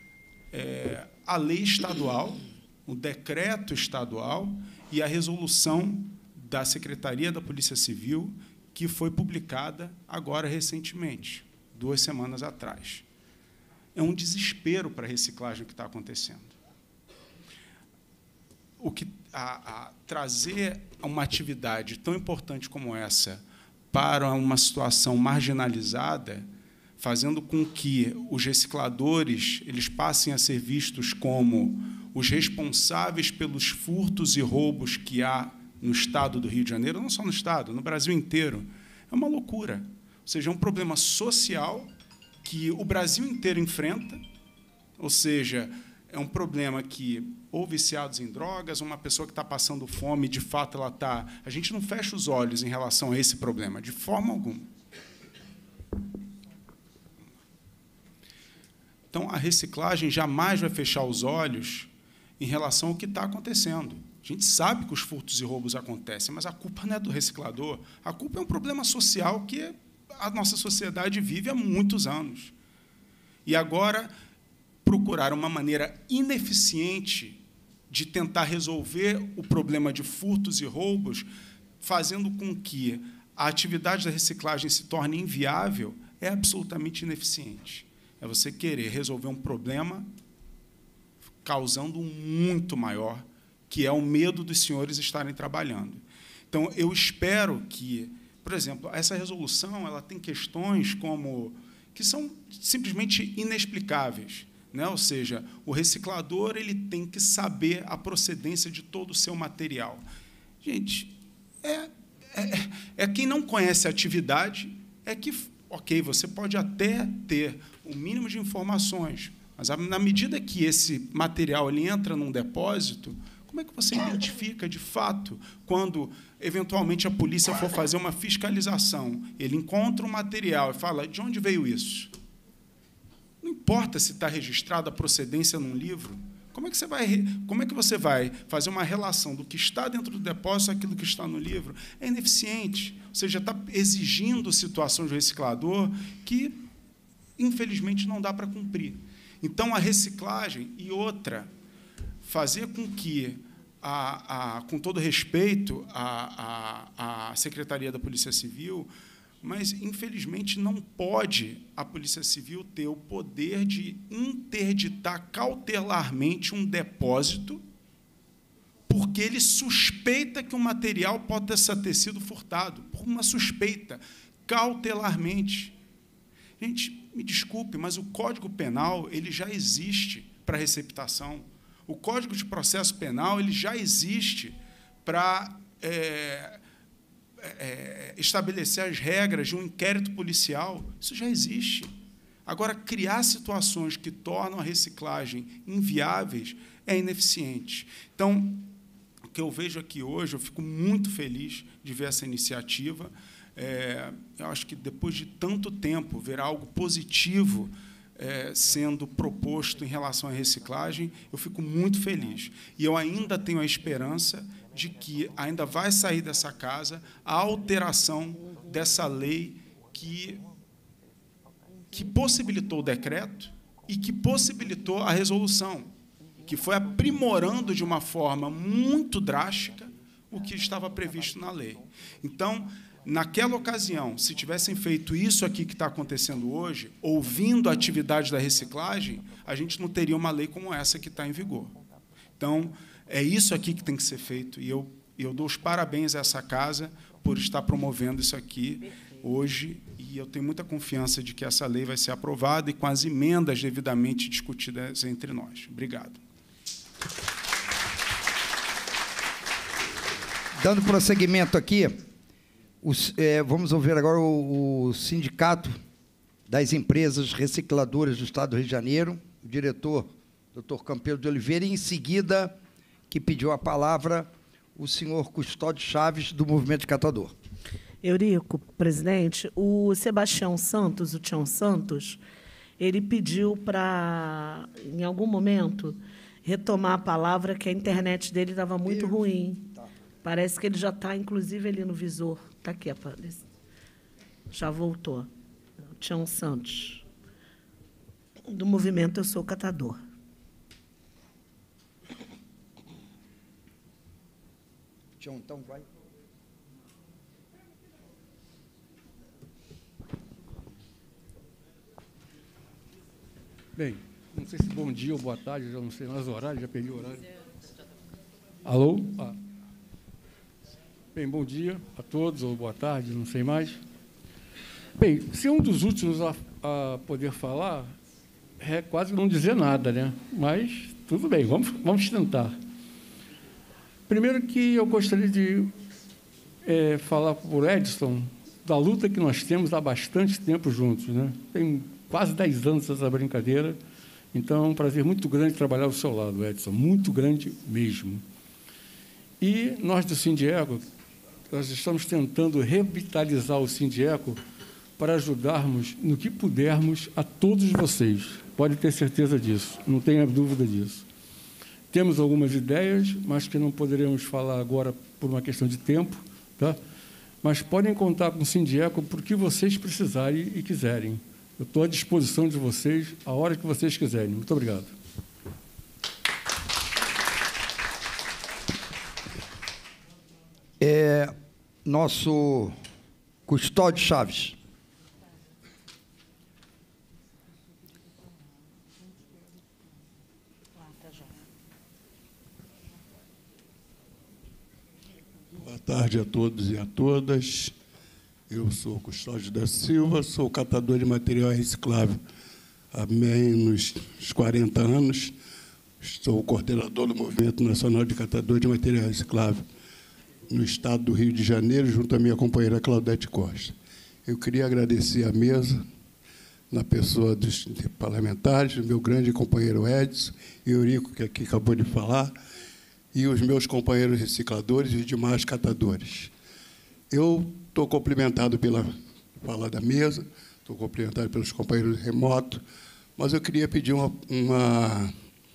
é, a lei estadual, o decreto estadual e a resolução da Secretaria da Polícia Civil, que foi publicada agora recentemente, duas semanas atrás. É um desespero para a reciclagem que está acontecendo. O que, a, a, trazer uma atividade tão importante como essa para uma situação marginalizada, fazendo com que os recicladores eles passem a ser vistos como os responsáveis pelos furtos e roubos que há no Estado do Rio de Janeiro, não só no Estado, no Brasil inteiro, é uma loucura. Ou seja, é um problema social que o Brasil inteiro enfrenta, ou seja, é um problema que ou viciados em drogas, uma pessoa que está passando fome, de fato, ela está... A gente não fecha os olhos em relação a esse problema, de forma alguma. Então, a reciclagem jamais vai fechar os olhos em relação ao que está acontecendo. A gente sabe que os furtos e roubos acontecem, mas a culpa não é do reciclador. A culpa é um problema social que a nossa sociedade vive há muitos anos. E agora, procurar uma maneira ineficiente de tentar resolver o problema de furtos e roubos, fazendo com que a atividade da reciclagem se torne inviável, é absolutamente ineficiente. É você querer resolver um problema causando um muito maior, que é o medo dos senhores estarem trabalhando. Então, eu espero que, por exemplo, essa resolução ela tem questões como que são simplesmente inexplicáveis, né? Ou seja, o reciclador ele tem que saber a procedência de todo o seu material. Gente, é, é, é quem não conhece a atividade é que, ok, você pode até ter o mínimo de informações, mas, na medida que esse material ele entra num depósito, como é que você identifica, de fato, quando, eventualmente, a polícia for fazer uma fiscalização, ele encontra um material e fala, de onde veio isso? Não importa se está registrada a procedência num livro, como é que você vai, como é que você vai fazer uma relação do que está dentro do depósito com aquilo que está no livro? É ineficiente. Ou seja, está exigindo situações do reciclador que, infelizmente, não dá para cumprir. Então, a reciclagem e outra, fazer com que, a, a, com todo respeito à, à, à Secretaria da Polícia Civil, mas, infelizmente, não pode a Polícia Civil ter o poder de interditar cautelarmente um depósito porque ele suspeita que o material possa ter sido furtado, por uma suspeita, cautelarmente. Gente, me desculpe, mas o Código Penal ele já existe para receptação. O Código de Processo Penal ele já existe para é, é, estabelecer as regras de um inquérito policial. Isso já existe. Agora, criar situações que tornam a reciclagem inviáveis é ineficiente. Então, o que eu vejo aqui hoje, eu fico muito feliz de ver essa iniciativa. É, eu acho que, depois de tanto tempo, ver algo positivo é, sendo proposto em relação à reciclagem, eu fico muito feliz. E eu ainda tenho a esperança de que ainda vai sair dessa casa a alteração dessa lei que, que possibilitou o decreto e que possibilitou a resolução, que foi aprimorando de uma forma muito drástica o que estava previsto na lei. Então, naquela ocasião, se tivessem feito isso aqui que está acontecendo hoje, ouvindo a atividade da reciclagem, a gente não teria uma lei como essa que está em vigor. Então, é isso aqui que tem que ser feito, e eu, eu dou os parabéns a essa casa por estar promovendo isso aqui hoje, e eu tenho muita confiança de que essa lei vai ser aprovada e com as emendas devidamente discutidas entre nós. Obrigado. Dando prosseguimento aqui, os, é, vamos ouvir agora o, o Sindicato das Empresas Recicladoras do Estado do Rio de Janeiro, o diretor, doutor Campelo de Oliveira, e, em seguida, que pediu a palavra, o senhor Custódio Chaves, do Movimento Catador. Eurico, presidente, o Sebastião Santos, o Tião Santos, ele pediu para, em algum momento, retomar a palavra, que a internet dele estava muito ruim. Parece que ele já está, inclusive, ali no visor. Está aqui, aparece. Já voltou. O Tião Santos, do Movimento Eu Sou Catador. Tião, então, vai. Bem, não sei se bom dia ou boa tarde, já não sei mais o horário, já perdi o horário. Alô? Ah. Bem, bom dia a todos, ou boa tarde, não sei mais. Bem, ser um dos últimos a, a poder falar é quase não dizer nada, né? Mas tudo bem, vamos, vamos tentar. Primeiro que eu gostaria de é, falar para o Edson da luta que nós temos há bastante tempo juntos, né? Tem quase dez anos essa brincadeira, então é um prazer muito grande trabalhar ao seu lado, Edson, muito grande mesmo. E nós do Sindieco, nós estamos tentando revitalizar o Sindieco para ajudarmos no que pudermos a todos vocês, pode ter certeza disso, não tenha dúvida disso. Temos algumas ideias, mas que não poderemos falar agora por uma questão de tempo, tá? Mas podem contar com o Sindieco por que vocês precisarem e quiserem. Eu estou à disposição de vocês a hora que vocês quiserem. Muito obrigado. É, nosso Custódio Chaves. Boa tarde a todos e a todas. Eu sou Custódio da Silva, sou catador de material reciclável há menos de quarenta anos. Sou coordenador do Movimento Nacional de Catador de Material Reciclável no estado do Rio de Janeiro, junto à minha companheira Claudete Costa. Eu queria agradecer à mesa, na pessoa dos parlamentares, do meu grande companheiro Edson, e Eurico, que aqui acabou de falar, e os meus companheiros recicladores e os demais catadores. Eu estou cumprimentado pela fala da mesa, estou cumprimentado pelos companheiros remotos, mas eu queria pedir uma, uma,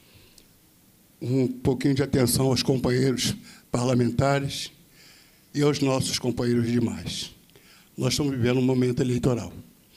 um pouquinho de atenção aos companheiros parlamentares e aos nossos companheiros demais. Nós estamos vivendo um momento eleitoral.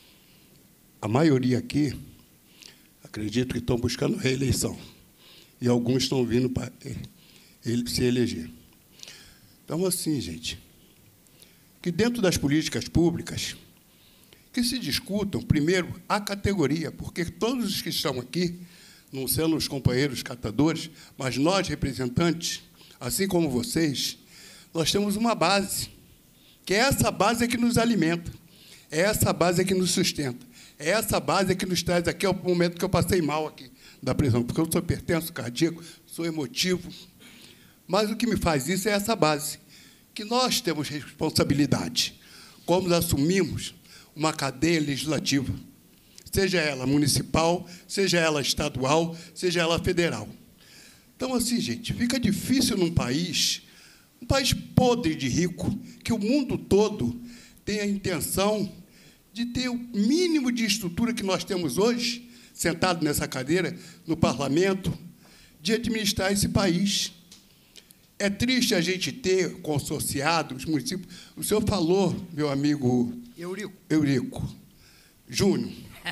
A maioria aqui, acredito que estão buscando reeleição, e alguns estão vindo para ele se eleger. Então, assim, gente, que dentro das políticas públicas, que se discutam, primeiro, a categoria, porque todos os que estão aqui, não sendo os companheiros catadores, mas nós, representantes, assim como vocês, nós temos uma base, que é essa base que nos alimenta, é essa base que nos sustenta, é essa base que nos traz aqui ao momento que eu passei mal aqui da prisão, porque eu sou hipertenso cardíaco, sou emotivo, mas o que me faz isso é essa base, que nós temos responsabilidade, como assumimos uma cadeia legislativa, seja ela municipal, seja ela estadual, seja ela federal. Então, assim, gente, fica difícil num país, um país podre de rico, que o mundo todo tem a intenção de ter o mínimo de estrutura que nós temos hoje, sentado nessa cadeira, no parlamento, de administrar esse país. É triste a gente ter consorciado os municípios. O senhor falou, meu amigo Eurico, Eurico Júnior.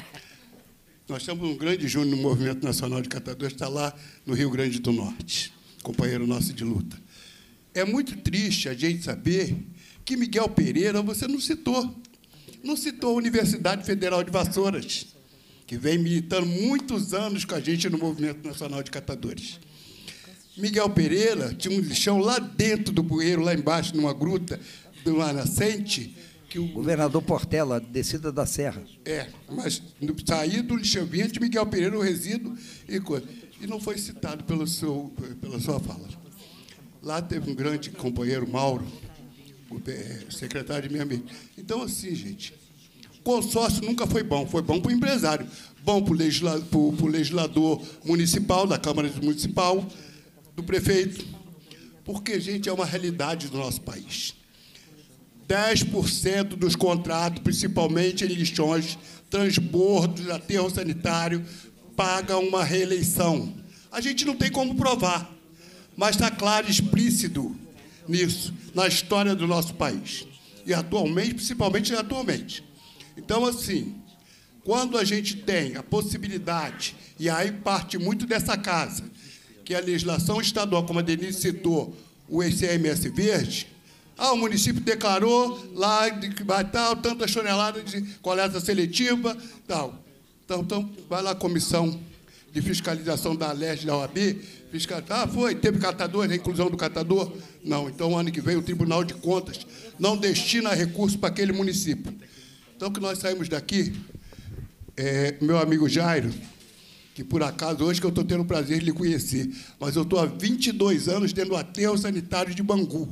Nós temos um grande Júnior no Movimento Nacional de Catadores, está lá no Rio Grande do Norte, companheiro nosso de luta. É muito triste a gente saber que Miguel Pereira, você não citou, não citou a Universidade Federal de Vassouras, que vem militando muitos anos com a gente no Movimento Nacional de Catadores. Miguel Pereira tinha um lixão lá dentro do bueiro, lá embaixo, numa gruta, numa nascente, que o governador Portela, descida da Serra. É, mas saía do lixão, vinha de Miguel Pereira o resíduo e coisa. E não foi citado pelo seu, pela sua fala. Lá teve um grande companheiro, Mauro, o secretário de meio ambiente. Então, assim, gente, consórcio nunca foi bom, foi bom para o empresário, bom para o legislador, para o legislador municipal, da Câmara Municipal, do prefeito, porque, gente, é uma realidade do nosso país. dez por cento dos contratos, principalmente em lixões, transbordos, aterro sanitário, pagam uma reeleição. A gente não tem como provar, mas está claro e explícito nisso, na história do nosso país. E atualmente, principalmente atualmente. Então, assim, quando a gente tem a possibilidade, e aí parte muito dessa casa, que a legislação estadual, como a Denise citou, o I C M S verde, ah, o município declarou lá que vai tal, tantas toneladas de coleta seletiva, tal. Então, então, vai lá a comissão de fiscalização da Alerj da O A B, fiscal, ah, foi, teve catador, a inclusão do catador? Não, então, ano que vem, o Tribunal de Contas não destina recurso para aquele município. Então, que nós saímos daqui, é, meu amigo Jairo, que, por acaso, hoje que eu estou tendo o prazer de lhe conhecer, mas eu estou há vinte e dois anos dentro do aterro sanitário de Bangu.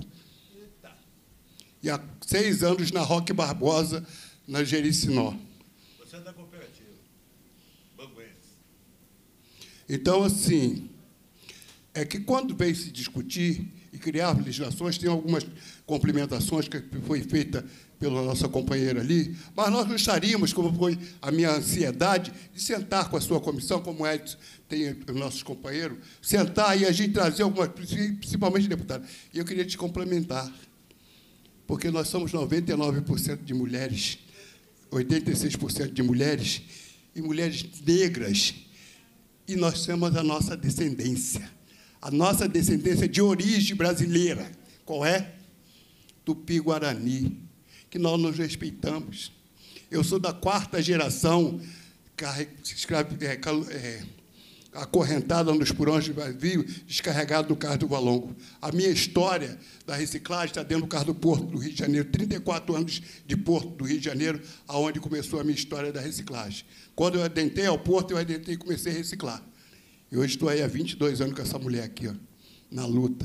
E há seis anos na Roque Barbosa, na Jericinó. Você é da cooperativa, banguense. Então, assim, é que quando vem se discutir e criar legislações, tem algumas complementações que foi feita pela nossa companheira ali, mas nós gostaríamos, como foi a minha ansiedade, de sentar com a sua comissão, como o Edson tem os nossos companheiros, sentar e a gente trazer algumas, principalmente deputados. E eu queria te complementar, porque nós somos noventa e nove por cento de mulheres, oitenta e seis por cento de mulheres, e mulheres negras, e nós temos a nossa descendência, a nossa descendência de origem brasileira. Qual é? Tupi-Guarani, que nós nos respeitamos. Eu sou da quarta geração acorrentada nos porões de vazio, descarregado no Cais do Valongo. A minha história da reciclagem está dentro do Cais do Porto do Rio de Janeiro, trinta e quatro anos de Porto do Rio de Janeiro, aonde começou a minha história da reciclagem. Quando eu adentrei ao Porto, eu adentrei e comecei a reciclar. E hoje estou aí há vinte e dois anos com essa mulher aqui, ó, na luta.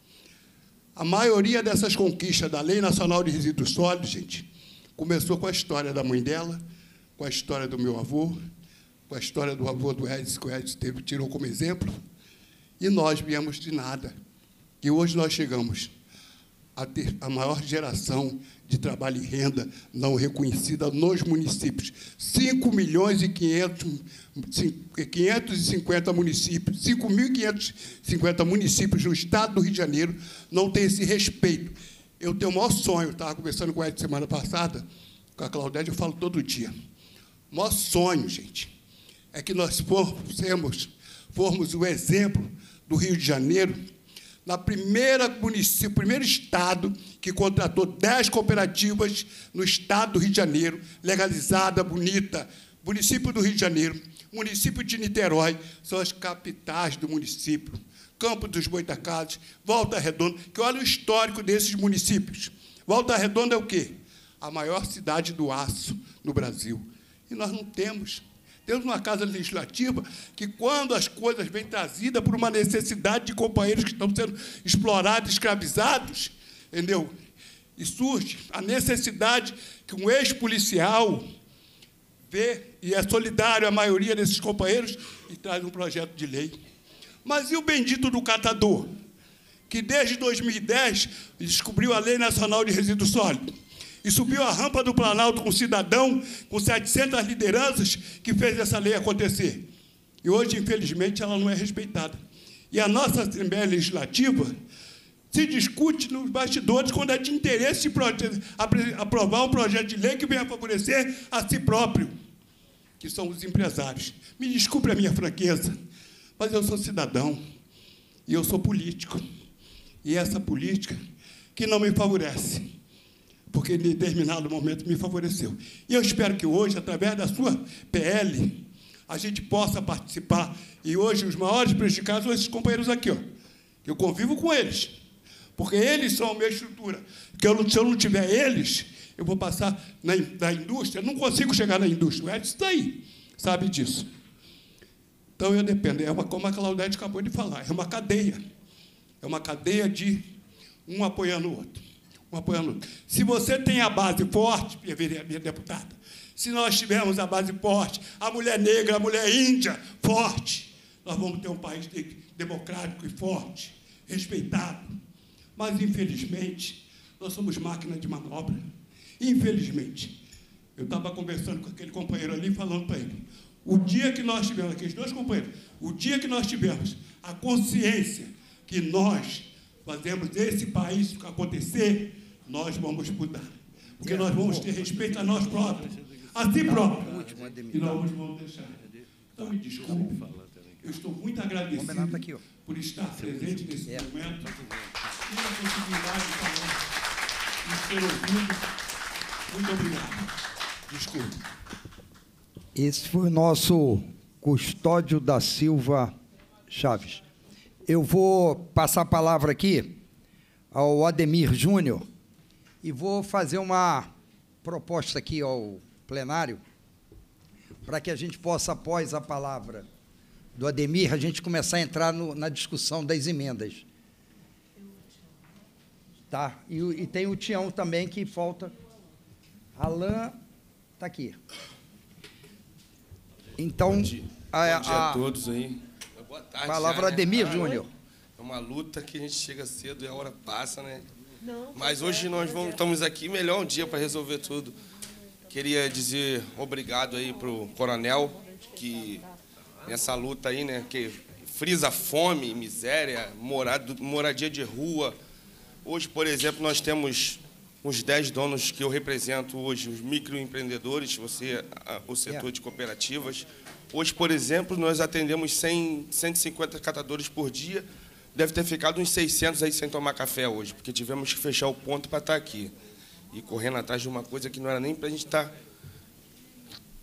A maioria dessas conquistas da Lei Nacional de Resíduos Sólidos, gente, começou com a história da mãe dela, com a história do meu avô, com a história do avô do Edson, que o Edson teve, tirou como exemplo, e nós viemos de nada. E hoje nós chegamos a ter a maior geração de trabalho e renda não reconhecida nos municípios. cinco milhões e quinhentos e cinquenta municípios, cinco mil quinhentos e cinquenta municípios no estado do Rio de Janeiro não têm esse respeito. Eu tenho o maior sonho, estava conversando com a Edson semana passada, com a Claudete, eu falo todo dia. O maior sonho, gente, é que nós formos, formos o exemplo do Rio de Janeiro, na primeira município, primeiro estado que contratou dez cooperativas no estado do Rio de Janeiro, legalizada, bonita. Município do Rio de Janeiro, município de Niterói, são as capitais do município. Campos dos Goitacazes, Volta Redonda, que olha o histórico desses municípios. Volta Redonda é o quê? A maior cidade do aço no Brasil. E nós não temos. Temos uma casa legislativa que, quando as coisas vêm trazidas por uma necessidade de companheiros que estão sendo explorados, escravizados, entendeu? E surge a necessidade que um ex-policial vê, e é solidário a maioria desses companheiros, e traz um projeto de lei. Mas e o bendito do catador, que, desde dois mil e dez, descobriu a Lei Nacional de Resíduos Sólidos, e subiu a rampa do Planalto com um cidadão, com setecentas lideranças, que fez essa lei acontecer. E hoje, infelizmente, ela não é respeitada. E a nossa Assembleia Legislativa se discute nos bastidores quando é de interesse aprovar um projeto de lei que venha favorecer a si próprio, que são os empresários. Me desculpe a minha franqueza, mas eu sou cidadão e eu sou político. E essa política que não me favorece, porque em determinado momento me favoreceu. E eu espero que hoje, através da sua P L, a gente possa participar. E hoje os maiores prejudicados são esses companheiros aqui, ó. Eu convivo com eles, porque eles são a minha estrutura. Porque eu, se eu não tiver eles, eu vou passar na, na indústria, eu não consigo chegar na indústria. O Edson está aí, sabe disso. Então, eu dependo. É uma, como a Claudete acabou de falar, é uma cadeia. É uma cadeia de um apoiando o outro. Apoiando. Se você tem a base forte, minha deputada, se nós tivermos a base forte, a mulher negra, a mulher índia forte, nós vamos ter um país democrático e forte, respeitado. Mas, infelizmente, nós somos máquina de manobra. Infelizmente. Eu estava conversando com aquele companheiro ali, falando para ele, o dia que nós tivermos, aqueles dois companheiros, o dia que nós tivermos a consciência que nós fazemos esse país acontecer, nós vamos mudar. Porque nós vamos ter respeito a nós próprios, a si próprios. E nós vamos deixar. Então, me desculpe, eu estou muito agradecido por estar presente nesse momento e a possibilidade de falar, de ser ouvido. Muito obrigado. Desculpe. Esse foi o nosso Custódio da Silva Chaves. Eu vou passar a palavra aqui ao Ademir Júnior e vou fazer uma proposta aqui ao plenário para que a gente possa, após a palavra do Ademir, a gente começar a entrar no, na discussão das emendas. Tá? E, e tem o Tião também, que falta. Alain está aqui. Então, bom dia, a, bom dia a, a todos aí. Boa tarde. Palavra já, né? Ademir ah, Júnior. É uma luta que a gente chega cedo e a hora passa, né? Não, mas hoje nós vamos, estamos aqui, melhor um dia para resolver tudo. Queria dizer obrigado aí para o coronel, que nessa luta aí, né, que frisa fome, miséria, morado, moradia de rua. Hoje, por exemplo, nós temos uns dez donos que eu represento hoje, os microempreendedores, você, o setor de cooperativas. Hoje, por exemplo, nós atendemos cem, cento e cinquenta catadores por dia. Deve ter ficado uns seiscentos aí sem tomar café hoje, porque tivemos que fechar o ponto para estar aqui. E correndo atrás de uma coisa que não era nem para a gente estar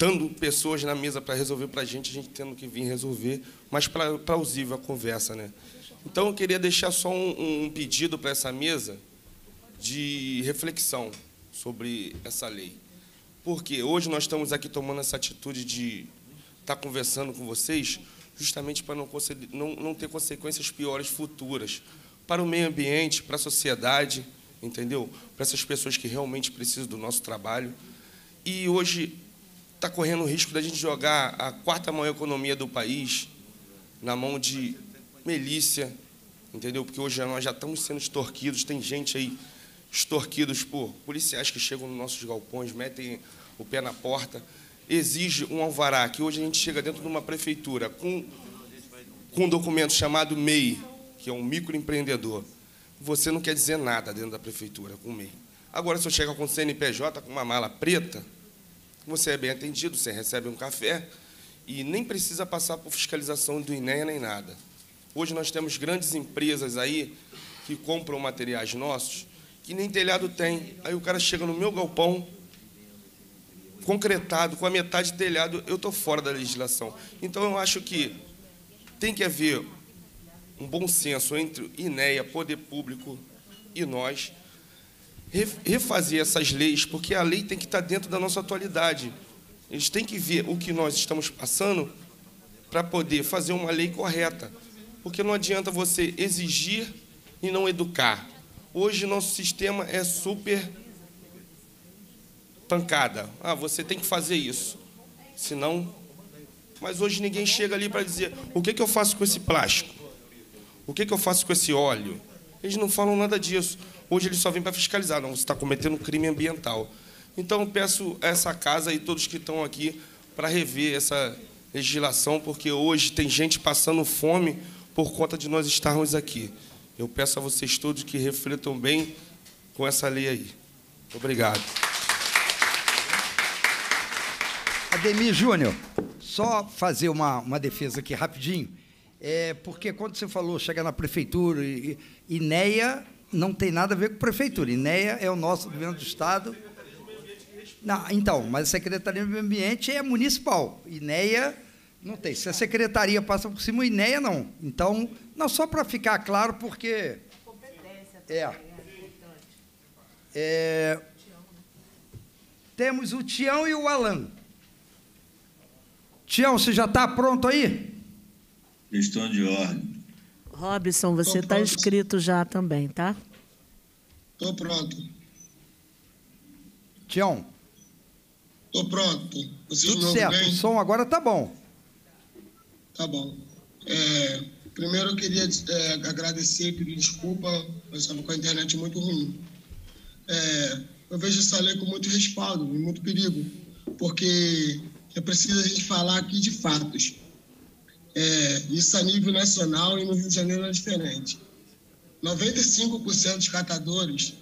estando pessoas na mesa para resolver para a gente, a gente tendo que vir resolver, mas para plausível a conversa, né? Então, eu queria deixar só um, um pedido para essa mesa de reflexão sobre essa lei. Porque hoje nós estamos aqui tomando essa atitude de estar conversando com vocês justamente para não, não, não ter consequências piores futuras para o meio ambiente, para a sociedade, entendeu? Para essas pessoas que realmente precisam do nosso trabalho. E hoje está correndo o risco da gente jogar a quarta maior economia do país na mão de milícia, entendeu? Porque hoje nós já estamos sendo extorquidos, tem gente aí extorquidos por policiais que chegam nos nossos galpões, metem o pé na porta, exige um alvará, que hoje a gente chega dentro de uma prefeitura com, com um documento chamado M E I, que é um microempreendedor. Você não quer dizer nada dentro da prefeitura com o M E I. Agora, se eu chego com o C N P J, com uma mala preta, você é bem atendido, você recebe um café e nem precisa passar por fiscalização do I N E A nem nada. Hoje nós temos grandes empresas aí que compram materiais nossos que nem telhado tem. Aí o cara chega no meu galpão, concretado, com a metade de telhado, eu estou fora da legislação. Então, eu acho que tem que haver um bom senso entre I N E A, Poder Público e nós, refazer essas leis, porque a lei tem que estar dentro da nossa atualidade. Eles têm que ver o que nós estamos passando para poder fazer uma lei correta. Porque não adianta você exigir e não educar. Hoje, nosso sistema é super pancada. Ah, você tem que fazer isso. Senão... Mas hoje ninguém chega ali para dizer o que, que eu faço com esse plástico? O que, que eu faço com esse óleo? Eles não falam nada disso. Hoje eles só vêm para fiscalizar. Não, você está cometendo crime ambiental. Então, eu peço a essa casa e todos que estão aqui para rever essa legislação, porque hoje tem gente passando fome por conta de nós estarmos aqui. Eu peço a vocês todos que reflitam bem com essa lei aí. Muito obrigado. Ademir Júnior, só fazer uma, uma defesa aqui rapidinho, é, porque quando você falou chegar na prefeitura, I N E A não tem nada a ver com prefeitura, I N E A é o nosso governo do Estado. Não, então, mas a Secretaria do Meio Ambiente é municipal, I N E A não tem. Se a Secretaria passa por cima, o I N E A não. Então, não só para ficar claro, porque... É. é temos o Tião e o Alan. Tião, você já está pronto aí? Questão de ordem. Robson, você está inscrito já também, tá? Estou pronto. Tião. Estou pronto. Vocês Tudo me certo, bem? o som agora está bom. Tá bom. É, primeiro, eu queria é, agradecer e pedir desculpa, eu estava com a internet muito ruim. É, eu vejo essa lei com muito respaldo e muito perigo, porque é preciso a gente falar aqui de fatos. É, isso a nível nacional e no Rio de Janeiro é diferente. noventa e cinco por cento dos catadores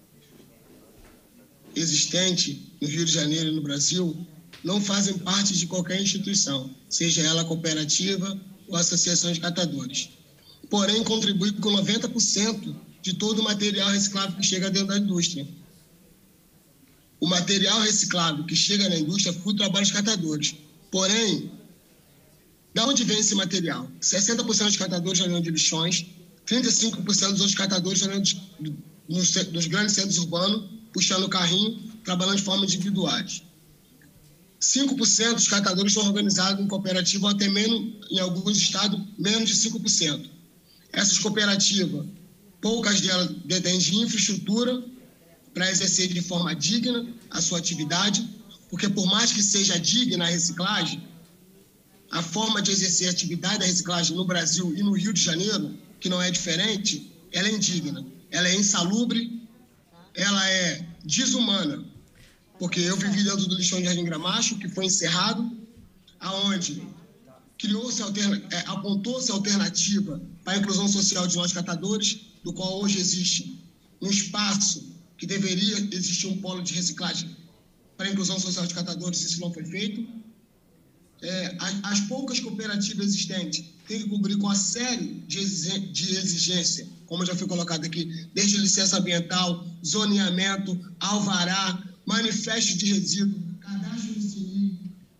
existentes no Rio de Janeiro e no Brasil não fazem parte de qualquer instituição, seja ela cooperativa ou associação de catadores. Porém, contribui com noventa por cento de todo o material reciclável que chega dentro da indústria. O material reciclável que chega na indústria foi o trabalho dos catadores. Porém, de onde vem esse material? sessenta por cento dos catadores vêm de lixões, trinta e cinco por cento dos outros catadores vêm nos, nos grandes centros urbanos, puxando o carrinho, trabalhando de forma individuais. cinco por cento dos catadores são organizados em cooperativa, ou até menos, em alguns estados, menos de cinco por cento. Essas cooperativas, poucas delas detêm de infraestrutura para exercer de forma digna a sua atividade, porque por mais que seja digna a reciclagem, a forma de exercer a atividade da reciclagem no Brasil e no Rio de Janeiro, que não é diferente, ela é indigna, ela é insalubre, ela é desumana, porque eu vivi dentro do lixão de Jardim Gramacho, que foi encerrado, aonde criou-se alterna, é, apontou-se alternativa para a inclusão social de nós catadores, do qual hoje existe um espaço que deveria existir um polo de reciclagem para a inclusão social de catadores, isso não foi feito. É, as, as poucas cooperativas existentes têm que cumprir com a série de, exige, de exigência, como já foi colocado aqui, desde licença ambiental, zoneamento, alvará, manifesto de resíduo, cadastro no C I,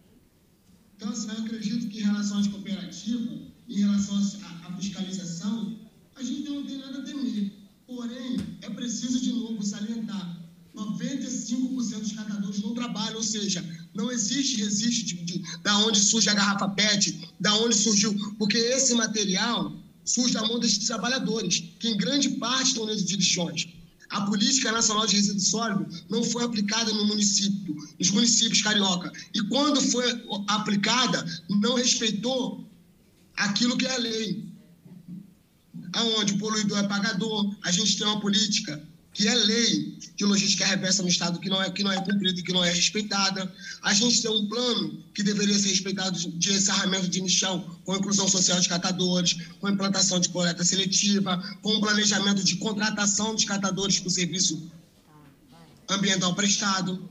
surge a garrafa P E T, da onde surgiu, porque esse material surge da mão desses trabalhadores, que em grande parte estão dentro de lixões. A Política Nacional de Resíduo Sólido não foi aplicada no município, nos municípios carioca. E quando foi aplicada, não respeitou aquilo que é a lei. Aonde o poluidor é pagador, a gente tem uma política que é lei de logística reversa no Estado que não é, que não é cumprida e que não é respeitada. A gente tem um plano que deveria ser respeitado de encerramento de lixão, com inclusão social de catadores, com implantação de coleta seletiva, com um planejamento de contratação dos catadores para o serviço ambiental prestado,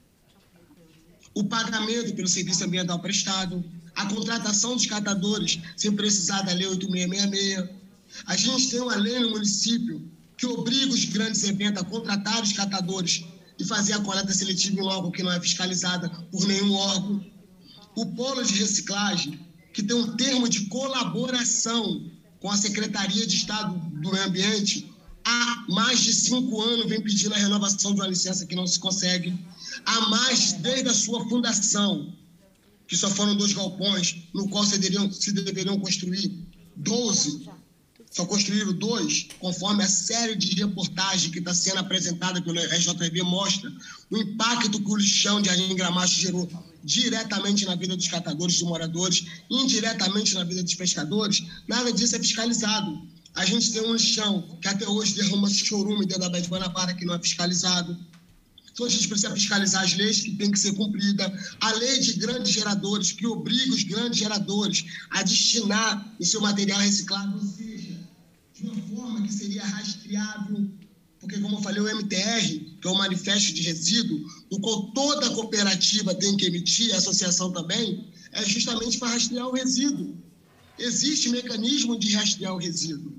o pagamento pelo serviço ambiental prestado, a contratação dos catadores sem precisar da Lei oito mil seiscentos e sessenta e seis. A gente tem uma lei no município que obriga os grandes eventos a contratar os catadores e fazer a coleta seletiva em loco que não é fiscalizada por nenhum órgão. O polo de reciclagem, que tem um termo de colaboração com a Secretaria de Estado do Meio Ambiente, há mais de cinco anos vem pedindo a renovação de uma licença que não se consegue. Há mais, desde a sua fundação, que só foram dois galpões, no qual se deveriam, se deveriam construir doze. Só construíram dois, conforme a série de reportagens que está sendo apresentada pelo R J T V mostra o impacto que o lixão de Jardim Gramacho gerou diretamente na vida dos catadores, dos moradores, indiretamente na vida dos pescadores. Nada disso é fiscalizado. A gente tem um lixão que até hoje derrama chorume dentro da Baía de Guanabara, que não é fiscalizado. Então, a gente precisa fiscalizar as leis que têm que ser cumpridas. A lei de grandes geradores, que obriga os grandes geradores a destinar o seu material reciclado, ou seja, de uma forma que seria rastreável, porque, como eu falei, o M T R, que é o Manifesto de Resíduo, no qual toda a cooperativa tem que emitir, a associação também, é justamente para rastrear o resíduo. Existe mecanismo de rastrear o resíduo.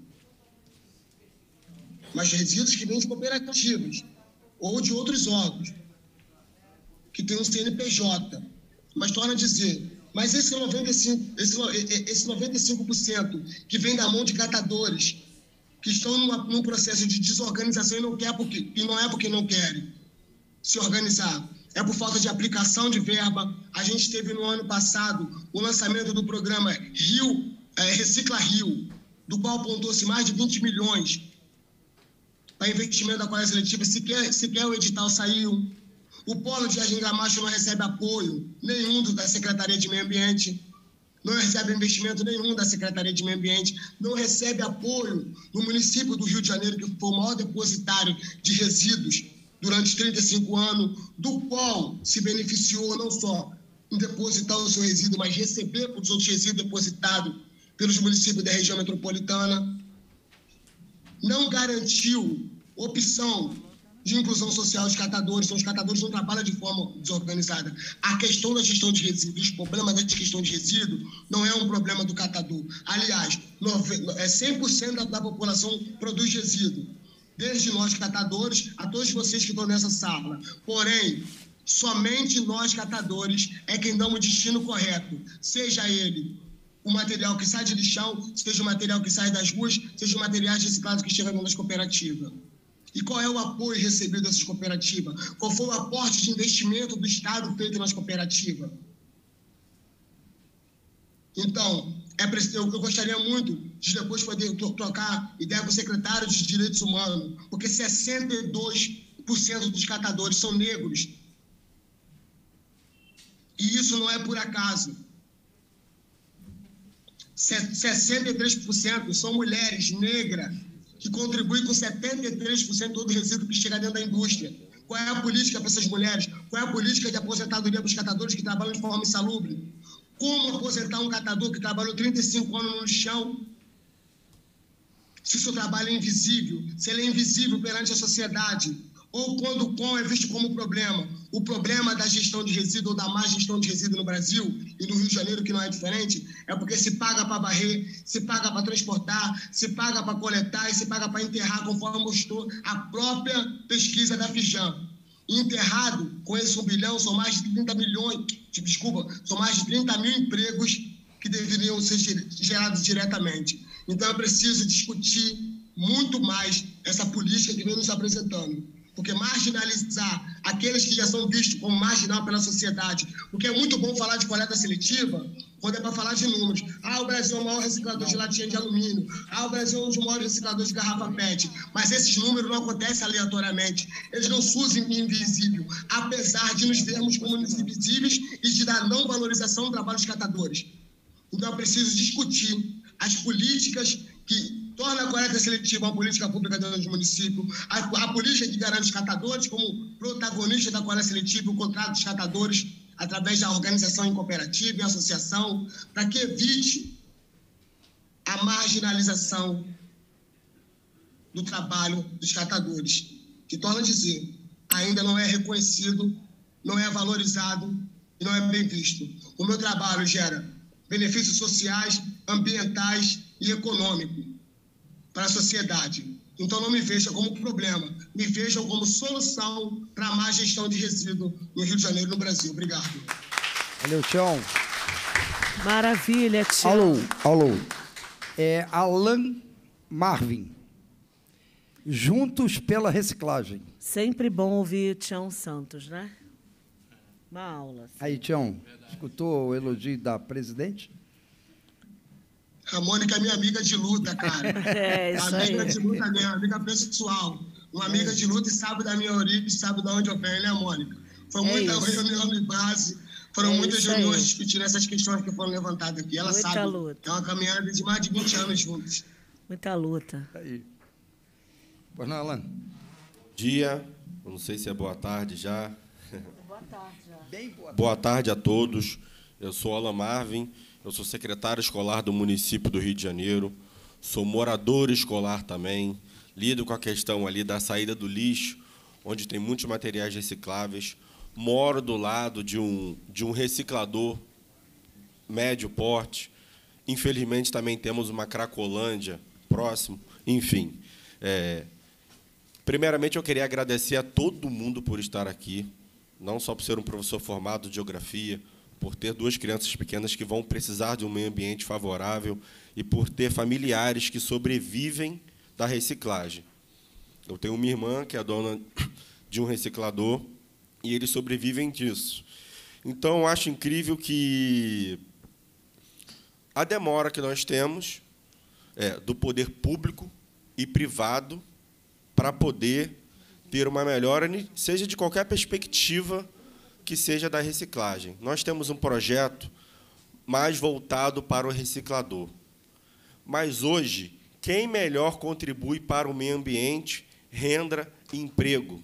Mas resíduos que vêm de cooperativas ou de outros órgãos, que tem um C N P J. Mas torna a dizer, mas esse noventa e cinco por cento, esse, esse noventa e cinco por cento que vem da mão de catadores, que estão numa, num processo de desorganização e não, quer porque, e não é porque não querem se organizar, é por falta de aplicação de verba. A gente teve no ano passado o lançamento do programa Rio, é, Recicla Rio, do qual apontou-se mais de vinte milhões para investimento da coleta seletiva. Sequer, sequer o edital saiu. O polo de Jardim Gramacho não recebe apoio nenhum da Secretaria de Meio Ambiente, não recebe investimento nenhum da Secretaria de Meio Ambiente, não recebe apoio no município do Rio de Janeiro, que foi o maior depositário de resíduos durante trinta e cinco anos, do qual se beneficiou não só em depositar o seu resíduo, mas receber os outros resíduos depositados pelos municípios da região metropolitana. Não garantiu opção de inclusão social dos catadores, então os catadores não trabalham de forma desorganizada. A questão da gestão de resíduos, o problema da gestão de resíduos não é um problema do catador. Aliás, cem por cento da, da população produz resíduo, desde nós catadores a todos vocês que estão nessa sala. Porém, somente nós catadores é quem damos o destino correto, seja ele o material que sai de lixão, seja o material que sai das ruas, seja o materiais reciclados que chegam nas cooperativas. E qual é o apoio recebido dessas cooperativas? Qual foi o aporte de investimento do Estado feito nas cooperativas? Então, é, eu, eu gostaria muito de depois poder trocar ideia com o secretário de Direitos Humanos, porque sessenta e dois por cento dos catadores são negros. E isso não é por acaso. sessenta e três por cento são mulheres negras, que contribui com setenta e três por cento do resíduo que chega dentro da indústria. Qual é a política para essas mulheres? Qual é a política de aposentadoria para os catadores que trabalham de forma insalubre? Como aposentar um catador que trabalhou trinta e cinco anos no lixão? Se o seu trabalho é invisível, se ele é invisível perante a sociedade, ou quando o com é visto como problema. O problema da gestão de resíduo ou da má gestão de resíduo no Brasil e no Rio de Janeiro, que não é diferente, é porque se paga para varrer, se paga para transportar, se paga para coletar e se paga para enterrar, conforme mostrou a própria pesquisa da Fijan. Enterrado, com esse um bilhão, são mais de trinta milhões, desculpa, são mais de trinta mil empregos que deveriam ser gerados diretamente. Então, é preciso discutir muito mais essa política que vem nos apresentando. porque marginalizar aqueles que já são vistos como marginal pela sociedade, porque é muito bom falar de coleta seletiva quando é para falar de números. Ah, o Brasil é o maior reciclador de latinha de alumínio. Ah, o Brasil é um dos maiores recicladores de garrafa P E T. Mas esses números não acontecem aleatoriamente. Eles não surgem invisível, apesar de nos vermos como invisíveis e de dar não valorização do trabalho dos catadores. Então, é preciso discutir as políticas que tornam a coleta seletiva uma política pública dentro do município, a, a política que garante os catadores como protagonistas da coleta seletiva, o contrato dos catadores, através da organização em cooperativa e associação, para que evite a marginalização do trabalho dos catadores, que, torna a dizer, ainda não é reconhecido, não é valorizado e não é bem visto. O meu trabalho gera benefícios sociais, ambientais e econômicos para a sociedade. Então, não me vejam como problema, me vejam como solução para a má gestão de resíduo no Rio de Janeiro e no Brasil. Obrigado. Valeu, Tião. Maravilha, Tião. Alô, alô. É Alan Marvin. Juntos pela reciclagem. Sempre bom ouvir Tião Santos, né? Uma aula. Assim. Aí, Tião, escutou o elogio da presidente? A Mônica é minha amiga de luta, cara. É, isso amiga aí. de luta mesmo, amiga pessoal. Uma amiga de luta e sabe da minha origem, sabe de onde eu venho, né, Mônica? Foi É muita isso. reunião de base, foram É muitas isso reuniões aí. discutindo essas questões que foram levantadas aqui. Ela Muita sabe, luta. é uma caminhada de mais de vinte anos juntos. Muita luta. Aí. Pois não, Alan? Dia, eu não sei se é boa tarde já. Boa tarde, já. Bem boa Boa tarde a todos. Eu sou Alan Marvin, eu sou secretário escolar do município do Rio de Janeiro, sou morador escolar também, lido com a questão ali da saída do lixo, onde tem muitos materiais recicláveis, moro do lado de um, de um reciclador médio porte, infelizmente também temos uma Cracolândia próximo, enfim. É, primeiramente, eu queria agradecer a todo mundo por estar aqui, não só por ser um professor formado de geografia, por ter duas crianças pequenas que vão precisar de um meio ambiente favorável e por ter familiares que sobrevivem da reciclagem. Eu tenho uma irmã que é dona de um reciclador e eles sobrevivem disso. Então, eu acho incrível que a demora que nós temos é, do poder público e privado para poder ter uma melhora, seja de qualquer perspectiva que seja da reciclagem. Nós temos um projeto mais voltado para o reciclador. Mas, hoje, quem melhor contribui para o meio ambiente, renda e emprego?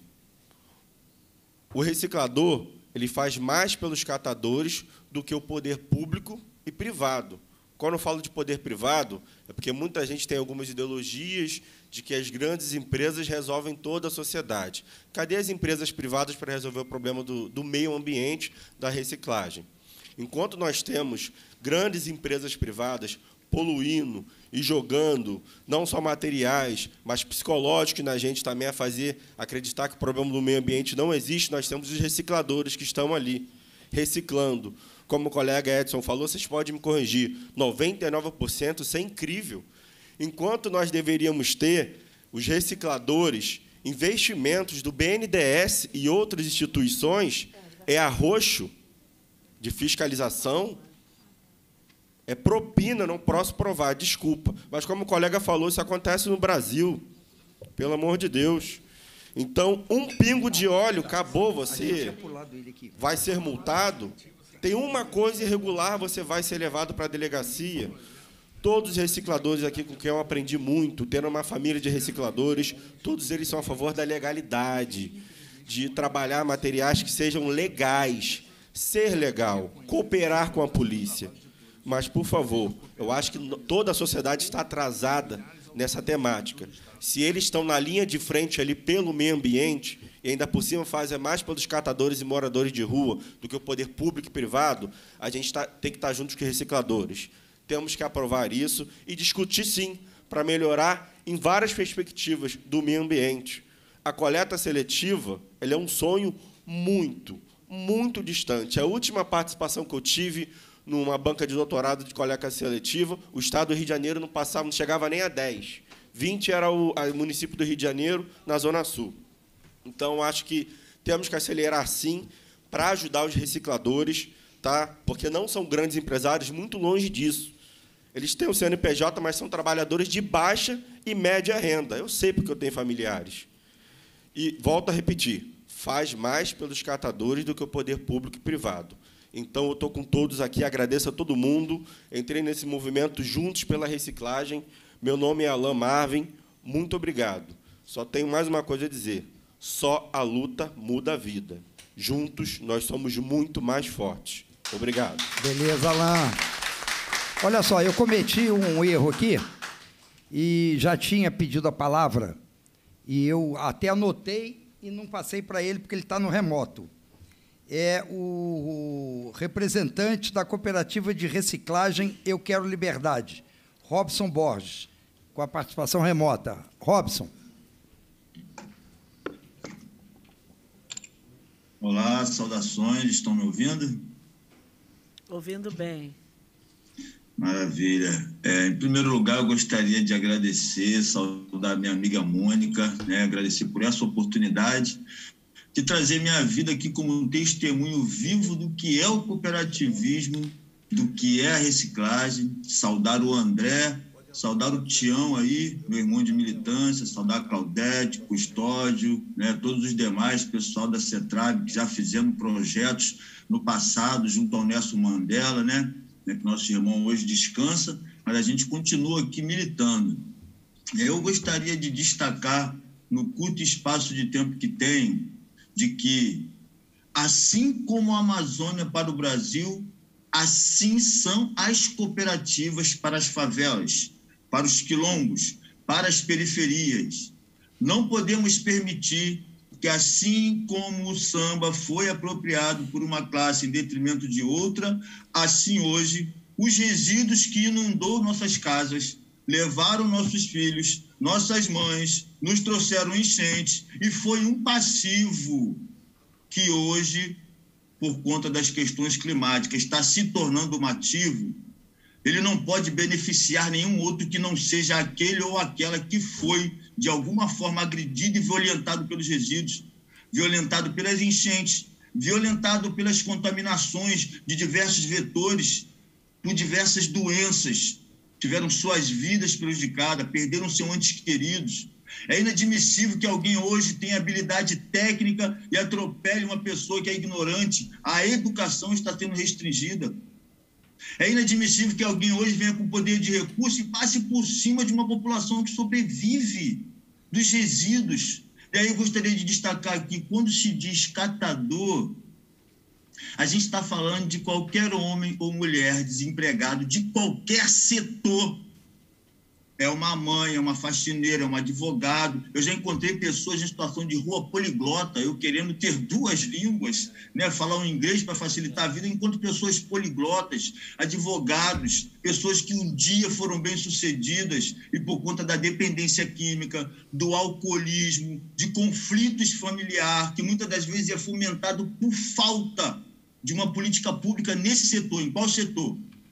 O reciclador ele faz mais pelos catadores do que o poder público e privado. Quando eu falo de poder privado, é porque muita gente tem algumas ideologias de que as grandes empresas resolvem toda a sociedade. Cadê as empresas privadas para resolver o problema do, do meio ambiente, da reciclagem? Enquanto nós temos grandes empresas privadas poluindo e jogando não só materiais, mas psicológicos na gente também a fazer acreditar que o problema do meio ambiente não existe, nós temos os recicladores que estão ali, reciclando. Como o colega Edson falou, vocês podem me corrigir, noventa e nove por cento, isso é incrível. Enquanto nós deveríamos ter os recicladores, investimentos do B N D E S e outras instituições, é arroxo de fiscalização, é propina, não posso provar, desculpa. Mas, como o colega falou, isso acontece no Brasil, pelo amor de Deus. Então, um pingo de óleo, acabou, você vai ser multado. Tem uma coisa irregular, você vai ser levado para a delegacia. Todos os recicladores aqui com quem eu aprendi muito, tendo uma família de recicladores, todos eles são a favor da legalidade, de trabalhar materiais que sejam legais, ser legal, cooperar com a polícia. Mas, por favor, eu acho que toda a sociedade está atrasada nessa temática. Se eles estão na linha de frente ali pelo meio ambiente, e ainda por cima fazem mais pelos catadores e moradores de rua do que o poder público e privado, a gente tá, tem que estar juntos com os recicladores. Temos que aprovar isso e discutir, sim, para melhorar em várias perspectivas do meio ambiente. A coleta seletiva ela é um sonho muito, muito distante. A última participação que eu tive numa banca de doutorado de coleta seletiva, o Estado do Rio de Janeiro não passava, não chegava nem a dez. vinte era o, o município do Rio de Janeiro, na Zona Sul. Então, acho que temos que acelerar, sim, para ajudar os recicladores, tá? Porque não são grandes empresários, muito longe disso. Eles têm o C N P J, mas são trabalhadores de baixa e média renda. Eu sei porque eu tenho familiares. E, volto a repetir, faz mais pelos catadores do que o poder público e privado. Então, eu estou com todos aqui, agradeço a todo mundo. Entrei nesse movimento Juntos pela Reciclagem. Meu nome é Alain Marvin. Muito obrigado. Só tenho mais uma coisa a dizer. Só a luta muda a vida. Juntos, nós somos muito mais fortes. Obrigado. Beleza, Alain. Olha só, eu cometi um erro aqui e já tinha pedido a palavra e eu até anotei e não passei para ele porque ele está no remoto. É o representante da cooperativa de reciclagem Eu Quero Liberdade, Robson Borges, com a participação remota. Robson. Olá, saudações, estão me ouvindo? Ouvindo bem. Maravilha. É, em primeiro lugar, eu gostaria de agradecer, saudar minha amiga Mônica, né, agradecer por essa oportunidade de trazer minha vida aqui como um testemunho vivo do que é o cooperativismo, do que é a reciclagem, saudar o André, saudar o Tião aí, meu irmão de militância, saudar a Claudete, Custódio, né, todos os demais, pessoal da CETRAB, que já fizeram projetos no passado junto ao Nelson Mandela, né, né, que nosso irmão hoje descansa, mas a gente continua aqui militando. Eu gostaria de destacar, no curto espaço de tempo que tenho, de que, assim como a Amazônia para o Brasil, assim são as cooperativas para as favelas, para os quilombos, para as periferias. Não podemos permitir que, assim como o samba foi apropriado por uma classe em detrimento de outra, assim hoje, os resíduos que inundou nossas casas, levaram nossos filhos, nossas mães, nos trouxeram enchentes, e foi um passivo que hoje, por conta das questões climáticas, está se tornando um ativo. Ele não pode beneficiar nenhum outro que não seja aquele ou aquela que foi, de alguma forma, agredido e violentado pelos resíduos, violentado pelas enchentes, violentado pelas contaminações de diversos vetores, por diversas doenças, tiveram suas vidas prejudicadas, perderam seus entes queridos. É inadmissível que alguém hoje tenha habilidade técnica e atropele uma pessoa que é ignorante. A educação está sendo restringida. É inadmissível que alguém hoje venha com poder de recurso e passe por cima de uma população que sobrevive dos resíduos. E aí eu gostaria de destacar aqui, quando se diz catador, a gente está falando de qualquer homem ou mulher desempregado de qualquer setor. É uma mãe, é uma faxineira, é um advogado. Eu já encontrei pessoas em situação de rua poliglota, eu querendo ter duas línguas, né? Falar um inglês para facilitar a vida, enquanto pessoas poliglotas, advogados, pessoas que um dia foram bem-sucedidas e por conta da dependência química, do alcoolismo, de conflitos familiares, que muitas das vezes é fomentado por falta de uma política pública nesse setor. Em qual setor?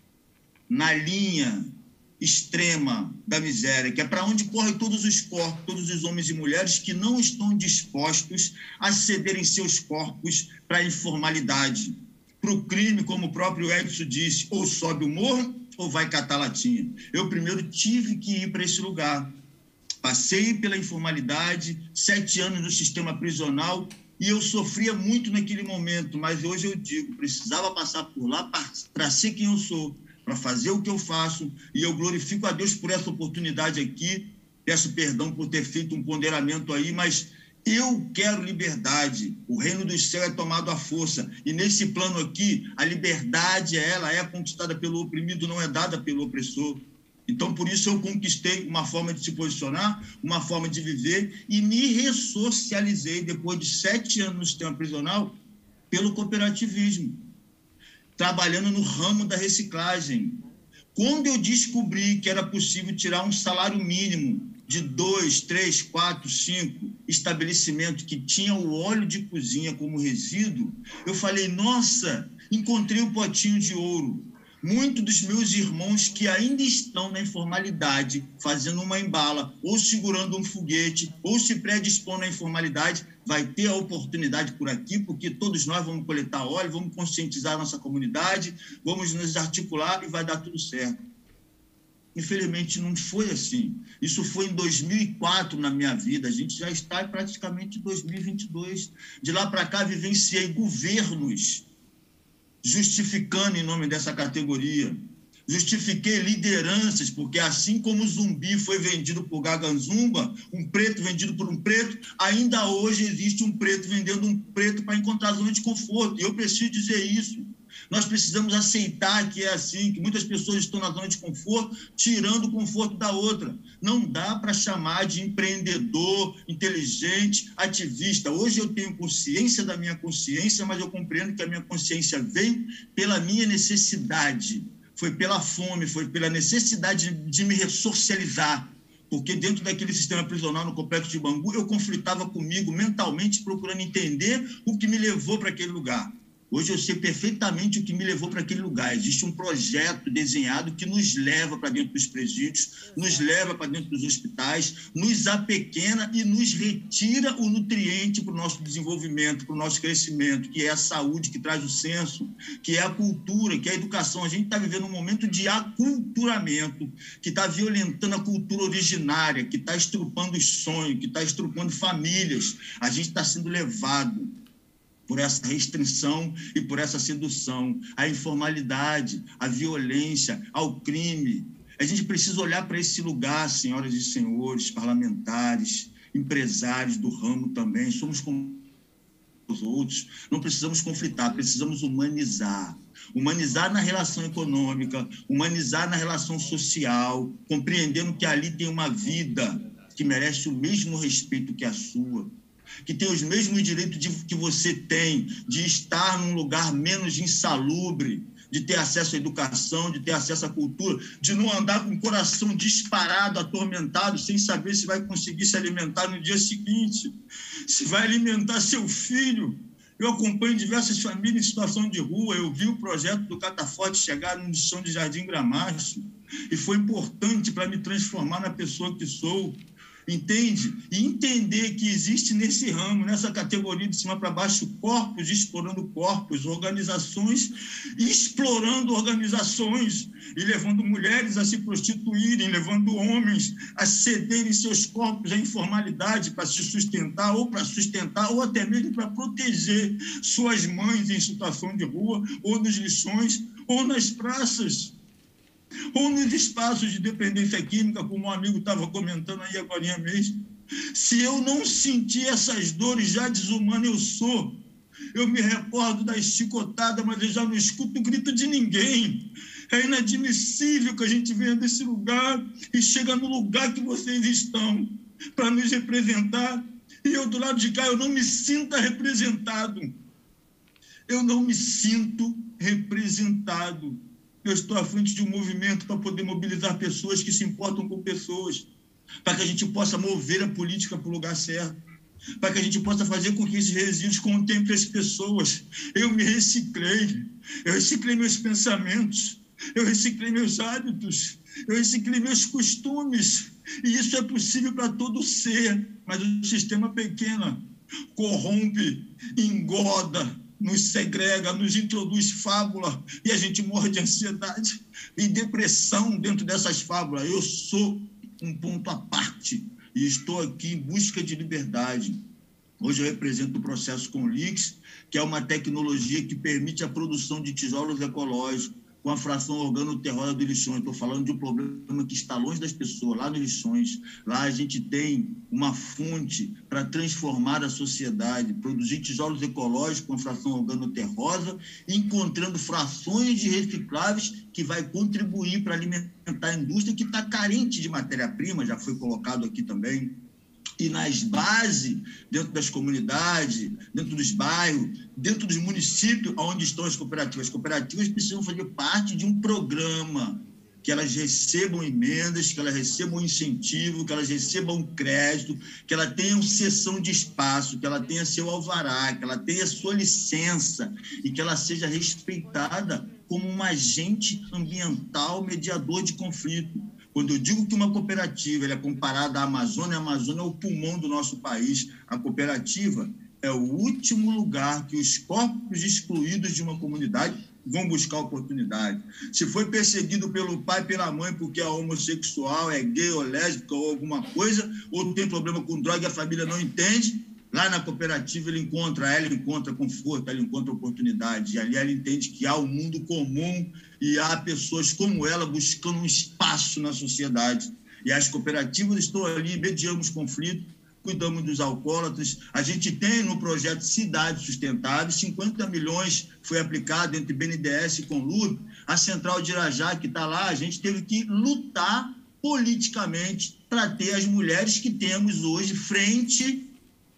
Na linha extrema da miséria, que é para onde correm todos os corpos, todos os homens e mulheres que não estão dispostos a cederem seus corpos para a informalidade, para o crime, como o próprio Edson disse, ou sobe o morro ou vai catar latinha. Eu primeiro tive que ir para esse lugar. Passei pela informalidade, sete anos no sistema prisional, e eu sofria muito naquele momento, mas hoje eu digo, precisava passar por lá para ser quem eu sou, para fazer o que eu faço, e eu glorifico a Deus por essa oportunidade aqui, peço perdão por ter feito um ponderamento aí, mas eu quero liberdade, o reino dos céus é tomado à força, e nesse plano aqui, a liberdade, ela é conquistada pelo oprimido, não é dada pelo opressor. Então, por isso eu conquistei uma forma de se posicionar, uma forma de viver, e me ressocializei, depois de sete anos no sistema prisional, pelo cooperativismo, trabalhando no ramo da reciclagem. Quando eu descobri que era possível tirar um salário mínimo de dois, três, quatro, cinco estabelecimentos que tinham o óleo de cozinha como resíduo, eu falei, nossa, encontrei um potinho de ouro. Muitos dos meus irmãos que ainda estão na informalidade, fazendo uma embala, ou segurando um foguete, ou se predispondo à informalidade, vai ter a oportunidade por aqui, porque todos nós vamos coletar óleo, vamos conscientizar a nossa comunidade, vamos nos articular e vai dar tudo certo. Infelizmente, não foi assim. Isso foi em dois mil e quatro na minha vida. A gente já está praticamente em dois mil e vinte e dois. De lá para cá, vivenciei governos justificando em nome dessa categoria. Justifiquei lideranças, porque assim como o zumbi foi vendido por Gaganzumba, um preto vendido por um preto, ainda hoje existe um preto vendendo um preto para encontrar zona de conforto. E eu preciso dizer isso. Nós precisamos aceitar que é assim, que muitas pessoas estão na zona de conforto, tirando o conforto da outra. Não dá para chamar de empreendedor, inteligente, ativista. Hoje eu tenho consciência da minha consciência, mas eu compreendo que a minha consciência veio pela minha necessidade. Foi pela fome, foi pela necessidade de me ressocializar. Porque dentro daquele sistema prisional no Complexo de Bangu, eu conflitava comigo mentalmente, procurando entender o que me levou para aquele lugar. Hoje eu sei perfeitamente o que me levou para aquele lugar. Existe um projeto desenhado que nos leva para dentro dos presídios, nos leva para dentro dos hospitais, nos apequena e nos retira o nutriente para o nosso desenvolvimento, para o nosso crescimento, que é a saúde, que traz o senso, que é a cultura, que é a educação. A gente está vivendo um momento de aculturamento, que está violentando a cultura originária, que está estrupando os sonhos, que está estrupando famílias. A gente está sendo levado por essa restrição e por essa sedução, a informalidade, a violência, ao crime. A gente precisa olhar para esse lugar, senhoras e senhores, parlamentares, empresários do ramo também, somos como os outros, não precisamos conflitar, precisamos humanizar. Humanizar na relação econômica, humanizar na relação social, compreendendo que ali tem uma vida que merece o mesmo respeito que a sua, que tem os mesmos direitos de, que você tem de estar num lugar menos insalubre, de ter acesso à educação, de ter acesso à cultura, de não andar com o coração disparado, atormentado, sem saber se vai conseguir se alimentar no dia seguinte, se vai alimentar seu filho. Eu acompanho diversas famílias em situação de rua, eu vi o projeto do Cataforte chegar no chão de Jardim Gramacho, e foi importante para me transformar na pessoa que sou. Entende? E entender que existe nesse ramo, nessa categoria de cima para baixo, corpos explorando corpos, organizações explorando organizações e levando mulheres a se prostituírem, levando homens a cederem seus corpos à informalidade para se sustentar ou para sustentar ou até mesmo para proteger suas mães em situação de rua ou nos lixões ou nas praças, ou nos espaços de dependência química, como um amigo estava comentando aí agora mesmo. Se eu não sentir essas dores, já desumano eu sou. Eu me recordo da chicotada, mas eu já não escuto o grito de ninguém. É inadmissível que a gente venha desse lugar e chega no lugar que vocês estão para nos representar, e eu do lado de cá eu não me sinta representado. Eu não me sinto representado. Eu estou à frente de um movimento para poder mobilizar pessoas que se importam com pessoas, para que a gente possa mover a política para o lugar certo, para que a gente possa fazer com que esses resíduos contemplem as pessoas. Eu me reciclei, eu reciclei meus pensamentos, eu reciclei meus hábitos, eu reciclei meus costumes, e isso é possível para todo ser, mas o sistema pequeno corrompe, engorda, nos segrega, nos introduz fábula, e a gente morre de ansiedade e depressão dentro dessas fábulas. Eu sou um ponto à parte e estou aqui em busca de liberdade. Hoje eu represento o processo Conlix, que é uma tecnologia que permite a produção de tijolos ecológicos com a fração organoterrosa dos lixões. Estou falando de um problema que está longe das pessoas, lá nos lixões. Lá a gente tem uma fonte para transformar a sociedade, produzir tijolos ecológicos com fração organoterrosa, encontrando frações de recicláveis que vai contribuir para alimentar a indústria que está carente de matéria-prima, já foi colocado aqui também. E nas bases, dentro das comunidades, dentro dos bairros, dentro dos municípios onde estão as cooperativas. As cooperativas precisam fazer parte de um programa, que elas recebam emendas, que elas recebam incentivo, que elas recebam crédito, que ela tenha cessão de espaço, que ela tenha seu alvará, que ela tenha sua licença e que ela seja respeitada como um agente ambiental mediador de conflito. Quando eu digo que uma cooperativa ela é comparada à Amazônia, a Amazônia é o pulmão do nosso país. A cooperativa é o último lugar que os corpos excluídos de uma comunidade vão buscar oportunidade. Se foi perseguido pelo pai e pela mãe porque é homossexual, é gay ou lésbica ou alguma coisa, ou tem problema com droga e a família não entende, lá na cooperativa ele encontra, ela encontra conforto, ela encontra oportunidade. E ali ela entende que há um mundo comum e há pessoas como ela buscando um espaço na sociedade. E as cooperativas estão ali, mediamos conflito, cuidamos dos alcoólatras. A gente tem no projeto Cidades Sustentáveis, cinquenta milhões foi aplicado entre B N D E S e Conlub. A Central de Irajá, que está lá, a gente teve que lutar politicamente para ter as mulheres que temos hoje frente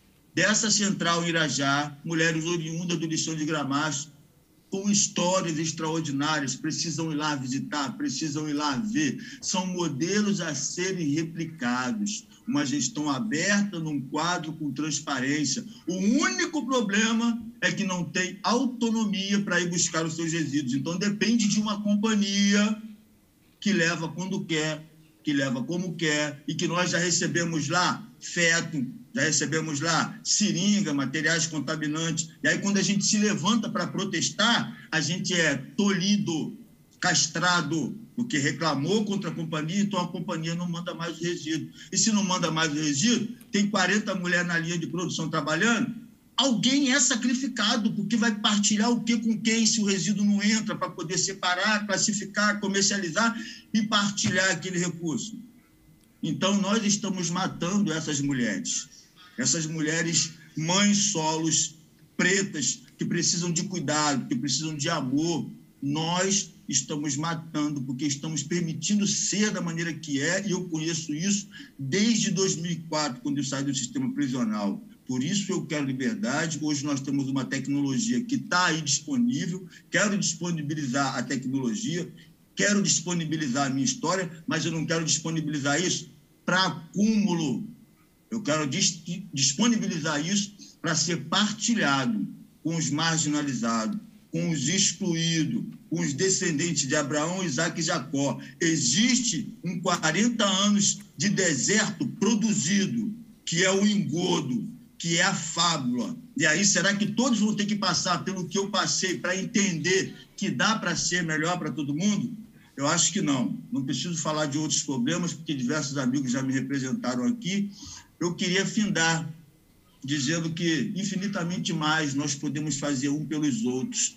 dessa central em Irajá, mulheres oriundas do Lixão de Gramacho, com histórias extraordinárias, precisam ir lá visitar, precisam ir lá ver. São modelos a serem replicados. Uma gestão aberta, num quadro com transparência. O único problema é que não tem autonomia para ir buscar os seus resíduos. Então, depende de uma companhia que leva quando quer, que leva como quer, e que nós já recebemos lá feto, já recebemos lá seringa, materiais contaminantes. E aí, quando a gente se levanta para protestar, a gente é tolhido, castrado, porque reclamou contra a companhia, então a companhia não manda mais o resíduo. E se não manda mais o resíduo, tem quarenta mulheres na linha de produção trabalhando, alguém é sacrificado, porque vai partilhar o que com quem se o resíduo não entra, para poder separar, classificar, comercializar e partilhar aquele recurso. Então, nós estamos matando essas mulheres. Essas mulheres mães solos, pretas, que precisam de cuidado, que precisam de amor. Nós estamos matando, porque estamos permitindo ser da maneira que é, e eu conheço isso desde dois mil e quatro, quando eu saí do sistema prisional. Por isso eu quero liberdade. Hoje nós temos uma tecnologia que está aí disponível, quero disponibilizar a tecnologia, quero disponibilizar a minha história, mas eu não quero disponibilizar isso para acúmulo. Eu quero dis disponibilizar isso para ser partilhado com os marginalizados, com os excluídos, com os descendentes de Abraão, Isaac e Jacó. Existe um quarenta anos de deserto produzido, que é o engodo, que é a fábula. E aí, será que todos vão ter que passar pelo que eu passei para entender que dá para ser melhor para todo mundo? Eu acho que não. Não preciso falar de outros problemas, porque diversos amigos já me representaram aqui. Eu queria findar, dizendo que infinitamente mais nós podemos fazer um pelos outros,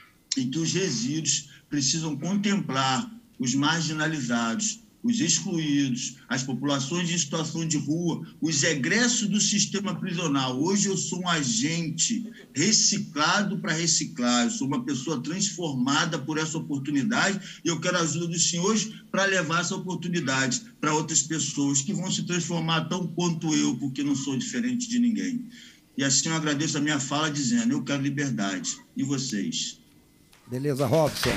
e que os resíduos precisam contemplar os marginalizados, os excluídos, as populações em situação de rua, os egressos do sistema prisional. Hoje eu sou um agente reciclado para reciclar, eu sou uma pessoa transformada por essa oportunidade, e eu quero a ajuda dos senhores para levar essa oportunidade para outras pessoas que vão se transformar tão quanto eu, porque não sou diferente de ninguém. E assim eu agradeço a minha fala dizendo, eu quero liberdade. E vocês? Beleza, Robson.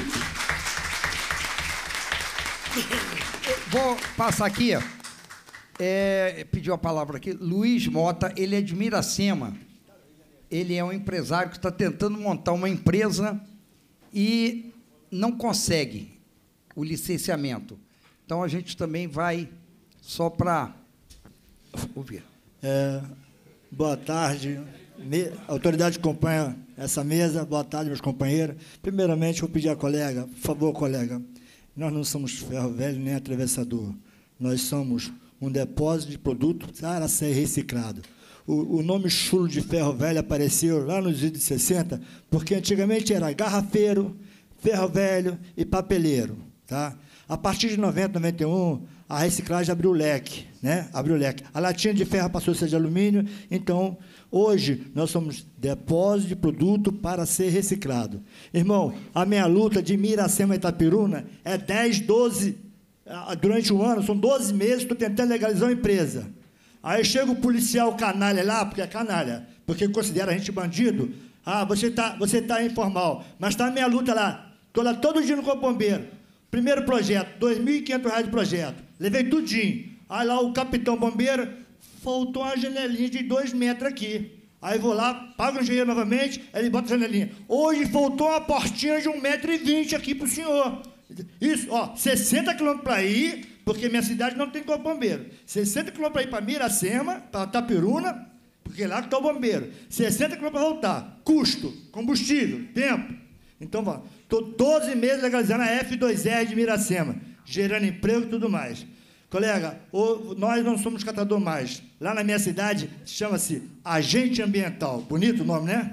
Vou passar aqui, é, pediu a palavra aqui, Luiz Mota, ele é de Miracema. Ele é um empresário que está tentando montar uma empresa e não consegue o licenciamento. Então, a gente também vai só para ouvir. É, boa tarde. Me, a autoridade acompanha essa mesa. Boa tarde, meus companheiros. Primeiramente, vou pedir à colega, por favor, colega, nós não somos ferro velho nem atravessador. Nós somos um depósito de produto para ser reciclado. O, o nome chulo de ferro velho apareceu lá nos anos sessenta, porque antigamente era garrafeiro, ferro velho e papeleiro. Tá? A partir de noventa, noventa e um, a reciclagem abriu o leque. Né? Abriu o leque. A latinha de ferro passou a ser de alumínio, então, hoje, nós somos depósito de produto para ser reciclado. Irmão, a minha luta de Miracema a Itapiruna é dez, doze, durante um ano, são doze meses, estou tentando legalizar uma empresa. Aí chega o policial canalha lá, porque é canalha, porque considera a gente bandido. Ah, você está você tá informal, mas está a minha luta lá. Estou lá todo dia no Corpo Bombeiro. Primeiro projeto, dois mil e quinhentos reais de projeto. Levei tudinho. Aí lá o capitão bombeiro, faltou uma janelinha de dois metros aqui. Aí vou lá, pago o engenheiro novamente, aí ele bota a janelinha. Hoje faltou uma portinha de um metro e vinte aqui para o senhor. Isso, ó, sessenta quilômetros para ir, porque minha cidade não tem corpo bombeiro. sessenta quilômetros para ir para Miracema, para Tapiruna, porque lá que está o bombeiro. sessenta quilômetros para voltar. Custo, combustível, tempo. Então, estou doze meses legalizando a F dois R de Miracema, gerando emprego e tudo mais. Colega, o, nós não somos catador mais. Lá na minha cidade, chama-se agente ambiental. Bonito o nome, né?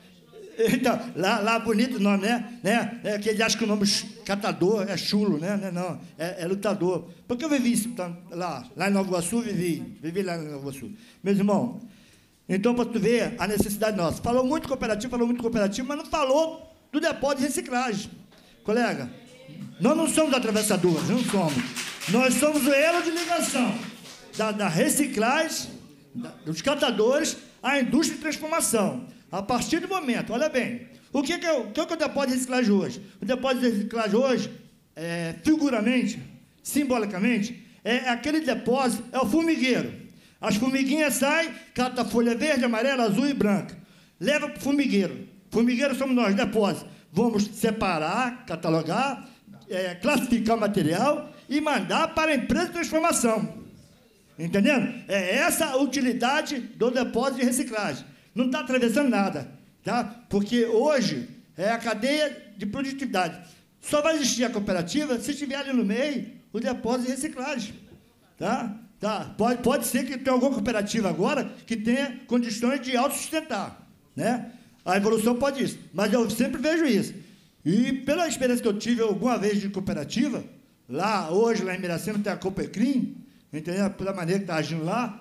Então, lá, lá bonito o nome, né? né? É que ele acha que o nome catador é chulo, né? Não, não é, é lutador. Porque eu vivi isso lá, lá em Nova Iguaçu, vivi, vivi lá em Nova Iguaçu. Meus irmãos, então, para tu ver a necessidade nossa. Falou muito cooperativo, falou muito cooperativo, mas não falou do depósito de reciclagem. Colega, nós não somos atravessadores, não somos. Nós somos o elo de ligação da, da reciclagem, da, dos catadores, à indústria de transformação. A partir do momento, olha bem, o que é o, que é o depósito de reciclagem hoje? O depósito de reciclagem hoje, é, figuramente, simbolicamente, é aquele depósito, é o formigueiro. As formiguinhas saem, cata folha verde, amarela, azul e branca. Leva para o formigueiro. Formigueiro somos nós, depósito. Vamos separar, catalogar, é, classificar o material e mandar para a empresa de transformação. Entendendo? É essa a utilidade do depósito de reciclagem. Não está atravessando nada, tá? Porque hoje é a cadeia de produtividade. Só vai existir a cooperativa se estiver ali no meio o depósito de reciclagem. Tá? Tá? Pode, pode ser que tenha alguma cooperativa agora que tenha condições de autossustentar, né? A evolução pode isso, mas eu sempre vejo isso. E pela experiência que eu tive alguma vez de cooperativa, lá, hoje, lá em Miracema, tem a Cooperclean, entendeu? Pela maneira que está agindo lá.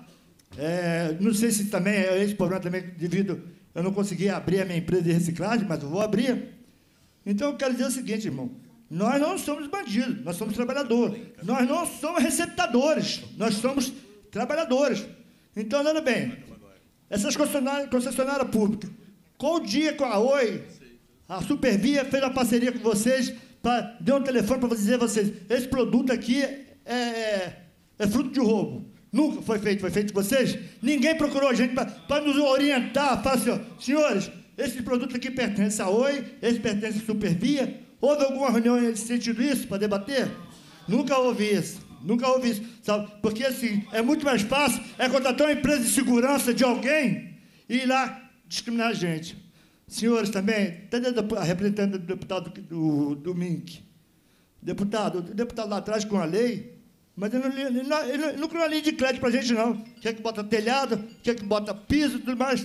É, não sei se também é esse problema também devido eu não consegui abrir a minha empresa de reciclagem, mas eu vou abrir. Então, eu quero dizer o seguinte, irmão, nós não somos bandidos, nós somos trabalhadores. Nós não somos receptadores, nós somos trabalhadores. Então, olha bem, essas concessionárias, concessionárias públicas, qual o dia com a Oi, a Supervia fez uma parceria com vocês, pra, deu um telefone para dizer a vocês, esse produto aqui é, é, é fruto de roubo. Nunca foi feito, foi feito com vocês? Ninguém procurou a gente para nos orientar, falar assim, ó, senhores, esse produto aqui pertence à Oi, esse pertence à Supervia. Houve alguma reunião nesse sentido isso, para debater? Nunca houve isso, nunca houve isso, sabe? Porque, assim, é muito mais fácil é contratar uma empresa de segurança de alguém e ir lá discriminar a gente. Senhores também, até a representante do deputado do, do M I N C, deputado, o deputado lá atrás com a lei, mas ele não, ele não, ele não criou uma linha de crédito para a gente, não. Quer que bota telhado, quer que bota piso e tudo mais.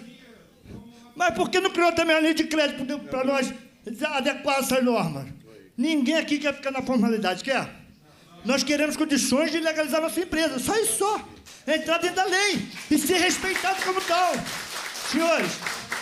Mas por que não criou também uma linha de crédito para nós adequar essas normas? Ninguém aqui quer ficar na formalidade, quer? Nós queremos condições de legalizar nossa empresa, só isso só. Entrar dentro da lei e ser respeitado como tal. Senhores,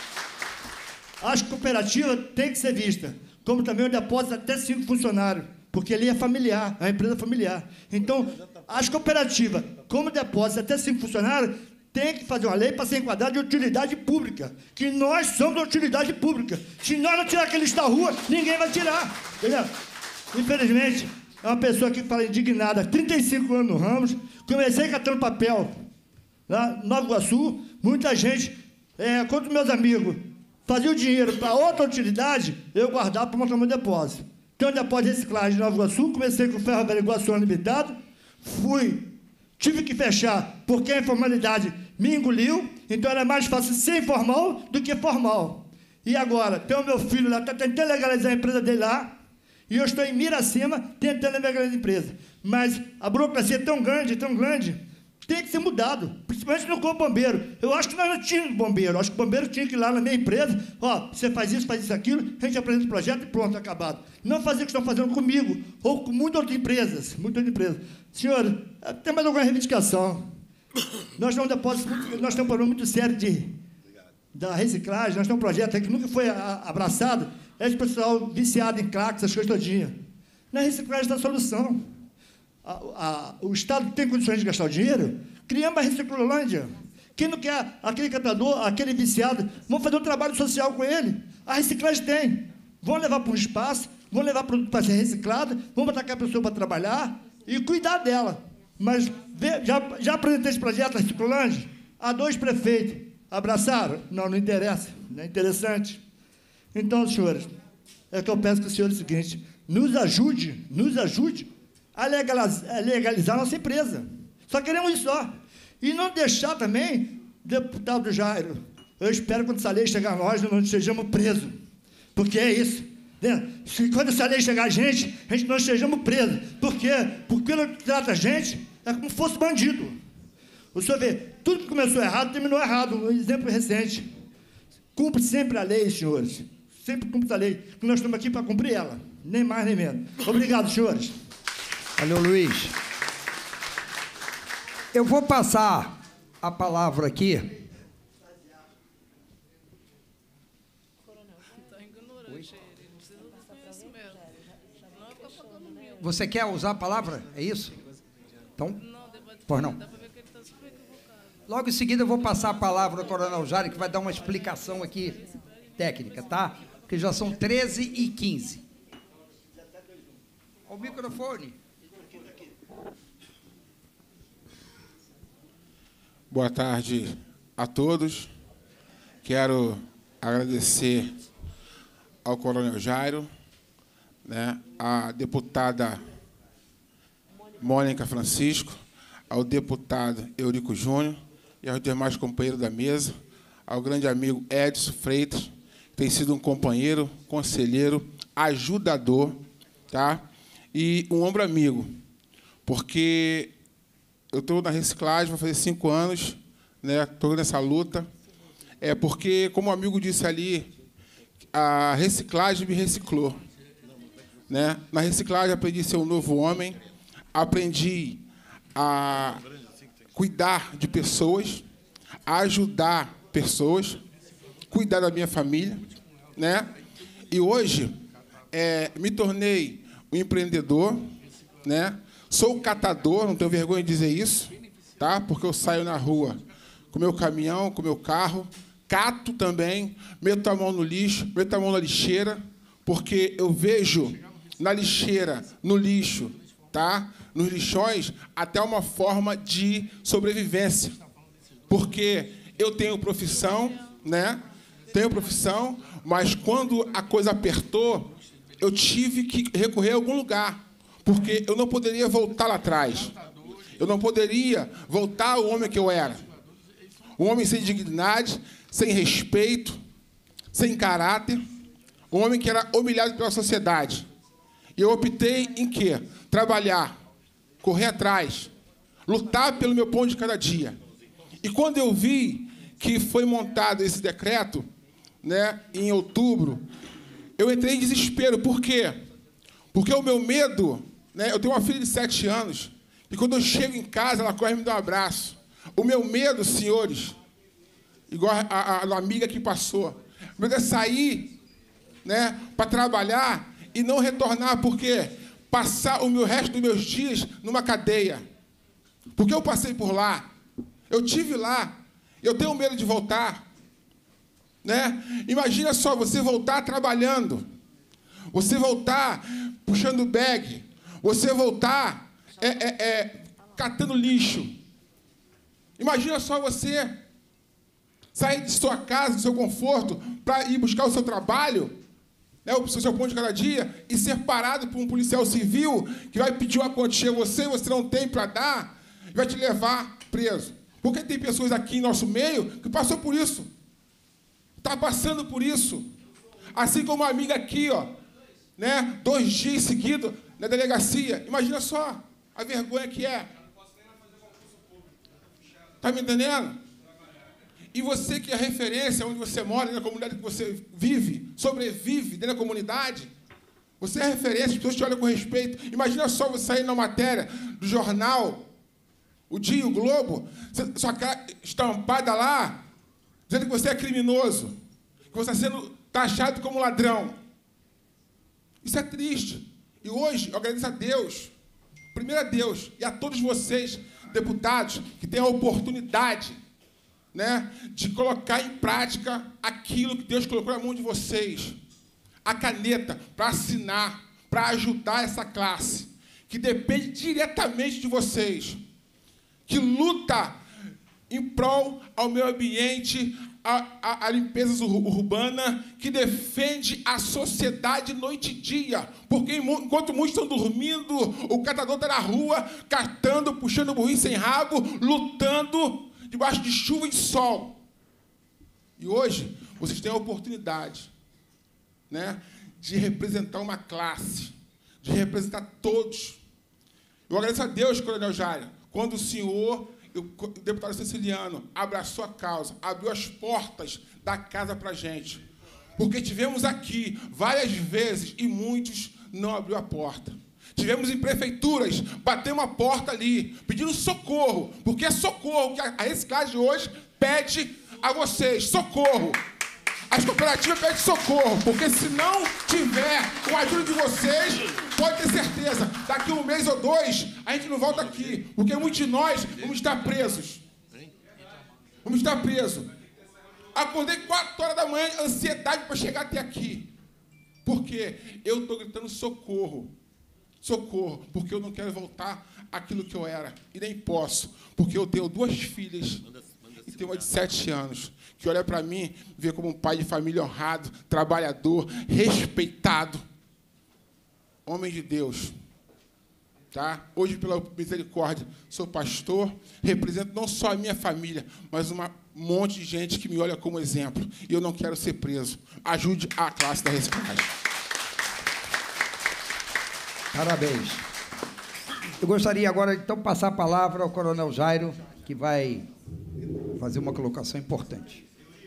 as cooperativas têm que ser vistas, como também o depósito até cinco funcionários, porque ali é familiar, é uma empresa familiar. Então, as cooperativas, como depósito até cinco funcionários, tem que fazer uma lei para ser enquadrada de utilidade pública, que nós somos de utilidade pública. Se nós não tirar aqueles da rua, ninguém vai tirar. Entendeu? Infelizmente, é uma pessoa que fala indignada, trinta e cinco anos no Ramos, comecei catando papel lá em Nova Iguaçu, muita gente, é, quando meus amigos faziam dinheiro para outra utilidade, eu guardava para montar meu depósito. Tem um depósito de reciclagem em Nova Iguaçu, comecei com o Ferro Velho Iguaçu Limitado, fui, tive que fechar, porque a informalidade me engoliu, então era mais fácil ser informal do que formal. E agora, tem o meu filho lá, está tentando legalizar a empresa dele lá, e eu estou em Miracema tentando legalizar a empresa. Mas a burocracia é tão grande, tão grande, tem que ser mudado, principalmente no corpo bombeiro. Eu acho que nós não tínhamos bombeiro, eu acho que o bombeiro tinha que ir lá na minha empresa, ó, você faz isso, faz isso, aquilo, a gente apresenta o projeto e pronto, acabado. Não fazer o que estão fazendo comigo, ou com muitas outras empresas, muitas outras empresas. Senhores, tem mais alguma reivindicação? Nós temos um depósito, nós temos um problema muito sério de, da reciclagem, nós temos um projeto aí que nunca foi a, abraçado, é esse pessoal viciado em crack, essas coisas todinhas. Na reciclagem está a solução. A, a, o Estado tem condições de gastar o dinheiro, criamos a Reciclolândia. Quem não quer aquele catador, aquele viciado, vamos fazer um trabalho social com ele. A reciclagem tem. Vão levar para um espaço, vão levar produto para ser reciclado, vamos botar aquela pessoa para trabalhar e cuidar dela. Mas já, já apresentei esse projeto, a Reciclolândia, a dois prefeitos. Abraçaram? Não, não interessa. Não é interessante. Então, senhores, é que eu peço que os senhores o seguinte, nos ajude, nos ajude a legalizar, a legalizar a nossa empresa. Só queremos isso só. E não deixar também, deputado Jairo, eu espero que quando essa lei chegar a nós, não sejamos presos. Porque é isso. Se quando essa lei chegar a gente, a gente não sejamos presos. Por quê? Porque ela trata a gente é como se fosse bandido. O senhor vê, tudo que começou errado, terminou errado. Um exemplo recente. Cumpre sempre a lei, senhores. Sempre cumpre a lei. Que nós estamos aqui para cumprir ela. Nem mais, nem menos. Obrigado, senhores. Valeu, Luiz. Eu vou passar a palavra aqui. Você quer usar a palavra? É isso? Então, pois não. Logo em seguida eu vou passar a palavra ao Coronel Jairo, que vai dar uma explicação aqui técnica, tá? Porque já são treze e quinze. O microfone. Boa tarde a todos. Quero agradecer ao Coronel Jairo, né, à deputada Mônica Francisco, ao deputado Eurico Júnior e aos demais companheiros da mesa, ao grande amigo Edson Freitas, que tem sido um companheiro, conselheiro, ajudador, tá? E um ombro amigo, porque eu estou na reciclagem, vou fazer cinco anos, né? Estou nessa luta. É porque, como o amigo disse ali, a reciclagem me reciclou. Né? Na reciclagem, aprendi a ser um novo homem, aprendi a cuidar de pessoas, a ajudar pessoas, cuidar da minha família. Né? E hoje, é, me tornei um empreendedor, né? Sou catador, não tenho vergonha de dizer isso, tá? Porque eu saio na rua com meu caminhão, com meu carro, cato também, meto a mão no lixo, meto a mão na lixeira, porque eu vejo na lixeira, no lixo, tá? Nos lixões, até uma forma de sobrevivência. Porque eu tenho profissão, né? Tenho profissão, mas quando a coisa apertou, eu tive que recorrer a algum lugar, porque eu não poderia voltar lá atrás. Eu não poderia voltar ao homem que eu era. Um homem sem dignidade, sem respeito, sem caráter, um homem que era humilhado pela sociedade. E eu optei em quê? Trabalhar, correr atrás, lutar pelo meu pão de cada dia. E quando eu vi que foi montado esse decreto, né, em outubro, eu entrei em desespero. Por quê? Porque o meu medo, né, eu tenho uma filha de sete anos, e quando eu chego em casa, ela corre e me dá um abraço. O meu medo, senhores, igual a, a, a amiga que passou, o medo é sair, né, para trabalhar e não retornar, porque passar o meu resto dos meus dias numa cadeia. Porque eu passei por lá, eu tive lá, eu tenho medo de voltar. Né? Imagina só, você voltar trabalhando, você voltar puxando bag, você voltar é, é, é, catando lixo. Imagina só você sair de sua casa, do seu conforto, para ir buscar o seu trabalho, né, o seu pão de cada dia, e ser parado por um policial civil que vai pedir uma quantia a você e você não tem para dar, e vai te levar preso. Porque tem pessoas aqui em nosso meio que passou por isso. Está passando por isso. Assim como uma amiga aqui, ó, né, dois dias seguidos na delegacia. Imagina só a vergonha que é. Está me entendendo? E você que é referência onde você mora, na comunidade que você vive, sobrevive dentro da comunidade, você é referência, as pessoas te olham com respeito. Imagina só você sair na matéria do jornal, o Dia, o Globo, sua cara estampada lá, dizendo que você é criminoso, que você está sendo taxado como ladrão. Isso é triste. E hoje eu agradeço a Deus, primeiro a Deus, e a todos vocês, deputados, que têm a oportunidade, né, de colocar em prática aquilo que Deus colocou na mão de vocês. A caneta para assinar, para ajudar essa classe, que depende diretamente de vocês, que luta em prol ao meio ambiente, a, a, a limpeza urbana, que defende a sociedade noite e dia. Porque enquanto muitos estão dormindo, o catador está na rua, catando, puxando o burrinho sem rabo, lutando debaixo de chuva e sol. E hoje, vocês têm a oportunidade, né, de representar uma classe, de representar todos. Eu agradeço a Deus, Coronel Jairo, quando o senhor, o deputado Ceciliano, abraçou a causa, abriu as portas da casa para a gente. Porque tivemos aqui várias vezes e muitos não abriu a porta. Tivemos em prefeituras, batemos a porta ali, pedindo socorro, porque é socorro que a reciclagem hoje pede a vocês, socorro. As cooperativas pedem socorro, porque se não tiver com a ajuda de vocês, pode ter certeza, daqui um mês ou dois, a gente não volta aqui, porque muitos de nós vamos estar presos. Vamos estar presos. Acordei quatro horas da manhã, ansiedade para chegar até aqui. Por quê? Eu estou gritando socorro. Socorro, porque eu não quero voltar àquilo que eu era. E nem posso, porque eu tenho duas filhas e tenho uma de sete anos, que olha para mim, vê como um pai de família honrado, trabalhador, respeitado, homem de Deus. Tá? Hoje, pela misericórdia, sou pastor, represento não só a minha família, mas um monte de gente que me olha como exemplo. E eu não quero ser preso. Ajude a classe da reciclagem. Parabéns. Eu gostaria agora, então, passar a palavra ao Coronel Jairo, que vai fazer uma colocação importante.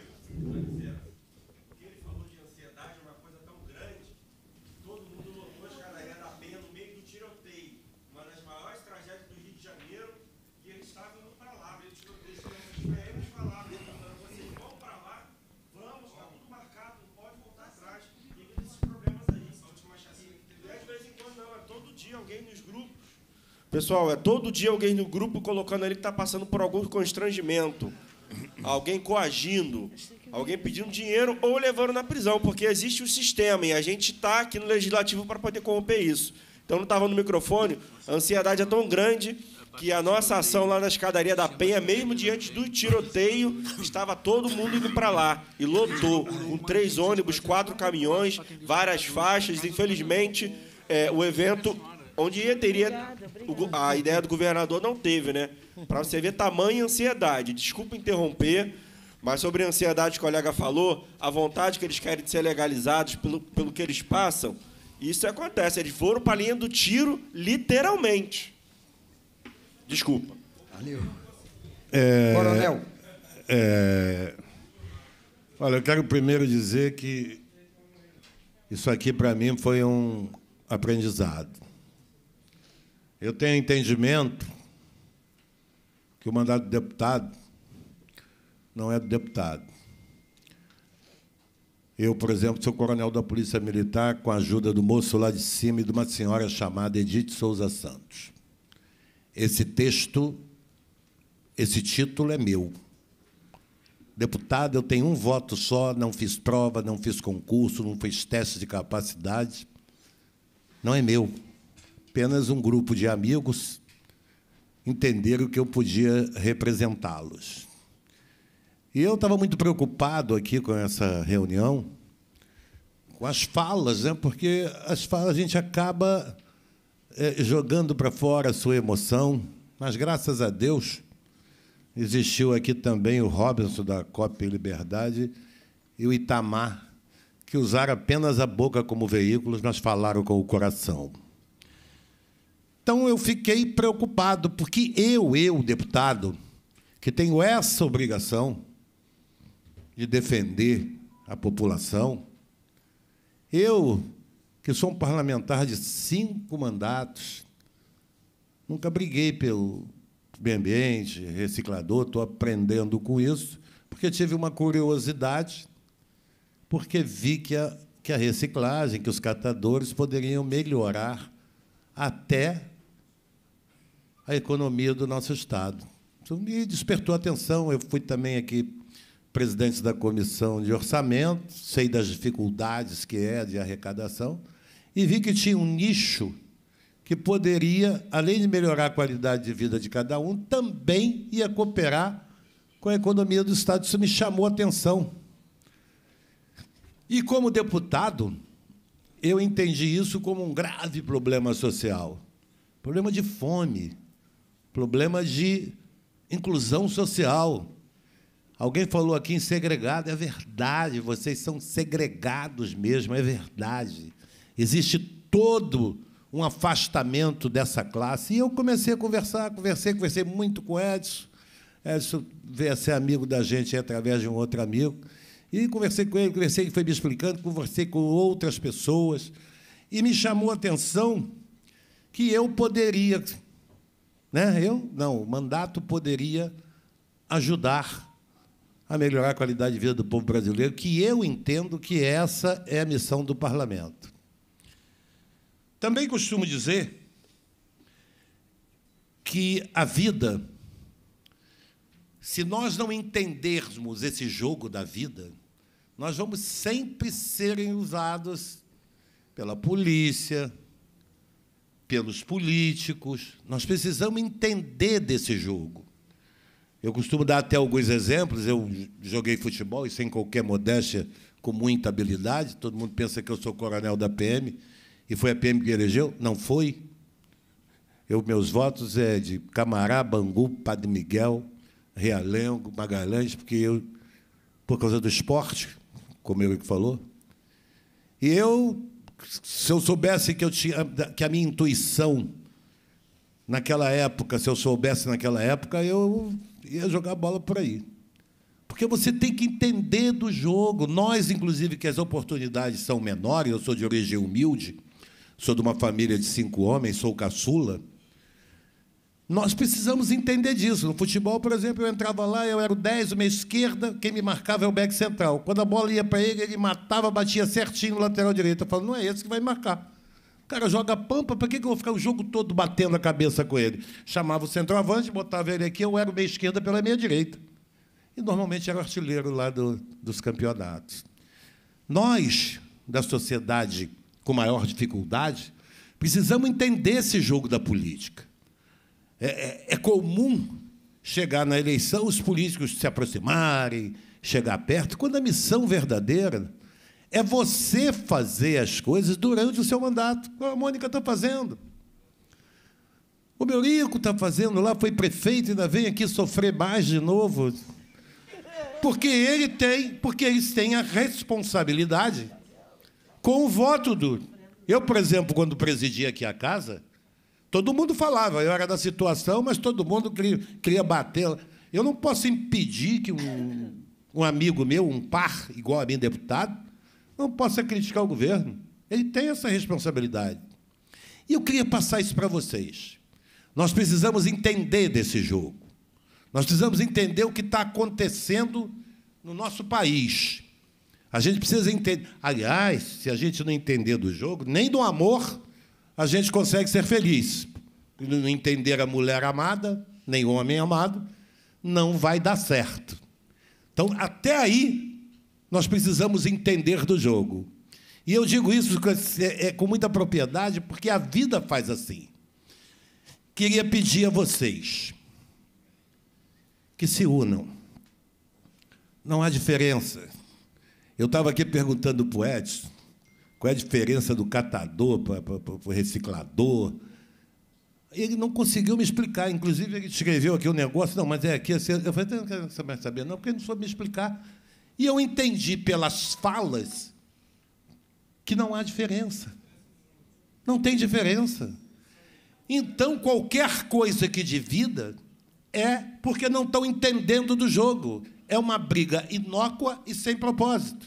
Pessoal, é todo dia alguém no grupo colocando ali que está passando por algum constrangimento, alguém coagindo, alguém pedindo dinheiro ou levando na prisão, porque existe o sistema e a gente está aqui no Legislativo para poder corromper isso. Então, não estava no microfone, a ansiedade é tão grande que a nossa ação lá na escadaria da Penha, mesmo diante do tiroteio, estava todo mundo indo para lá. E lotou, com três ônibus, quatro caminhões, várias faixas. Infelizmente, é, o evento... onde teria a ideia do governador não teve, né? Para você ver tamanha ansiedade. Desculpa interromper, mas sobre a ansiedade que o colega falou, a vontade que eles querem de ser legalizados pelo, pelo que eles passam, isso acontece. Eles foram para a linha do tiro, literalmente. Desculpa. Valeu. É, Coronel. É, olha, eu quero primeiro dizer que isso aqui, para mim, foi um aprendizado. Eu tenho entendimento que o mandato do deputado não é do deputado. Eu, por exemplo, sou coronel da Polícia Militar com a ajuda do moço lá de cima e de uma senhora chamada Edith Souza Santos. Esse texto, esse título é meu. Deputado, eu tenho um voto só, não fiz prova, não fiz concurso, não fiz teste de capacidade. Não é meu. Apenas um grupo de amigos entenderam que eu podia representá-los. E eu estava muito preocupado aqui com essa reunião, com as falas, né? Porque as falas a gente acaba é, jogando para fora a sua emoção, mas, graças a Deus, existiu aqui também o Robinson, da Copa e Liberdade, e o Itamar, que usaram apenas a boca como veículo, mas falaram com o coração. Então, eu fiquei preocupado, porque eu, eu, deputado, que tenho essa obrigação de defender a população, eu, que sou um parlamentar de cinco mandatos, nunca briguei pelo meio ambiente, reciclador, estou aprendendo com isso, porque tive uma curiosidade, porque vi que a, que a reciclagem, que os catadores poderiam melhorar até a economia do nosso Estado. Isso me despertou a atenção. Eu fui também aqui presidente da Comissão de Orçamento, sei das dificuldades que é de arrecadação, e vi que tinha um nicho que poderia, além de melhorar a qualidade de vida de cada um, também ia cooperar com a economia do Estado. Isso me chamou a atenção. E, como deputado, eu entendi isso como um grave problema social. Problema de fome, problema de inclusão social. Alguém falou aqui em segregado, é verdade, vocês são segregados mesmo, é verdade. Existe todo um afastamento dessa classe. E eu comecei a conversar, conversei, conversei muito com o Edson. Edson veio a ser amigo da gente através de um outro amigo. E conversei com ele, conversei, ele foi me explicando, conversei com outras pessoas. E me chamou a atenção que eu poderia, né? Eu, não, o mandato poderia ajudar a melhorar a qualidade de vida do povo brasileiro, que eu entendo que essa é a missão do parlamento. Também costumo dizer que a vida, se nós não entendermos esse jogo da vida, nós vamos sempre serem usados pela polícia, pelos políticos. Nós precisamos entender desse jogo. Eu costumo dar até alguns exemplos. Eu joguei futebol, e sem qualquer modéstia, com muita habilidade. Todo mundo pensa que eu sou coronel da P M, e foi a P M que elegeu. Não foi. Eu, meus votos é de Camará, Bangu, Padre Miguel, Realengo, Magalhães, porque eu, por causa do esporte, como ele falou. E eu, se eu soubesse que, eu tinha, que a minha intuição, naquela época, se eu soubesse naquela época, eu ia jogar bola por aí. Porque você tem que entender do jogo. Nós, inclusive, que as oportunidades são menores, eu sou de origem humilde, sou de uma família de cinco homens, sou caçula, nós precisamos entender disso. No futebol, por exemplo, eu entrava lá, eu era o dez, o meia esquerda, quem me marcava é o back central. Quando a bola ia para ele, ele matava, batia certinho no lateral direito. Eu falo, não é esse que vai marcar. O cara joga pampa, para que eu vou ficar o jogo todo batendo a cabeça com ele? Chamava o centroavante, botava ele aqui, eu era o meia esquerda pela meia direita. E, normalmente, era o artilheiro lá do, dos campeonatos. Nós, da sociedade com maior dificuldade, precisamos entender esse jogo da política. É, é, é comum chegar na eleição, os políticos se aproximarem, chegar perto, quando a missão verdadeira é você fazer as coisas durante o seu mandato, como a Mônica está fazendo. O Eurico está fazendo lá, foi prefeito, ainda vem aqui sofrer mais de novo. Porque ele tem, porque eles têm a responsabilidade com o voto do... Eu, por exemplo, quando presidi aqui a casa, todo mundo falava, eu era da situação, mas todo mundo queria, queria bater. Eu não posso impedir que um, um amigo meu, um par igual a mim, deputado, não possa criticar o governo. Ele tem essa responsabilidade. E eu queria passar isso para vocês. Nós precisamos entender desse jogo. Nós precisamos entender o que está acontecendo no nosso país. A gente precisa entender. Aliás, se a gente não entender do jogo, nem do amor, a gente consegue ser feliz. Não entender a mulher amada, nem o homem amado, não vai dar certo. Então, até aí, nós precisamos entender do jogo. E eu digo isso com muita propriedade, porque a vida faz assim. Queria pedir a vocês que se unam. Não há diferença. Eu estava aqui perguntando para o Edson qual é a diferença do catador para, para, para o reciclador. Ele não conseguiu me explicar. Inclusive, ele escreveu aqui um negócio. Não, mas é aqui... Assim, eu falei, não quero saber, não, porque ele não soube me explicar. E eu entendi pelas falas que não há diferença. Não tem diferença. Então, qualquer coisa que divida é porque não estão entendendo do jogo. É uma briga inócua e sem propósito.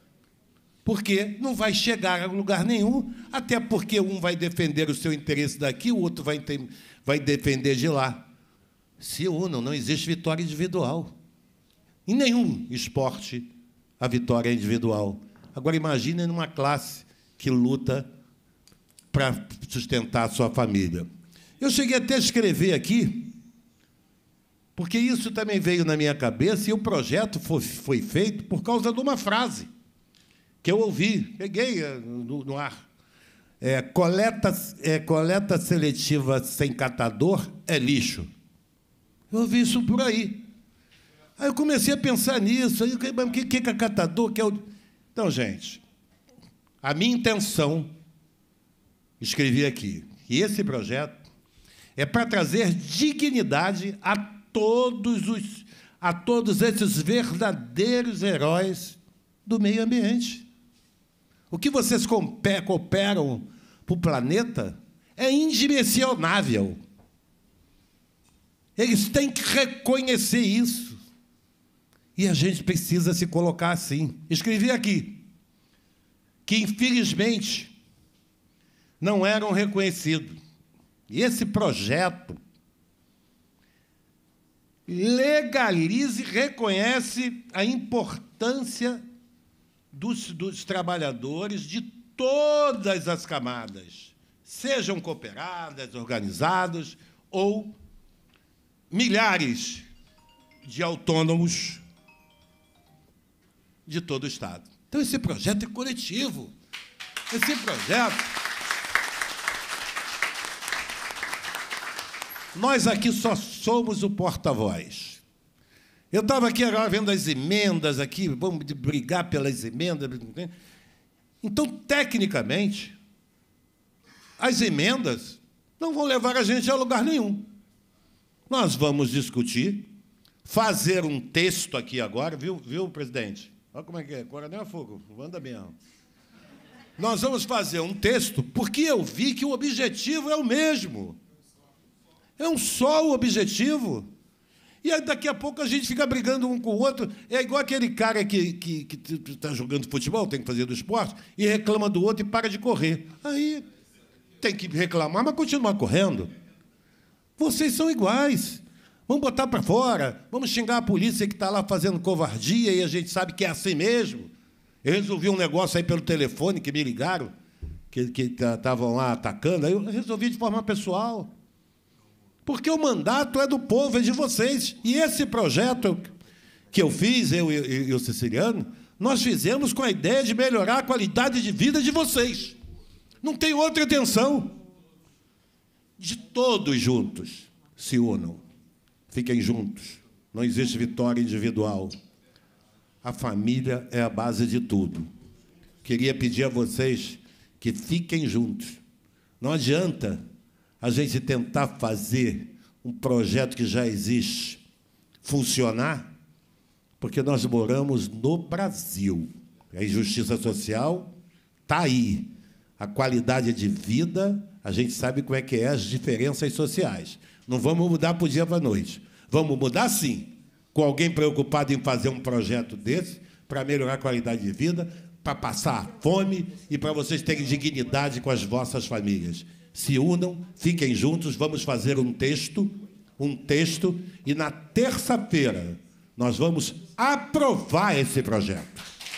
Porque não vai chegar a lugar nenhum, até porque um vai defender o seu interesse daqui, o outro vai, ter, vai defender de lá. Se unam, não existe vitória individual. Em nenhum esporte a vitória é individual. Agora, imagine numa classe que luta para sustentar a sua família. Eu cheguei até a escrever aqui, porque isso também veio na minha cabeça, e o projeto foi, foi feito por causa de uma frase que eu ouvi, peguei no, no ar. É, coleta, é, coleta seletiva sem catador é lixo. Eu ouvi isso por aí. Aí eu comecei a pensar nisso. Aí, o que, que é catador? Que é o... Então, gente, a minha intenção, escrevi aqui, que esse projeto é para trazer dignidade a todos, os, a todos esses verdadeiros heróis do meio ambiente. O que vocês cooperam para o planeta é indimensionável. Eles têm que reconhecer isso. E a gente precisa se colocar assim. Escrevi aqui que, infelizmente, não eram reconhecidos. E esse projeto legaliza e reconhece a importância dos, dos trabalhadores de todas as camadas, sejam cooperadas, organizados ou milhares de autônomos de todo o Estado. Então, esse projeto é coletivo. Esse projeto... Nós aqui só somos o porta-voz. Eu estava aqui agora vendo as emendas aqui, vamos brigar pelas emendas. Então, tecnicamente, as emendas não vão levar a gente a lugar nenhum. Nós vamos discutir, fazer um texto aqui agora, viu, viu, presidente? Olha como é que é, Coronel é fogo, manda mesmo. Nós vamos fazer um texto, porque eu vi que o objetivo é o mesmo. É um só o objetivo. E aí, daqui a pouco, a gente fica brigando um com o outro. É igual aquele cara que está que, que tá jogando futebol, tem que fazer do esporte, e reclama do outro e para de correr. Aí tem que reclamar, mas continuar correndo. Vocês são iguais. Vamos botar para fora, vamos xingar a polícia que está lá fazendo covardia e a gente sabe que é assim mesmo. Eu resolvi um negócio aí pelo telefone, que me ligaram, que estavam lá atacando, aí eu resolvi de forma pessoal. Porque o mandato é do povo, é de vocês. E esse projeto que eu fiz, eu e o Siciliano, nós fizemos com a ideia de melhorar a qualidade de vida de vocês. Não tem outra intenção. De todos juntos se unam. Fiquem juntos. Não existe vitória individual. A família é a base de tudo. Queria pedir a vocês que fiquem juntos. Não adianta a gente tentar fazer um projeto que já existe funcionar, porque nós moramos no Brasil. A injustiça social está aí. A qualidade de vida, a gente sabe como é que é as diferenças sociais. Não vamos mudar para o dia para a noite. Vamos mudar, sim, com alguém preocupado em fazer um projeto desse para melhorar a qualidade de vida, para passar fome e para vocês terem dignidade com as vossas famílias. Se unam, fiquem juntos, vamos fazer um texto, um texto, e na terça-feira nós vamos aprovar esse projeto.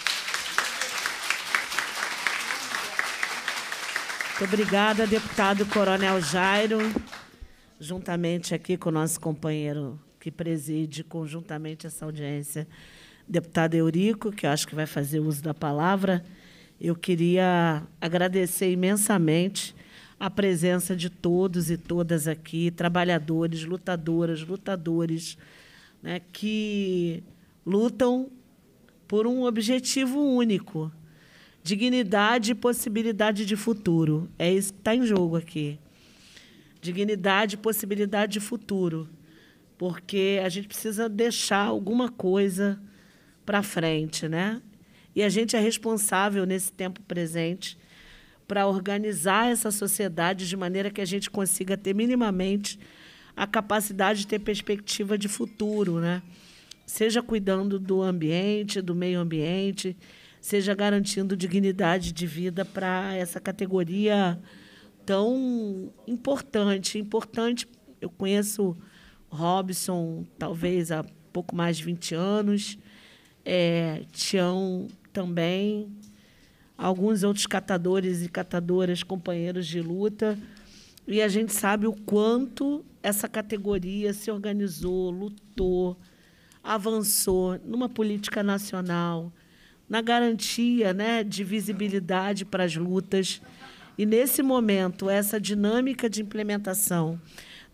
Muito obrigada, deputado Coronel Jairo, juntamente aqui com o nosso companheiro que preside conjuntamente essa audiência, deputado Eurico, que eu acho que vai fazer uso da palavra. Eu queria agradecer imensamente a presença de todos e todas aqui, trabalhadores, lutadoras, lutadores, né, que lutam por um objetivo único, dignidade e possibilidade de futuro. É isso que está em jogo aqui. Dignidade e possibilidade de futuro, porque a gente precisa deixar alguma coisa para frente, né? E a gente é responsável, nesse tempo presente, para organizar essa sociedade de maneira que a gente consiga ter minimamente a capacidade de ter perspectiva de futuro, né? Seja cuidando do ambiente, do meio ambiente, seja garantindo dignidade de vida para essa categoria tão importante. Importante, eu conheço Robson, talvez há pouco mais de vinte anos, é, Tião também, alguns outros catadores e catadoras, companheiros de luta, e a gente sabe o quanto essa categoria se organizou, lutou, avançou numa política nacional, na garantia, né, de visibilidade para as lutas. E, nesse momento, essa dinâmica de implementação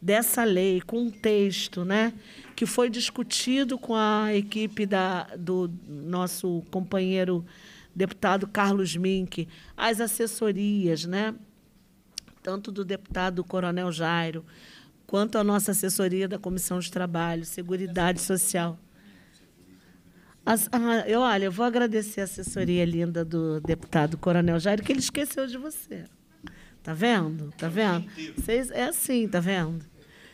dessa lei, com um texto, né, que foi discutido com a equipe da, do nosso companheiro deputado Carlos Mink, as assessorias, né, tanto do deputado Coronel Jairo, quanto a nossa assessoria da Comissão de Trabalho, Seguridade Social. As, ah, eu, olha, eu vou agradecer a assessoria linda do deputado Coronel Jairo, que ele esqueceu de você. Tá vendo? Tá vendo? Vocês, é assim, tá vendo?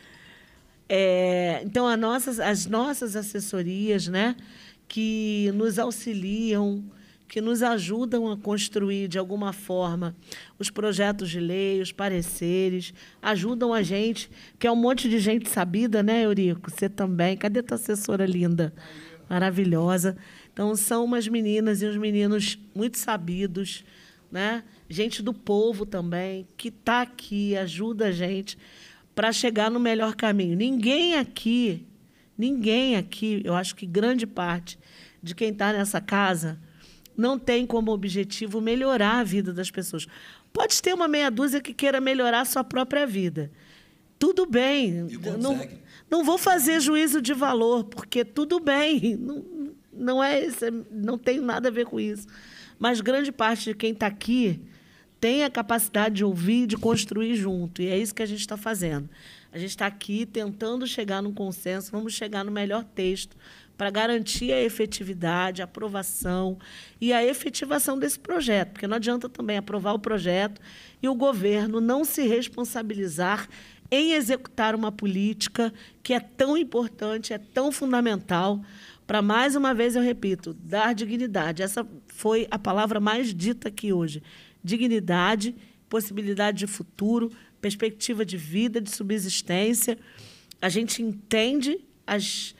É, então, a nossas, as nossas assessorias, né, que nos auxiliam, que nos ajudam a construir, de alguma forma, os projetos de lei, os pareceres, ajudam a gente, que é um monte de gente sabida, né, Eurico? Você também. Cadê tua assessora linda? Maravilhosa. Então, são umas meninas e uns meninos muito sabidos, né? Gente do povo também, que está aqui, ajuda a gente para chegar no melhor caminho. Ninguém aqui, ninguém aqui, eu acho que grande parte de quem está nessa casa não tem como objetivo melhorar a vida das pessoas. Pode ter uma meia dúzia que queira melhorar a sua própria vida. Tudo bem. Não, não vou fazer juízo de valor, porque tudo bem. Não, não, é esse, não tem nada a ver com isso. Mas grande parte de quem está aqui tem a capacidade de ouvir, de construir junto. E é isso que a gente está fazendo. A gente está aqui tentando chegar num consenso, vamos chegar no melhor texto para garantir a efetividade, a aprovação e a efetivação desse projeto, porque não adianta também aprovar o projeto e o governo não se responsabilizar em executar uma política que é tão importante, é tão fundamental para, mais uma vez, eu repito, dar dignidade. Essa foi a palavra mais dita aqui hoje. Dignidade, possibilidade de futuro, perspectiva de vida, de subsistência. A gente entende as...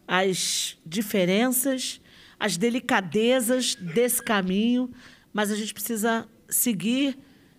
as diferenças, as delicadezas desse caminho, mas a gente precisa seguir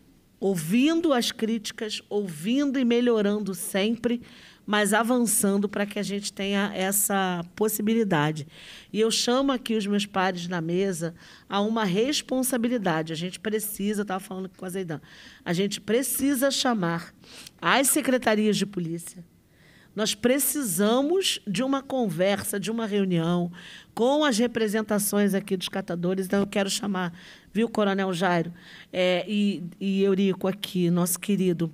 ouvindo as críticas, ouvindo e melhorando sempre, mas avançando para que a gente tenha essa possibilidade. E eu chamo aqui os meus pares na mesa a uma responsabilidade. A gente precisa, estava falando com a Zeidan, a gente precisa chamar as secretarias de polícia. Nós precisamos de uma conversa, de uma reunião com as representações aqui dos catadores. Então, eu quero chamar, viu, Coronel Jairo é, e, e Eurico aqui, nosso querido,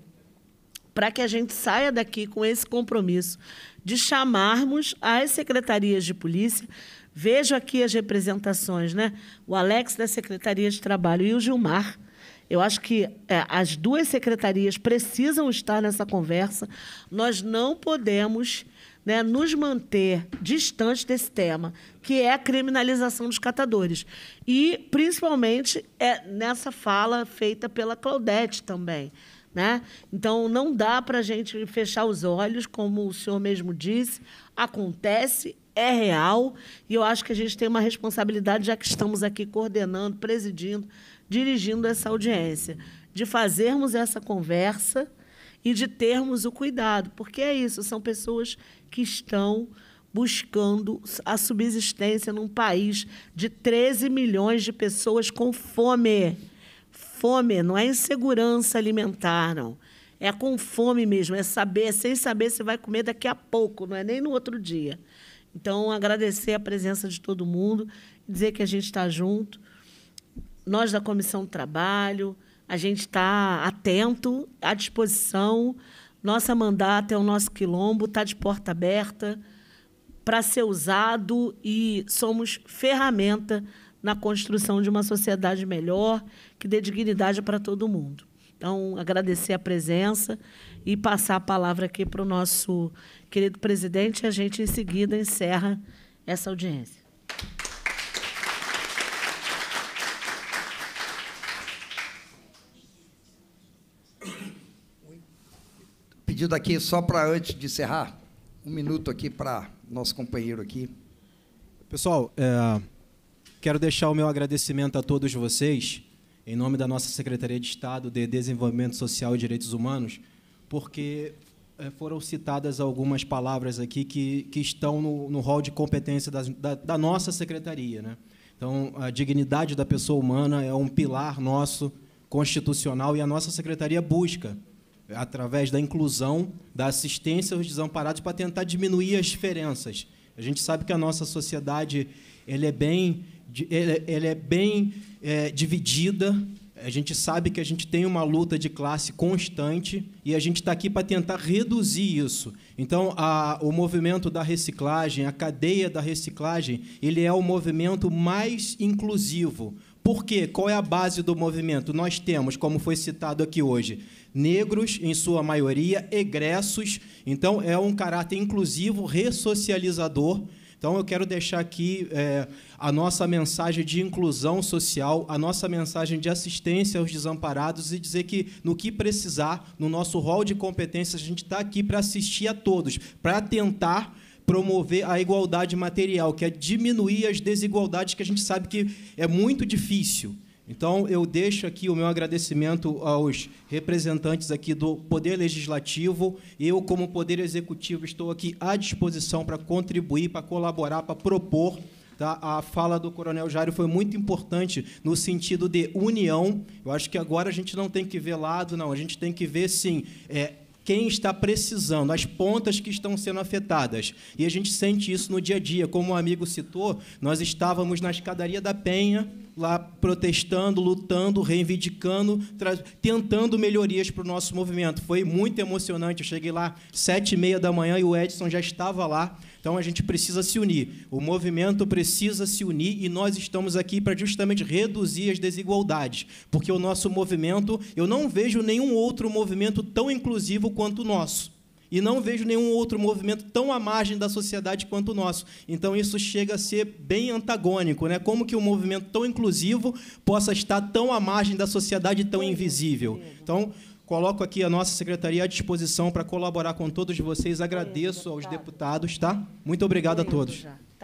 para que a gente saia daqui com esse compromisso de chamarmos as secretarias de polícia. Vejo aqui as representações, né? O Alex, da Secretaria de Trabalho, e o Gilmar. Eu acho que é, as duas secretarias precisam estar nessa conversa. Nós não podemos, né, nos manter distantes desse tema, que é a criminalização dos catadores. E, principalmente, é nessa fala feita pela Claudete também, né? Então, não dá para a gente fechar os olhos, como o senhor mesmo disse, acontece, é real, e eu acho que a gente tem uma responsabilidade, já que estamos aqui coordenando, presidindo, dirigindo essa audiência, de fazermos essa conversa e de termos o cuidado, porque é isso, são pessoas que estão buscando a subsistência num país de treze milhões de pessoas com fome. Fome, não é insegurança alimentar, não. É com fome mesmo, é saber, é sem saber se vai comer daqui a pouco, não é nem no outro dia. Então, agradecer a presença de todo mundo, dizer que a gente está junto. Nós, da Comissão do Trabalho, a gente está atento, à disposição. Nossa mandata é o nosso quilombo, está de porta aberta para ser usado e somos ferramenta na construção de uma sociedade melhor, que dê dignidade para todo mundo. Então, agradecer a presença e passar a palavra aqui para o nosso querido presidente, e a gente, em seguida, encerra essa audiência. Pedido aqui, só para antes de encerrar, um minuto aqui para nosso companheiro aqui. Pessoal, é, quero deixar o meu agradecimento a todos vocês, em nome da nossa Secretaria de Estado de Desenvolvimento Social e Direitos Humanos, porque é, foram citadas algumas palavras aqui que, que estão no, no rol de competência das, da, da nossa Secretaria, né? Então, a dignidade da pessoa humana é um pilar nosso constitucional e a nossa Secretaria busca através da inclusão, da assistência aos desamparados, para tentar diminuir as diferenças. A gente sabe que a nossa sociedade ele é bem, ele é bem é, dividida. A gente sabe que a gente tem uma luta de classe constante e a gente está aqui para tentar reduzir isso. Então, a, o movimento da reciclagem, a cadeia da reciclagem, ele é o movimento mais inclusivo. Por quê? Qual é a base do movimento? Nós temos, como foi citado aqui hoje, negros, em sua maioria, egressos. Então, é um caráter inclusivo, ressocializador. Então, eu quero deixar aqui é, a nossa mensagem de inclusão social, a nossa mensagem de assistência aos desamparados e dizer que, no que precisar, no nosso rol de competências, a gente está aqui para assistir a todos, para tentar promover a igualdade material, que é diminuir as desigualdades, que a gente sabe que é muito difícil. Então, eu deixo aqui o meu agradecimento aos representantes aqui do Poder Legislativo. Eu, como Poder Executivo, estou aqui à disposição para contribuir, para colaborar, para propor. Tá? A fala do Coronel Jairo foi muito importante no sentido de união. Eu acho que agora a gente não tem que ver lado, não. A gente tem que ver, sim, é, quem está precisando, as pontas que estão sendo afetadas. E a gente sente isso no dia a dia. Como o amigo citou, nós estávamos na escadaria da Penha, lá protestando, lutando, reivindicando, tentando melhorias para o nosso movimento. Foi muito emocionante. Eu cheguei lá às sete e meia da manhã e o Edson já estava lá. Então, a gente precisa se unir. O movimento precisa se unir e nós estamos aqui para justamente reduzir as desigualdades, porque o nosso movimento, eu não vejo nenhum outro movimento tão inclusivo quanto o nosso. E não vejo nenhum outro movimento tão à margem da sociedade quanto o nosso. Então, isso chega a ser bem antagônico, né? Como que um movimento tão inclusivo possa estar tão à margem da sociedade tão invisível? Então, coloco aqui a nossa secretaria à disposição para colaborar com todos vocês. Agradeço aos deputados, tá? Muito obrigado a todos.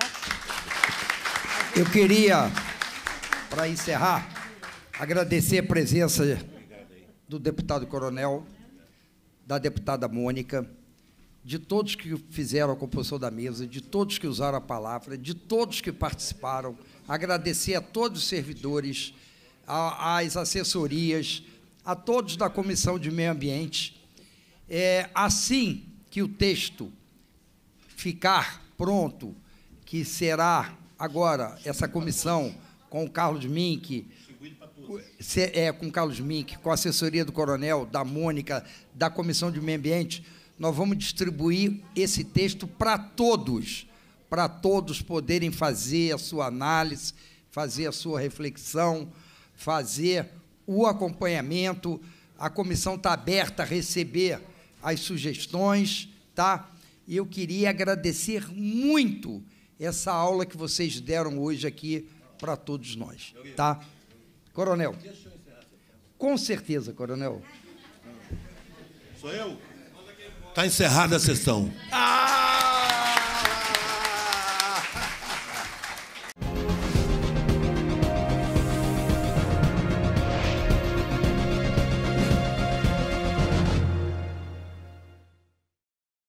Eu queria, para encerrar, agradecer a presença do deputado Coronel, da deputada Mônica, de todos que fizeram a composição da mesa, de todos que usaram a palavra, de todos que participaram, agradecer a todos os servidores, a, às assessorias, a todos da Comissão de Meio Ambiente. É, assim que o texto ficar pronto, que será agora essa comissão com o Carlos Mink, é, com o Carlos Mink, com a assessoria do Coronel, da Mônica, da Comissão de Meio Ambiente, nós vamos distribuir esse texto para todos, para todos poderem fazer a sua análise, fazer a sua reflexão, fazer o acompanhamento. A comissão está aberta a receber as sugestões, tá? E eu queria agradecer muito essa aula que vocês deram hoje aqui para todos nós, tá? Coronel. Com certeza, Coronel. Sou eu? Está encerrada a sessão. Ah!